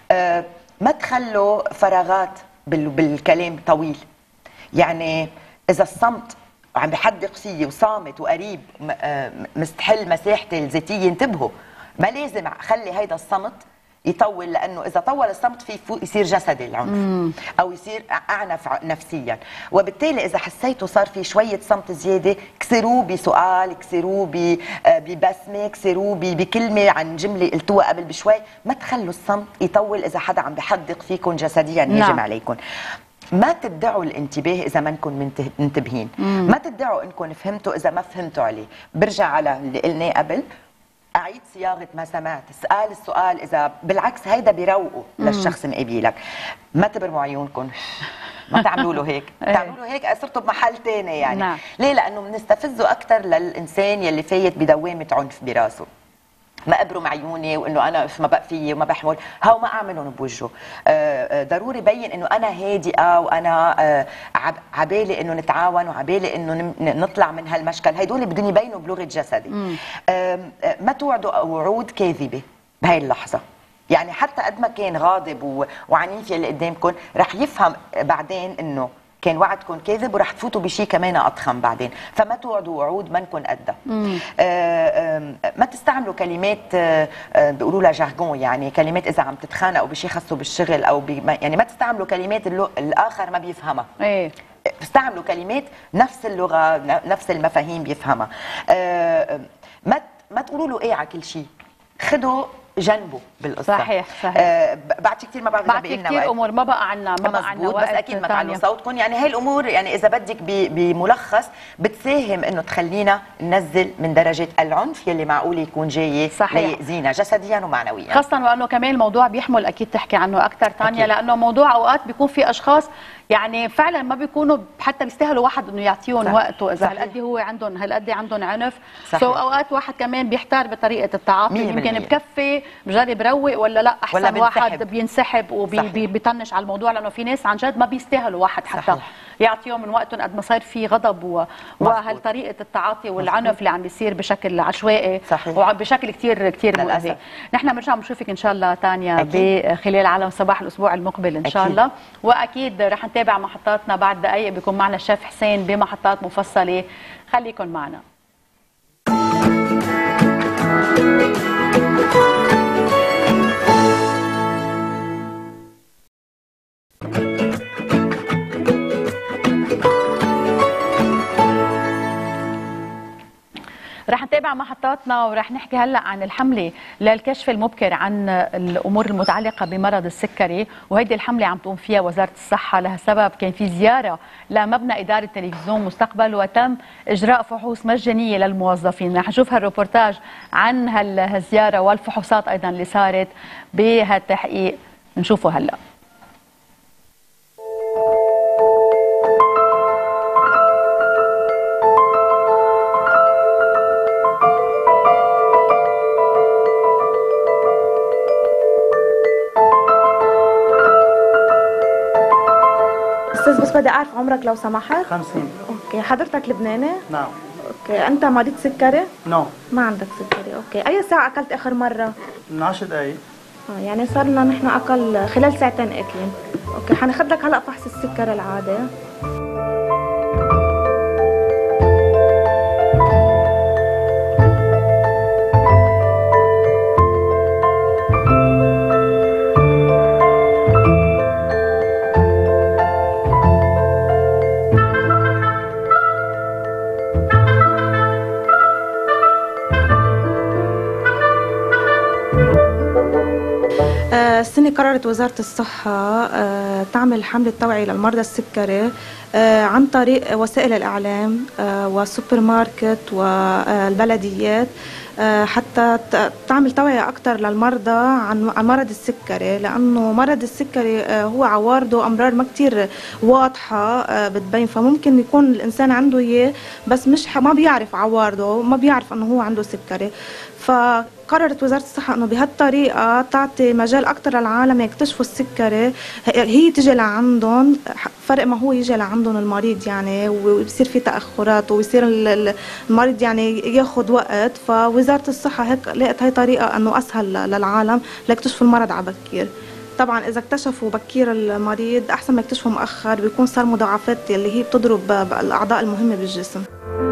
ما تخلوا فراغات بالكلام طويل. يعني اذا الصمت وعم بحدق فيي وصامت وقريب مستحل مساحتي الذاتيه، انتبهوا، ما لازم خلي هيدا الصمت يطول، لانه اذا طول الصمت في يصير جسدي العنف او يصير اعنف نفسيا، وبالتالي اذا حسيتوا صار في شويه صمت زياده كسروه بسؤال، كسروه ببسمه، كسروه بكلمه عن جمله قلتوها قبل بشوي، ما تخلوا الصمت يطول اذا حدا عم بحدق فيكم جسديا يهجم عليكم. ما تدعوا الانتباه اذا ما انكم منتبهين، ما تدعوا انكم فهمتوا اذا ما فهمتوا عليه. برجع على اللي قلناه قبل، أعيد صياغة ما سمعت، اسأل السؤال، إذا بالعكس هيدا بيروقوا للشخص مقابلك. ما تبرموا عيونكم، ما تعملوا له هيك، تعملوا له هيك صرتوا بمحل ثاني يعني. نعم. ليه؟ لأنه بنستفزه أكثر للإنسان يلي فايت بدوامة عنف براسه. ما ابرم عيوني وانه انا ما بقى فيي وما بحمل، هاو ما اعملهم بوجهه. ضروري بين انه انا هادئه وانا عبالي انه نتعاون وعبالي انه نطلع من هالمشكل، هدول بدهم يبينوا بلغه جسدي. ما توعدوا وعود كاذبه بهي اللحظه، يعني حتى قد ما كان غاضب وعنيف يلي قدامكم رح يفهم بعدين انه كان وعدكم كاذب ورح تفوتوا بشيء كمان اضخم بعدين، فما توعدوا وعود ما نكون قدها. ما تستعملوا كلمات بيقولوا لها جارجون، يعني كلمات اذا عم تتخانقوا بشيء خاصه بالشغل او يعني ما تستعملوا كلمات الاخر ما بيفهمها. استعملوا كلمات نفس اللغه نفس المفاهيم بيفهمها. ما تقولوا له ايه على كل شيء، خذوا جنبه بالقصه. صحيح بعد كثير ما بعرف كثير امور ما بقى عنا وقت، بس اكيد ما تعلوا صوتكم. يعني هاي الامور يعني اذا بدك بملخص بتساهم انه تخلينا ننزل من درجه العنف يلي معقول يكون جاي ليأذينا جسديا ومعنويا، خاصه وانه كمان الموضوع بيحمل اكيد تحكي عنه اكثر تانيا، لانه موضوع اوقات بيكون في اشخاص يعني فعلا ما بيكونوا حتى بيستاهلوا واحد انه يعطيهم وقته، اذا هالقد هو هالقد عندهم عنف. اوقات واحد كمان بيحتار بطريقه التعاطي، يمكن بكفي بجرب روق ولا لا احسن ولا واحد بينسحب وبيطنش على الموضوع، لانه في ناس عن جد ما بيستاهلوا واحد حتى يعطيهم من وقتهم قد ما صار في غضب وهالطريقه التعاطي والعنف اللي عم بيصير بشكل عشوائي وبشكل كثير مؤذي. نحن بنرجع بنشوفك ان شاء الله تانيا بخلال عالم صباح الاسبوع المقبل ان شاء الله، واكيد رح نتابع محطاتنا بعد دقائق، بيكون معنا الشيف حسين بمحطات مفصله، خليكن معنا. رح نتابع محطاتنا ورح نحكي هلا عن الحمله للكشف المبكر عن الامور المتعلقه بمرض السكري، وهيدي الحمله عم تقوم فيها وزاره الصحه. لها سبب كان في زياره لمبنى اداره تلفزيون مستقبل وتم اجراء فحوص مجانيه للموظفين. رح نشوف هالروبورتاج عن هالزياره والفحوصات ايضا اللي صارت بهالتحقيق، نشوفه هلا. بس بدي اعرف عمرك لو سمحت. 50. اوكي، حضرتك لبناني؟ نعم. اوكي، انت مريض سكري؟ نو. ما عندك سكري. اوكي، اي ساعة اكلت اخر مرة؟ من 10 دقايق. يعني صار لنا نحن اقل خلال ساعتين اكلين. اوكي، حناخذ لك هلا فحص السكر العادي. السنة قررت وزارة الصحة تعمل حملة توعية للمرضى السكري عن طريق وسائل الإعلام والسوبر ماركت والبلديات، حتى تعمل توعية أكثر للمرضى عن مرض السكري، لأنه مرض السكري هو عوارضه أمرار ما كتير واضحة بتبين، فممكن يكون الإنسان عنده إياه بس ما بيعرف عوارضه، ما بيعرف أنه هو عنده سكري. فقررت وزارة الصحة أنه بهالطريقة تعطي مجال أكثر للعالم يكتشفوا السكري، هي تجي لعندهم، فرق ما هو يجي لعندهم المريض يعني ويصير في تأخرات ويصير المريض يعني ياخذ وقت. فوزارة الصحة هيك لقت هي طريقة أنه أسهل للعالم ليكتشفوا المرض على بكير. طبعا اذا اكتشفوا بكير المريض احسن ما يكتشفوا مؤخر، بيكون صار مضاعفات اللي هي بتضرب الاعضاء المهمه بالجسم.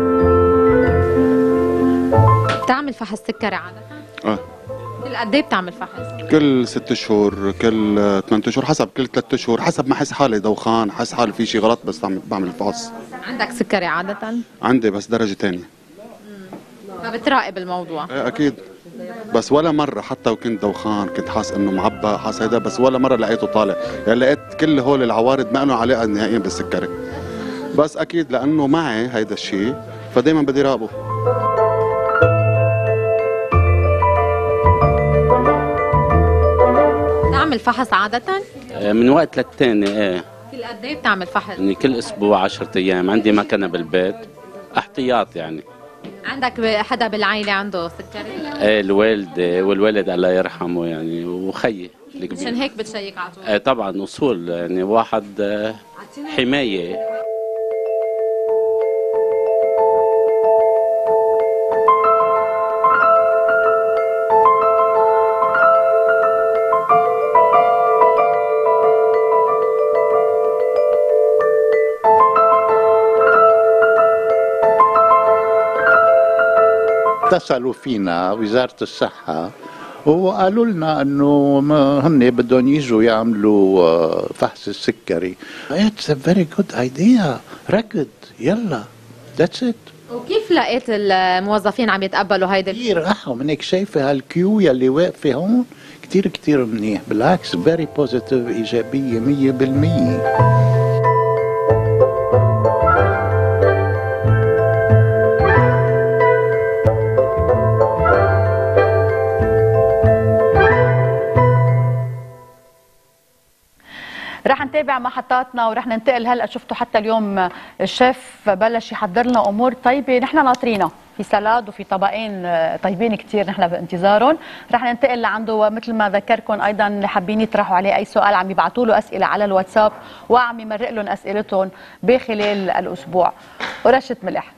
بتعمل فحص سكري عاده؟ كل قد ايه بتعمل فحص؟ كل 6 شهور، كل 8 اشهر، حسب كل 3 شهور، حسب ما احس حالي دوخان، حس حالي في شيء غلط بس بعمل الفحص. عندك سكري عاده؟ عندي بس درجه ثانيه. فبتراقب الموضوع؟ ايه اكيد، بس ولا مره حتى وكنت دوخان كنت حاس انه معبى، حاس هيدا، بس ولا مره لقيته طالع، يعني لقيت كل هول العوارض ما لهم علاقه نهائيا بالسكري، بس اكيد لانه معي هيدا الشيء فدايما بدي راقبه. بتعمل فحص عاده؟ من وقت للتاني. ايه. كل قد ايه بتعمل فحص؟ يعني كل اسبوع 10 ايام، عندي مكنه بالبيت احتياط يعني. عندك حدا بالعائله عنده سكري؟ ايه، الوالده والولد الله يرحمه يعني، وخيي الكبير. عشان هيك بتشيك على طول؟ ايه طبعا، اصول يعني، واحد حمايه. اتصلوا فينا وزارة الصحة وقالوا لنا انه هن بدهم يجوا يعملوا فحص السكري. It's a very good idea. ركض يلا. That's it. وكيف لقيت الموظفين عم يتقبلوا هيدا؟ كثير راحوا، منك شايفة هالكيو يلي واقفة هون كثير كثير منيح، بالعكس very positive، إيجابية 100%. رح نتابع محطاتنا ورح ننتقل هلا. شفتوا حتى اليوم الشيف بلش يحضر لنا امور طيبه، نحن ناطرينها في سلاد وفي طبقين طيبين كثير نحن بانتظارهم. رح ننتقل لعنده، ومثل ما ذكركم ايضا اللي حابين يطرحوا عليه اي سؤال عم يبعثوا له اسئله على الواتساب وعم يمرق لهم اسئلتهم بخلال الاسبوع. ورشه ملح.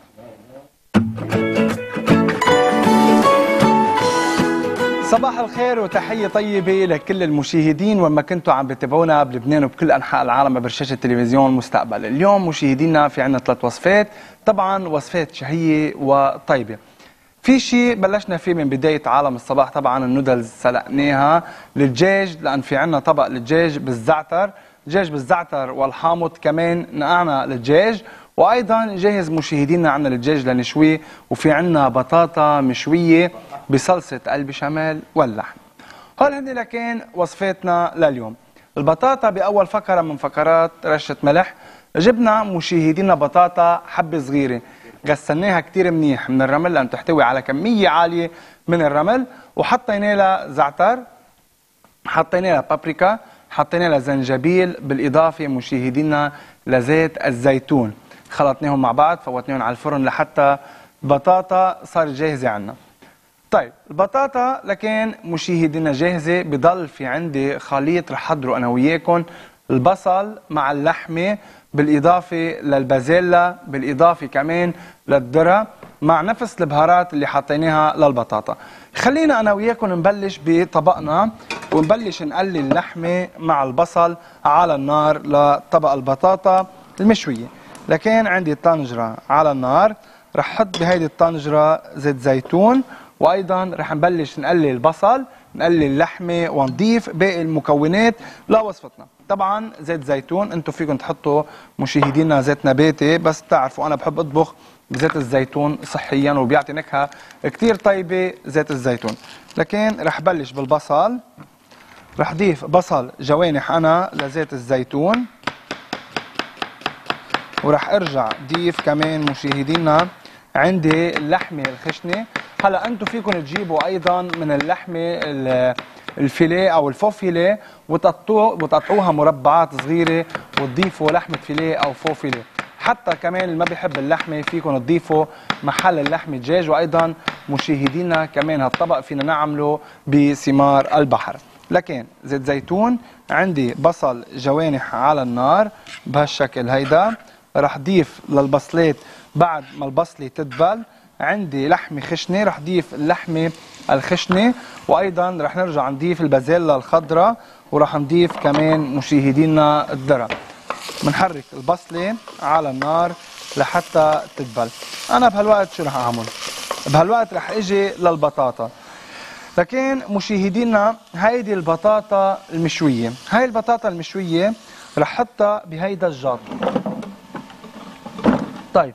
صباح الخير وتحية طيبة لكل المشاهدين وما كنتوا عم بتابعونا بلبنان وبكل أنحاء العالم برشاشة تلفزيون مستقبل. اليوم مشاهدينا في عنا 3 وصفات، طبعا وصفات شهية وطيبة. في شيء بلشنا فيه من بداية عالم الصباح، طبعا النودلز سلقناها، للدجاج لأن في عنا طبق للدجاج بالزعتر، دجاج بالزعتر والحامض، كمان نقعنا للدجاج، وايضا جاهز مشاهدينا عنا الدجاج لنشويه، وفي عنا بطاطا مشويه بصلصه البشاميل واللحم. هول هن لكن وصفاتنا لليوم. البطاطا باول فقره من فقرات رشه ملح، جبنا مشاهدينا بطاطا حبه صغيره، غسلناها كثير منيح من الرمل لان تحتوي على كميه عاليه من الرمل، وحطينا لها زعتر، حطينا لها بابريكا، حطينا لها زنجبيل، بالاضافه مشاهدينا لزيت الزيتون. خلطناهم مع بعض، فوتناهم على الفرن لحتى البطاطا صارت جاهزه عنا. طيب البطاطا لكن مشاهدينا جاهزه، بضل في عندي خليط رح احضره انا وياكم، البصل مع اللحمه بالاضافه للبازيلا، بالاضافه كمان للذره، مع نفس البهارات اللي حطيناها للبطاطا. خلينا انا وياكم نبلش بطبقنا ونبلش نقلي اللحمه مع البصل على النار لطبق البطاطا المشويه. لكن عندي طنجره على النار، رح احط بهيدي الطنجره زيت زيتون، وايضا رح نبلش نقلي البصل، نقلي اللحمه، ونضيف باقي المكونات لوصفتنا. طبعا زيت زيتون، انتم فيكم تحطوا مشاهدينا زيت نباتي، بس بتعرفوا انا بحب اطبخ بزيت الزيتون صحيا وبيعطي نكهه كثير طيبه زيت الزيتون. لكن رح بلش بالبصل، رح ضيف بصل جوانح انا لزيت الزيتون، ورح ارجع ضيف كمان مشاهدينا عندي اللحمه الخشنه. هلا انتم فيكم تجيبوا ايضا من اللحمه الفيليه او الفوفيليه وتقطعوها مربعات صغيره وتضيفوا لحمه فيليه او فوفيليه. حتى كمان اللي ما بيحب اللحمه فيكم تضيفوا محل اللحمه دجاج. وايضا مشاهدينا كمان هالطبق فينا نعمله بثمار البحر. لكن زيت زيتون، عندي بصل جوانح على النار بهالشكل هيدا، رح ضيف للبصلات بعد ما البصله تدبل، عندي لحمه خشنه، رح ضيف اللحمه الخشنه، وايضا رح نرجع نضيف البازيلا الخضراء، ورح نضيف كمان مشاهدينا الذره. بنحرك البصله على النار لحتى تدبل. انا بهالوقت شو رح اعمل؟ بهالوقت رح اجي للبطاطا. لكن مشاهدينا هيدي البطاطا المشويه، هاي البطاطا المشويه رح احطها بهيدا الجاط. طيب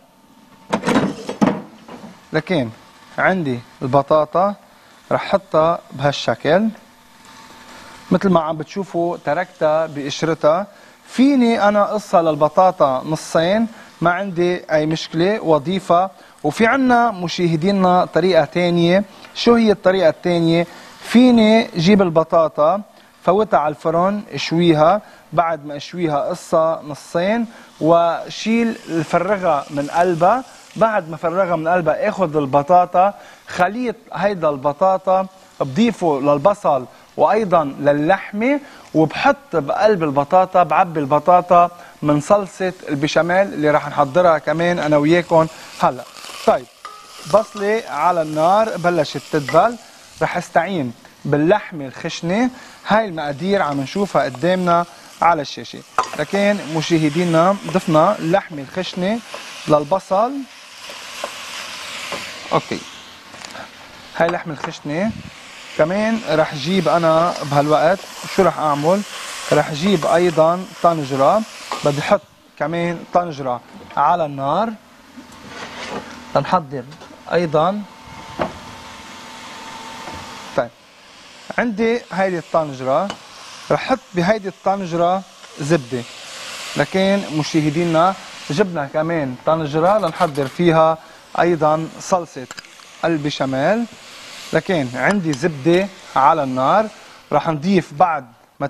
لكن عندي البطاطا رح احطها بهالشكل مثل ما عم بتشوفوا، تركتها بقشرتها. فيني انا اقصها للبطاطا نصين، ما عندي اي مشكله، واضيفها. وفي عنا مشاهدينا طريقه ثانيه. شو هي الطريقه الثانيه؟ فيني جيب البطاطا فوتها على الفرن، اشويها، بعد ما اشويها قصها نصين وشيل الفرغها من قلبها. بعد ما فرغها من قلبها اخذ البطاطا، خليط هيدا البطاطا بضيفه للبصل وايضا للحمه، وبحط بقلب البطاطا، بعبي البطاطا من صلصه البشاميل اللي راح نحضرها كمان انا وياكم هلا. طيب بصله على النار بلشت تدبل، رح استعين باللحمه الخشنه. هاي المقادير عم نشوفها قدامنا على الشاشه. لكن مشاهدينا ضفنا اللحمه الخشنه للبصل. اوكي، هاي اللحمه الخشنه كمان رح جيب انا بهالوقت شو رح اعمل؟ رح جيب ايضا طنجره، بدي احط كمان طنجره على النار لنحضر ايضا. طيب عندي هيدي الطنجره، رح احط بهيدي الطنجره زبده. لكن مشاهدينا جبنا كمان طنجره لنحضر فيها ايضا صلصه البشاميل. لكن عندي زبده على النار، رح نضيف بعد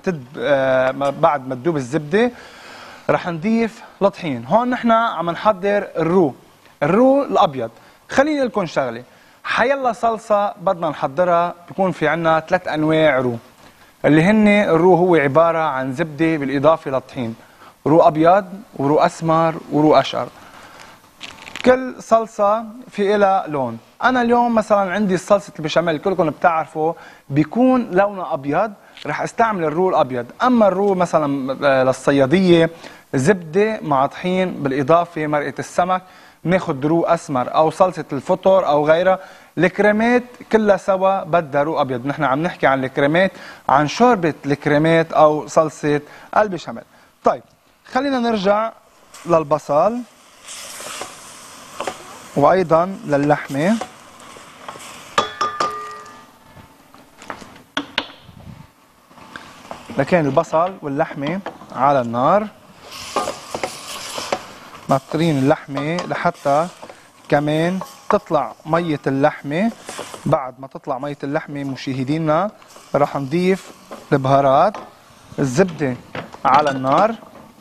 ما تدوب الزبده رح نضيف الطحين. هون نحن عم نحضر الرو الابيض. خليني اقول لكم شغله، حيلا صلصه بدنا نحضرها بيكون في عنا 3 انواع رو، اللي هن الرو هو عباره عن زبده بالاضافه للطحين، رو ابيض ورو اسمر ورو اشقر. كل صلصه في لها لون. انا اليوم مثلا عندي صلصه البشاميل كلكم بتعرفوا بيكون لونها ابيض، رح استعمل الرو الابيض. اما الرو مثلا للصياديه زبده مع طحين بالاضافه مرقه السمك، بناخذ رو اسمر او صلصه الفطر او غيرها. الكريمات كلها سوا بدها رو ابيض. نحن عم نحكي عن الكريمات، عن شوربه الكريمات او صلصه البشاميل. طيب خلينا نرجع للبصل وايضا للحمه. لكن البصل واللحمه على النار، ناطرين اللحمه لحتى كمان تطلع ميه اللحمه. بعد ما تطلع ميه اللحمه مشاهدينا رح نضيف البهارات. الزبده على النار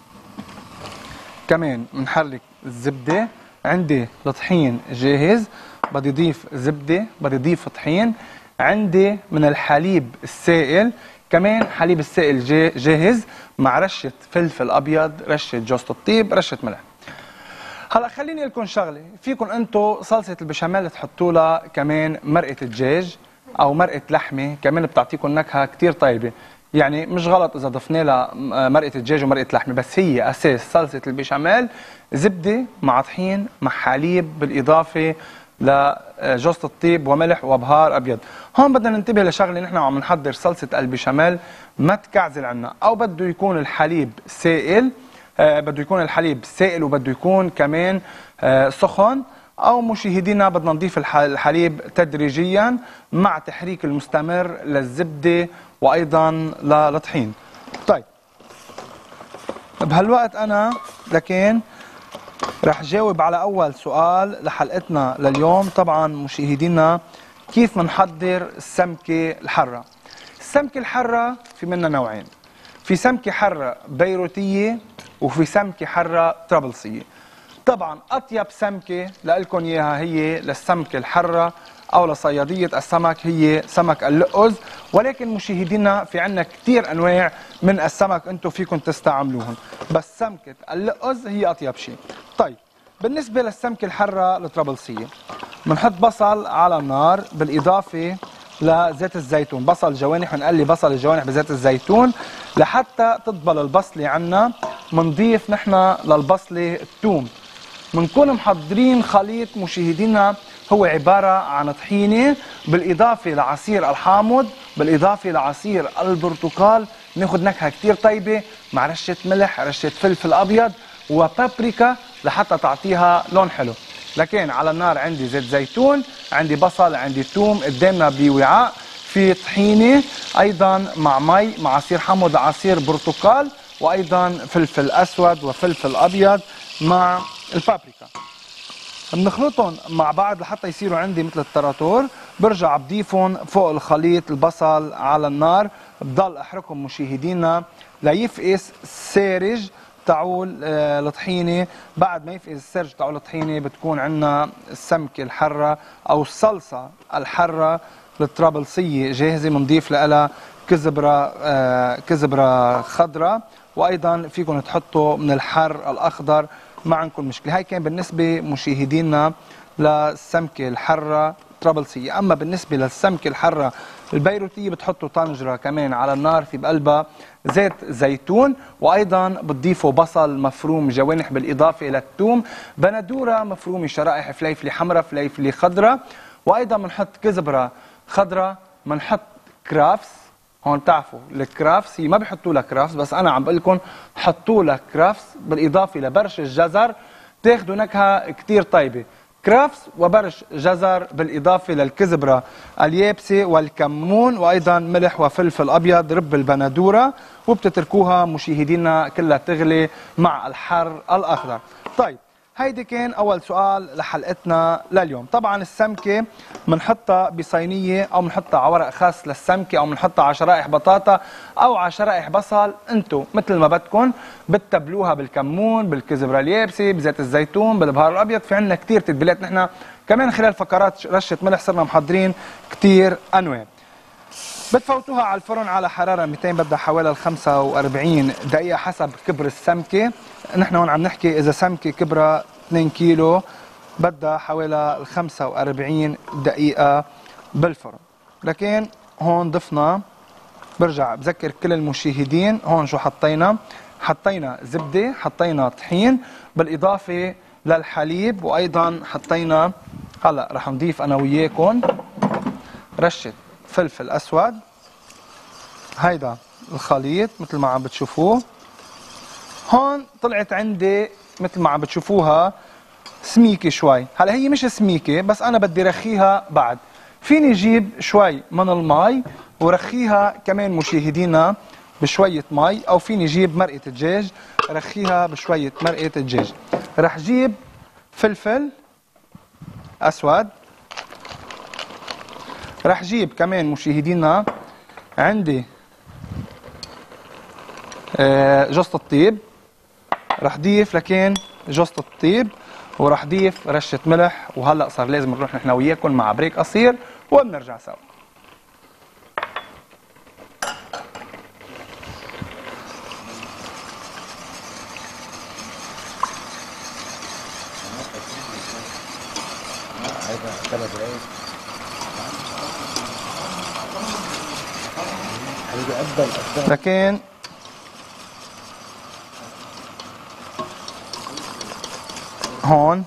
كمان بنحرك الزبده. عندي الطحين جاهز، بدي اضيف زبده، بدي اضيف طحين. عندي من الحليب السائل كمان، حليب السائل جاهز مع رشه فلفل ابيض، رشه جوز الطيب، رشه ملح. هلا خليني اقول لكم شغله، فيكم انتم صلصه البشاميل تحطوا لها كمان مرقه دجاج او مرقه لحمه، كمان بتعطيكم نكهه كثير طيبه. يعني مش غلط اذا ضفنا لها مرقه دجاج ومرقه لحمه، بس هي اساس صلصه البشاميل زبده مع طحين مع حليب بالاضافه لجوز الطيب وملح وبهار ابيض. هون بدنا ننتبه لشغله، نحن عم نحضر صلصه البشاميل ما تكعزل عنا، او بده يكون الحليب سائل، بده يكون الحليب سائل وبده يكون كمان سخن، او مشاهدينا بدنا نضيف الحليب تدريجيا مع تحريك المستمر للزبده وايضا للطحين. طيب بهالوقت انا لكن رح جاوب على اول سؤال لحلقتنا لليوم. طبعا مشاهدينا كيف بنحضر السمكه الحره؟ السمكه الحره في منها نوعين، في سمكه حره بيروتيه وفي سمكه حره طرابلسيه. طبعا اطيب سمكه لكم اياها هي للسمكه الحره او لصياديه السمك هي سمك اللقز، ولكن مشاهدينا في عندنا كثير انواع من السمك انتم فيكم تستعملوهم، بس سمكه اللقز هي اطيب شيء. طيب بالنسبه للسمكه الحره الطرابلسيه، بنحط بصل على النار بالاضافه لزيت الزيتون، بصل جوانح، بنقلي بصل الجوانح بزيت الزيتون لحتى تدبل البصله عنا. بنضيف نحن للبصله الثوم. بنكون محضرين خليط مشاهدينا هو عباره عن طحينه بالاضافه لعصير الحامض بالاضافه لعصير البرتقال، بناخذ نكهه كثير طيبه مع رشه ملح، رشه فلفل ابيض وبابريكا لحتى تعطيها لون حلو. لكن على النار عندي زيت زيتون، عندي بصل، عندي ثوم، قدامنا بوعاء في طحينه ايضا مع مي مع عصير حامض عصير برتقال وايضا فلفل اسود وفلفل ابيض مع البابريكا. بنخلطهم مع بعض لحتى يصيروا عندي مثل التراتور. برجع بضيفهم فوق الخليط البصل على النار، بضل احركهم مشاهدينا ليفقس السارج تاعول الطحينه. بعد ما يفقس السارج تاعول الطحينه بتكون عندنا السمكه الحره او الصلصه الحره الطرابلسيه جاهزه. بنضيف لها كزبره خضراء وايضا فيكم تحطوا من الحر الاخضر، ما عندكم مشكله. هاي كان بالنسبه مشاهدينا للسمكه الحره طرابلسيه. اما بالنسبه للسمكه الحره البيروتيه بتحطوا طنجره كمان على النار في بقلبها زيت زيتون، وايضا بتضيفوا بصل مفروم جوانح بالاضافه الى الثوم، بندوره مفرومه شرائح، فليفله حمراء، فليفله خضراء، وايضا بنحط كزبره خضراء، بنحط كرافس. هون بتعرفوا الكرافس هي ما بيحطوا لها كرافس، بس انا عم بقول لكم حطوا لها كرافس بالاضافه لبرش الجزر، تاخذوا نكهه كثير طيبه. كرافس وبرش جزر بالاضافه للكزبره اليابسه والكمون وايضا ملح وفلفل ابيض، رب البندوره، وبتتركوها مشاهدينا كلها تغلي مع الحر الاخضر. طيب هيدي كان اول سؤال لحلقتنا لليوم. طبعا السمكه بنحطها بصينيه او بنحطها على ورق خاص للسمكه او بنحطها على شرائح بطاطا او على شرائح بصل، انتم مثل ما بدكم. بتتبلوها بالكمون، بالكزبره اليابسه، بزيت الزيتون، بالبهار الابيض. في عندنا كثير تتبيلات نحن كمان خلال فقرات رشه ملح صرنا محضرين كثير انواع. بتفوتوها على الفرن على حراره 200، بدها حوالي 45 دقيقه حسب كبر السمكه. نحن هون عم نحكي اذا سمكه كبرها 2 كيلو بدها حوالي 45 دقيقه بالفرن. لكن هون ضفنا، برجع بذكر كل المشاهدين هون شو حطينا. حطينا زبده، حطينا طحين بالاضافه للحليب، وايضا حطينا، هلا رح نضيف انا وياكم رشه فلفل اسود. هيدا الخليط مثل ما عم بتشوفوه هون طلعت عندي مثل ما عم بتشوفوها سميكه شوي. هلا هي مش سميكه، بس انا بدي رخيها بعد. فيني جيب شوي من المي ورخيها كمان مشاهدينا بشويه مي، او فيني جيب مرقه دجاج رخيها بشويه مرقه دجاج. رح جيب فلفل اسود، رح جيب كمان مشاهدينا عندي جوزة الطيب، رح ضيف لكن جوزة الطيب، ورح ضيف رشة ملح. وهلا صار لازم نروح نحن وياكم مع بريك قصير وبنرجع سوا. لكن هون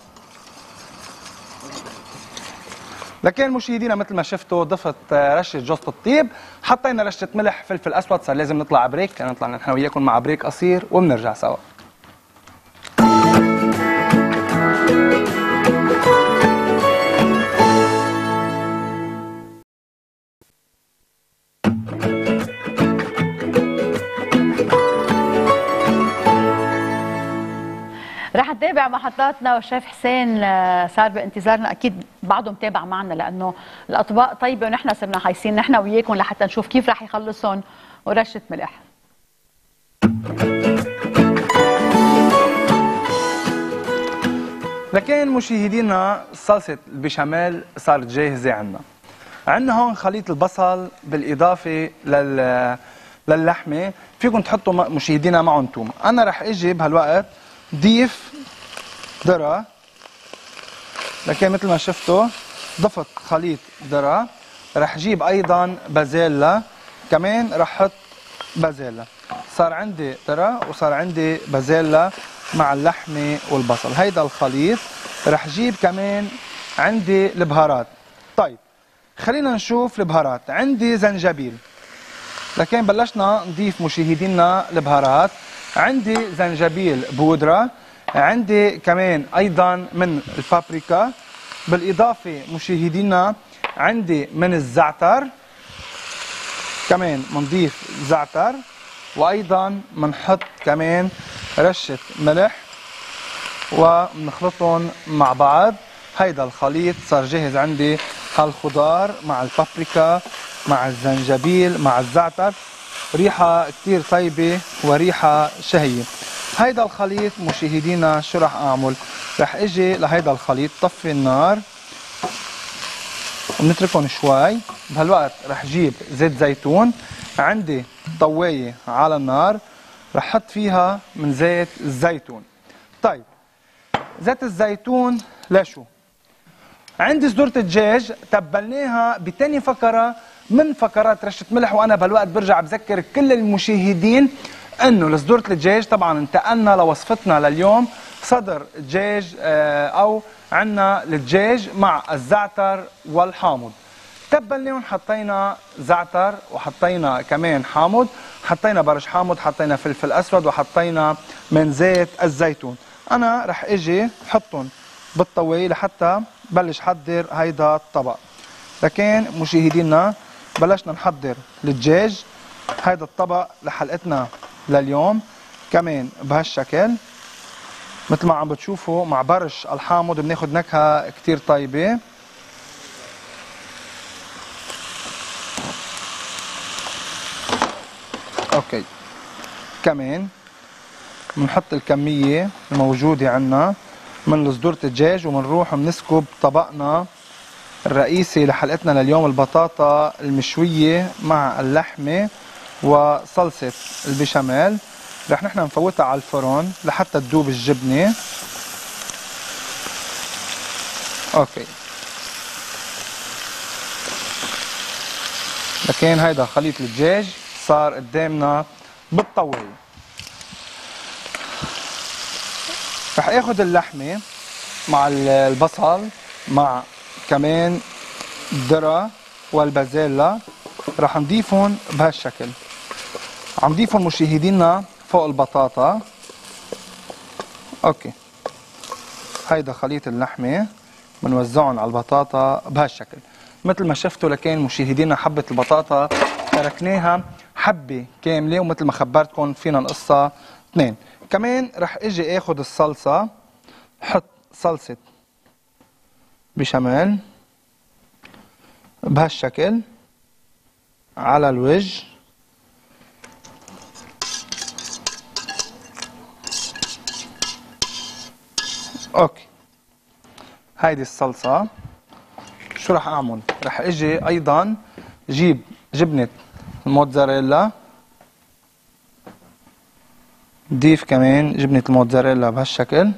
مشاهدينا مثل ما شفتوا ضفت رشه جوزة الطيب، حطينا رشه ملح، فلفل اسود. صار لازم نطلع بريك، نطلع نحن وياكم مع بريك قصير وبنرجع سوا. رح نتابع محطاتنا، والشيف حسين صار بانتظارنا، اكيد بعده متابع معنا لانه الاطباق طيبه ونحن صرنا حايسين نحن وياكم لحتى نشوف كيف رح يخلصهم. ورشه ملح. لكن مشاهدينا صلصه البشاميل صارت جاهزه عندنا. عندنا هون خليط البصل بالاضافه للحمه، فيكم تحطوا مشاهدينا معهم ثوم. انا رح اجي بهالوقت ضيف ذره، لكن مثل ما شفتوا ضفت خليط ذرة. رح جيب ايضا بازيلا، كمان رح احط بازيلا. صار عندي ذرة وصار عندي بازيلا مع اللحمة والبصل. هيدا الخليط. رح جيب كمان عندي البهارات. طيب خلينا نشوف البهارات. عندي زنجبيل، لكن بلشنا نضيف مشاهدينا البهارات. عندي زنجبيل بودرة، عندي كمان ايضا من البابريكا، بالاضافة مشاهدينا عندي من الزعتر، كمان بنضيف زعتر، وايضا بنحط كمان رشة ملح وبنخلطهم مع بعض. هيدا الخليط صار جاهز عندي، هالخضار مع البابريكا مع الزنجبيل مع الزعتر، ريحة كتير طيبة وريحة شهية. هيدا الخليط مشاهدينا شو رح اعمل؟ رح اجي لهيدا الخليط طفي النار ونتركهم شوي. بهالوقت رح جيب زيت زيتون، عندي طواية على النار رح احط فيها من زيت الزيتون. طيب زيت الزيتون لشو؟ عندي صدورة الدجاج تبلناها بتاني فقرة من فقرات رشة ملح. وانا بهالوقت برجع بذكر كل المشاهدين انه لصدورة الدجاج طبعا انتقلنا لوصفتنا لليوم صدر دجاج او عندنا الدجاج مع الزعتر والحامض. تبلناهم، حطينا زعتر وحطينا كمان حامض، حطينا برش حامض، حطينا فلفل اسود، وحطينا من زيت الزيتون. انا رح اجي حطهم بالطاوية لحتى بلش حضر هيدا الطبق. لكن مشاهدينا بلشنا نحضر الدجاج. هيدا الطبق لحلقتنا لليوم كمان بهالشكل مثل ما عم بتشوفوا مع برش الحامض بناخد نكهة كتير طيبة. اوكي، كمان بنحط الكمية الموجودة عنا من صدورة الدجاج وبنروح بنسكب طبقنا الرئيسي لحلقتنا لليوم، البطاطا المشوية مع اللحمة وصلصة البشاميل. رح نحن نفوتها على الفرن لحتى تذوب الجبنة. اوكي، لكن هيدا خليط الدجاج صار قدامنا بالطاولة. رح اخد اللحمة مع البصل مع كمان الذرة والبازيلا، رح نضيفهم بهالشكل. عم نضيفهم مشاهدينا فوق البطاطا. اوكي، هيدا خليط اللحمة بنوزعهم على البطاطا بهالشكل مثل ما شفتوا. لكن مشاهدينا حبة البطاطا تركناها حبة كاملة، ومثل ما خبرتكم فينا نقصها 2. كمان رح اجي اخد الصلصة، حط صلصة بشاميل بهالشكل على الوجه. اوكي، هيدي الصلصة. شو رح اعمل؟ رح اجي ايضا جيب جبنة الموتزاريلا، ضيف كمان جبنة الموتزاريلا بهالشكل.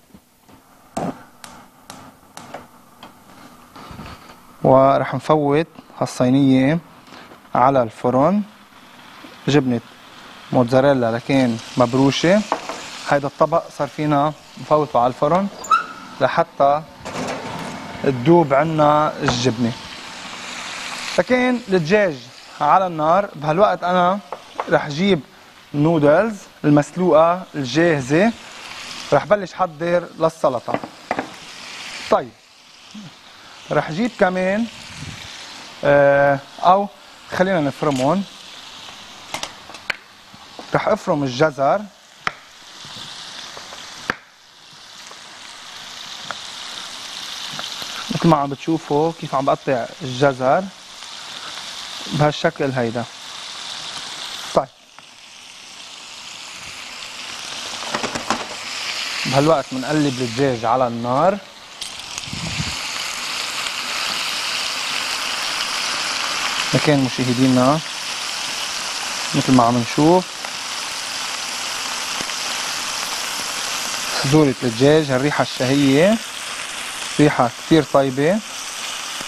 ورح نفوت هالصينية على الفرن جبنة موتزاريلا لكن مبروشة. هيدا الطبق صار فينا نفوته على الفرن لحتى تذوب عنا الجبنة. لكن الدجاج على النار. بهالوقت انا رح جيب النودلز المسلوقة الجاهزة، رح بلش حضر للسلطة. طيب رح جيب كمان او خلينا نفرمهم. رح افرم الجزر، مثل ما عم بتشوفوا كيف عم بقطع الجزر بهالشكل هيدا. طيب بهالوقت بنقلب الدجاج على النار. لكن مشاهدينا مثل ما عم نشوف صدورة الدجاج، هالريحة الشهية، ريحة كتير طيبة.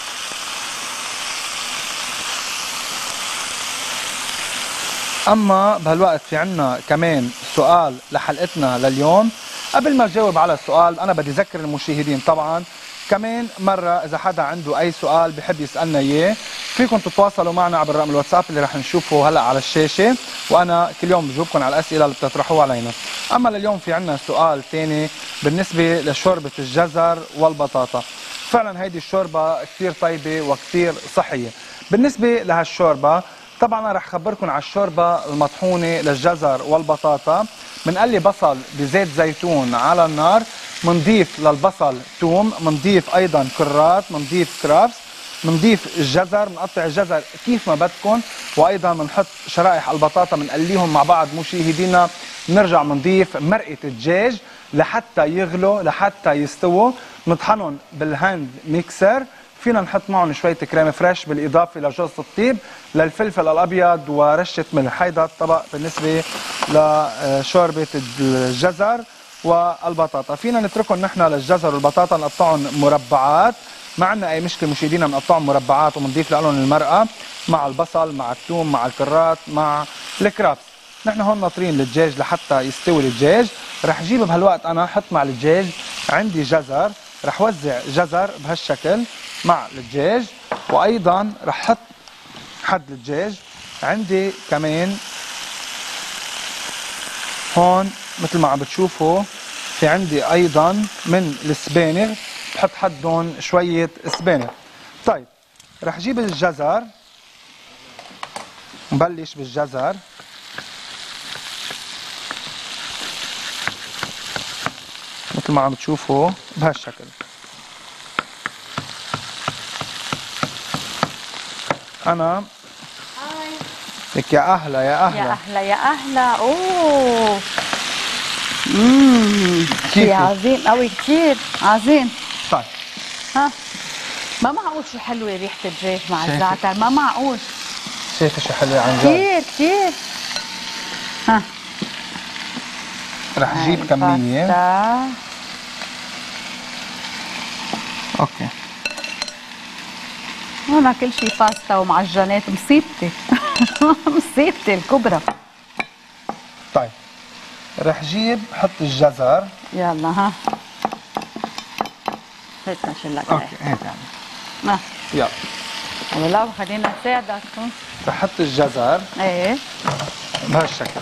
اما بهالوقت في عنا كمان سؤال لحلقتنا لليوم. قبل ما تجاوب على السؤال انا بدي اذكر المشاهدين طبعا كمان مرة إذا حدا عنده أي سؤال بحب يسألنا إياه فيكم تتواصلوا معنا عبر رقم الواتساب اللي رح نشوفه هلأ على الشاشة، وأنا كل يوم بجاوبكم على الأسئلة اللي بتطرحوها علينا. أما لليوم في عنا سؤال تاني بالنسبة لشوربة الجزر والبطاطا. فعلا هيدي الشوربة كثير طيبة وكثير صحية. بالنسبة لهالشوربة طبعا أنا رح خبركم على الشوربة المطحونة للجزر والبطاطا. بنقلي بصل بزيت زيتون على النار، منضيف للبصل ثوم، منضيف ايضا كرات، منضيف كرابس، منضيف الجزر، بنقطع الجزر كيف ما بدكم، وايضا بنحط شرائح البطاطا بنقليهم مع بعض مشاهدينا. بنرجع بنضيف مرقه الدجاج لحتى يغلوا لحتى يستووا، نطحنهم بالهاند ميكسر. فينا نحط معهم شويه كريم فريش بالاضافه لجوز الطيب للفلفل الابيض ورشه ملح. هيدا الطبق بالنسبه لشوربه الجزر والبطاطا. فينا نتركهم نحن للجزر والبطاطا نقطعهم مربعات، ما عندنا اي مشكله مشاهدينا، بنقطعهم مربعات وبنضيف لهم المرقه مع البصل مع الثوم مع الكرات مع الكرابس. نحن هون ناطرين الدجاج لحتى يستوي الدجاج. رح جيب بهالوقت انا احط مع الدجاج عندي جزر، رح وزع جزر بهالشكل مع الدجاج، وايضا رح احط حد الدجاج عندي كمان هون مثل ما عم بتشوفوا في عندي ايضا من السبانغ، بحط حدهم شويه سبانغ. طيب رح جيب الجزر، نبلش بالجزر. مثل ما عم بتشوفوا بهالشكل. انا لك يا اهلا يا اهلا يا اهلا يا اهلا. اوه شيء عظيم قوي كثير عظيم. طيب ها ما معقول شو حلوه ريحه الدجاج مع الزعتر، ما معقول. شايفه شو حلوه عن جد كثير كثير. ها رح جيب كميه. اوكي هون كل شيء باستا ومعجنات، مصيبتي مصيبتي الكبرى. طيب رح جيب حط الجزر. يلا ها هيك نشيل لك. اوكي هيك يعني يلا والله خلينا نساعدك. رح احط الجزر ايه بهالشكل.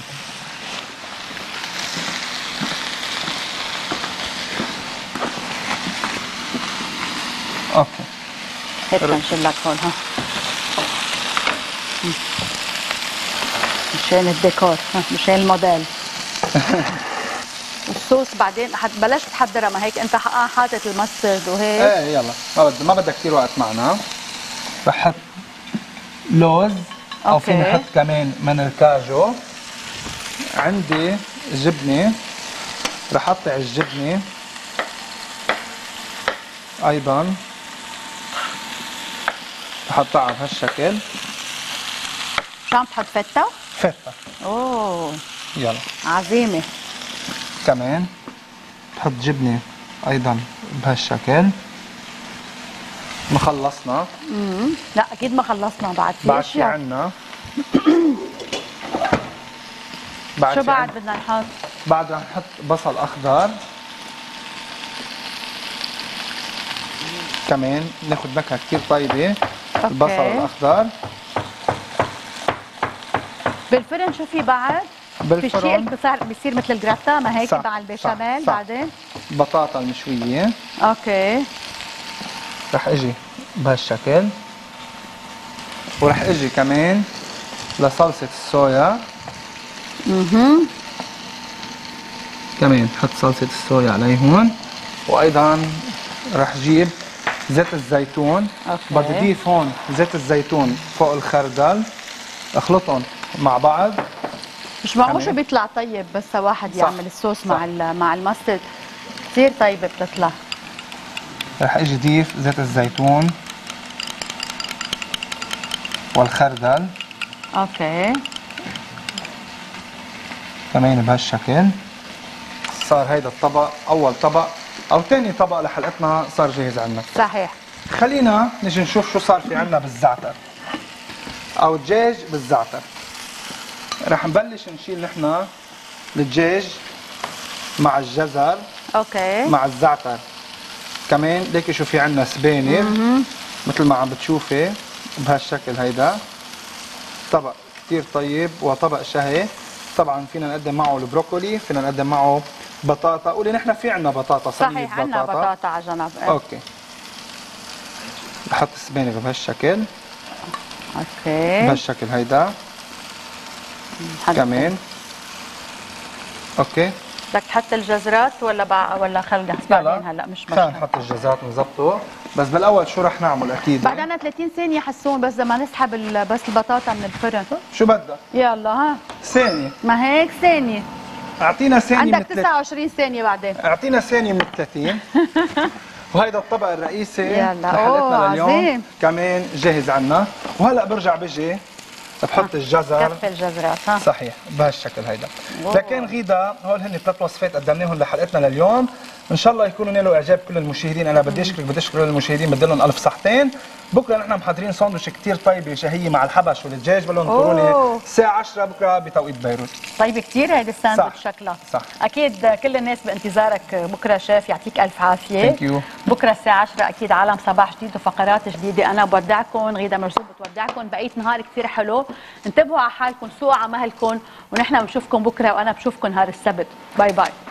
اوكي هيك نشيل لك هون. ها مشان الديكور، مشان الموديل. الصوص بعدين بلاش تحضرها، ما هيك انت حاطط المسترد وهيك. ايه يلا ما بدها كثير وقت معنا. رح احط لوز او فينا نحط كمان من الكاجو. عندي جبنه، رح اقطع الجبنه ايضا، رح اقطعها بهالشكل. شو عم تحط فته؟ فته. اوه يلا عظيمه. كمان بحط جبنه ايضا بهالشكل. ما خلصنا. لا اكيد ما خلصنا، بعد في بعد في عنا شو بعد بدنا نحط؟ بعد رح نحط بصل اخضر كمان، ناخذ نكهه كثير طيبه. البصل الاخضر بالفرن. شو في بعد؟ بالفرن في شيء بيصير مثل الجرافتا، ما هيك مع البشاميل. بعدين بطاطا المشويه. اوكي رح اجي بهالشكل، ورح اجي كمان لصلصه الصويا. كمان حط صلصه الصويا علي هون، وايضا رح جيب زيت الزيتون. بدي اضيف هون زيت الزيتون فوق الخردل، اخلطهم مع بعض. مش معقول شو بيطلع طيب بس واحد يعمل الصوص مع المسترد، كثير طيبه بتطلع. رح اجي اضيف زيت الزيتون والخردل. اوكي كمان بهالشكل. صار هيدا الطبق اول طبق او ثاني طبق لحلقتنا صار جاهز عندنا. صحيح. خلينا نجي نشوف شو صار في عندنا بالزعتر او دجاج بالزعتر. رح نبلش نشيل نحن الدجاج مع الجزر. اوكي. مع الزعتر كمان. ليكي شو في عندنا سبانخ مثل ما عم بتشوفي بهالشكل. هيدا طبق كثير طيب وطبق شهي. طبعا فينا نقدم معه البروكولي، فينا نقدم معه بطاطا. قولي نحن في عندنا بطاطا، صينية صحيح عندنا بطاطا على جنب. اوكي. بحط السبانخ بهالشكل. اوكي. بهالشكل هيدا كمان. اوكي. بدك تحط الجزرات ولا خلينا بعدين؟ هلا مش مشكله. خلينا نحط الجزرات نظبطه. بس بالاول شو رح نعمل اكيد؟ بعدنا 30 ثانيه حسون بس لما نسحب بس البطاطا من الفرن. شو بدك؟ يلا ها ثانيه. ما هيك ثانيه. اعطينا ثانيه. عندك 29 ثانيه بعدين. اعطينا ثانيه من 30. وهيدا الطبق الرئيسي لحلقتنا لليوم عظيم. كمان جاهز عنا. وهلا برجع بجي بحط الجزر. كف الجزرات ها. صحيح بهالشكل هيدا. لكن غيدا هول هن 3 وصفات قدمناهم لحلقتنا لليوم. ان شاء الله يكونوا نالوا اعجاب كل المشاهدين. انا بدي اشكر كل المشاهدين، بدي لهم الف صحتين. بكره نحن محضرين ساندويتش كثير طيبه شهيه مع الحبش والدجاج. بدهم تقولوا الساعه 10 بكره بتوقيت بيروت. طيب كثير هيدي الساندويتش شكلها. صح. اكيد كل الناس بانتظارك بكره شيف، يعطيك الف عافيه. ثانك يو. بكره الساعه 10 اكيد عالم صباح جديد وفقرات جديده. انا بودعكم، غيدا مرزوق بتودعكم. بقيت نهار كثير حلو. انتبهوا على حالكم، سوقوا على مهلكم، ونحن بنشوفكم بكره، وانا بشوفكم نهار السبت. باي باي.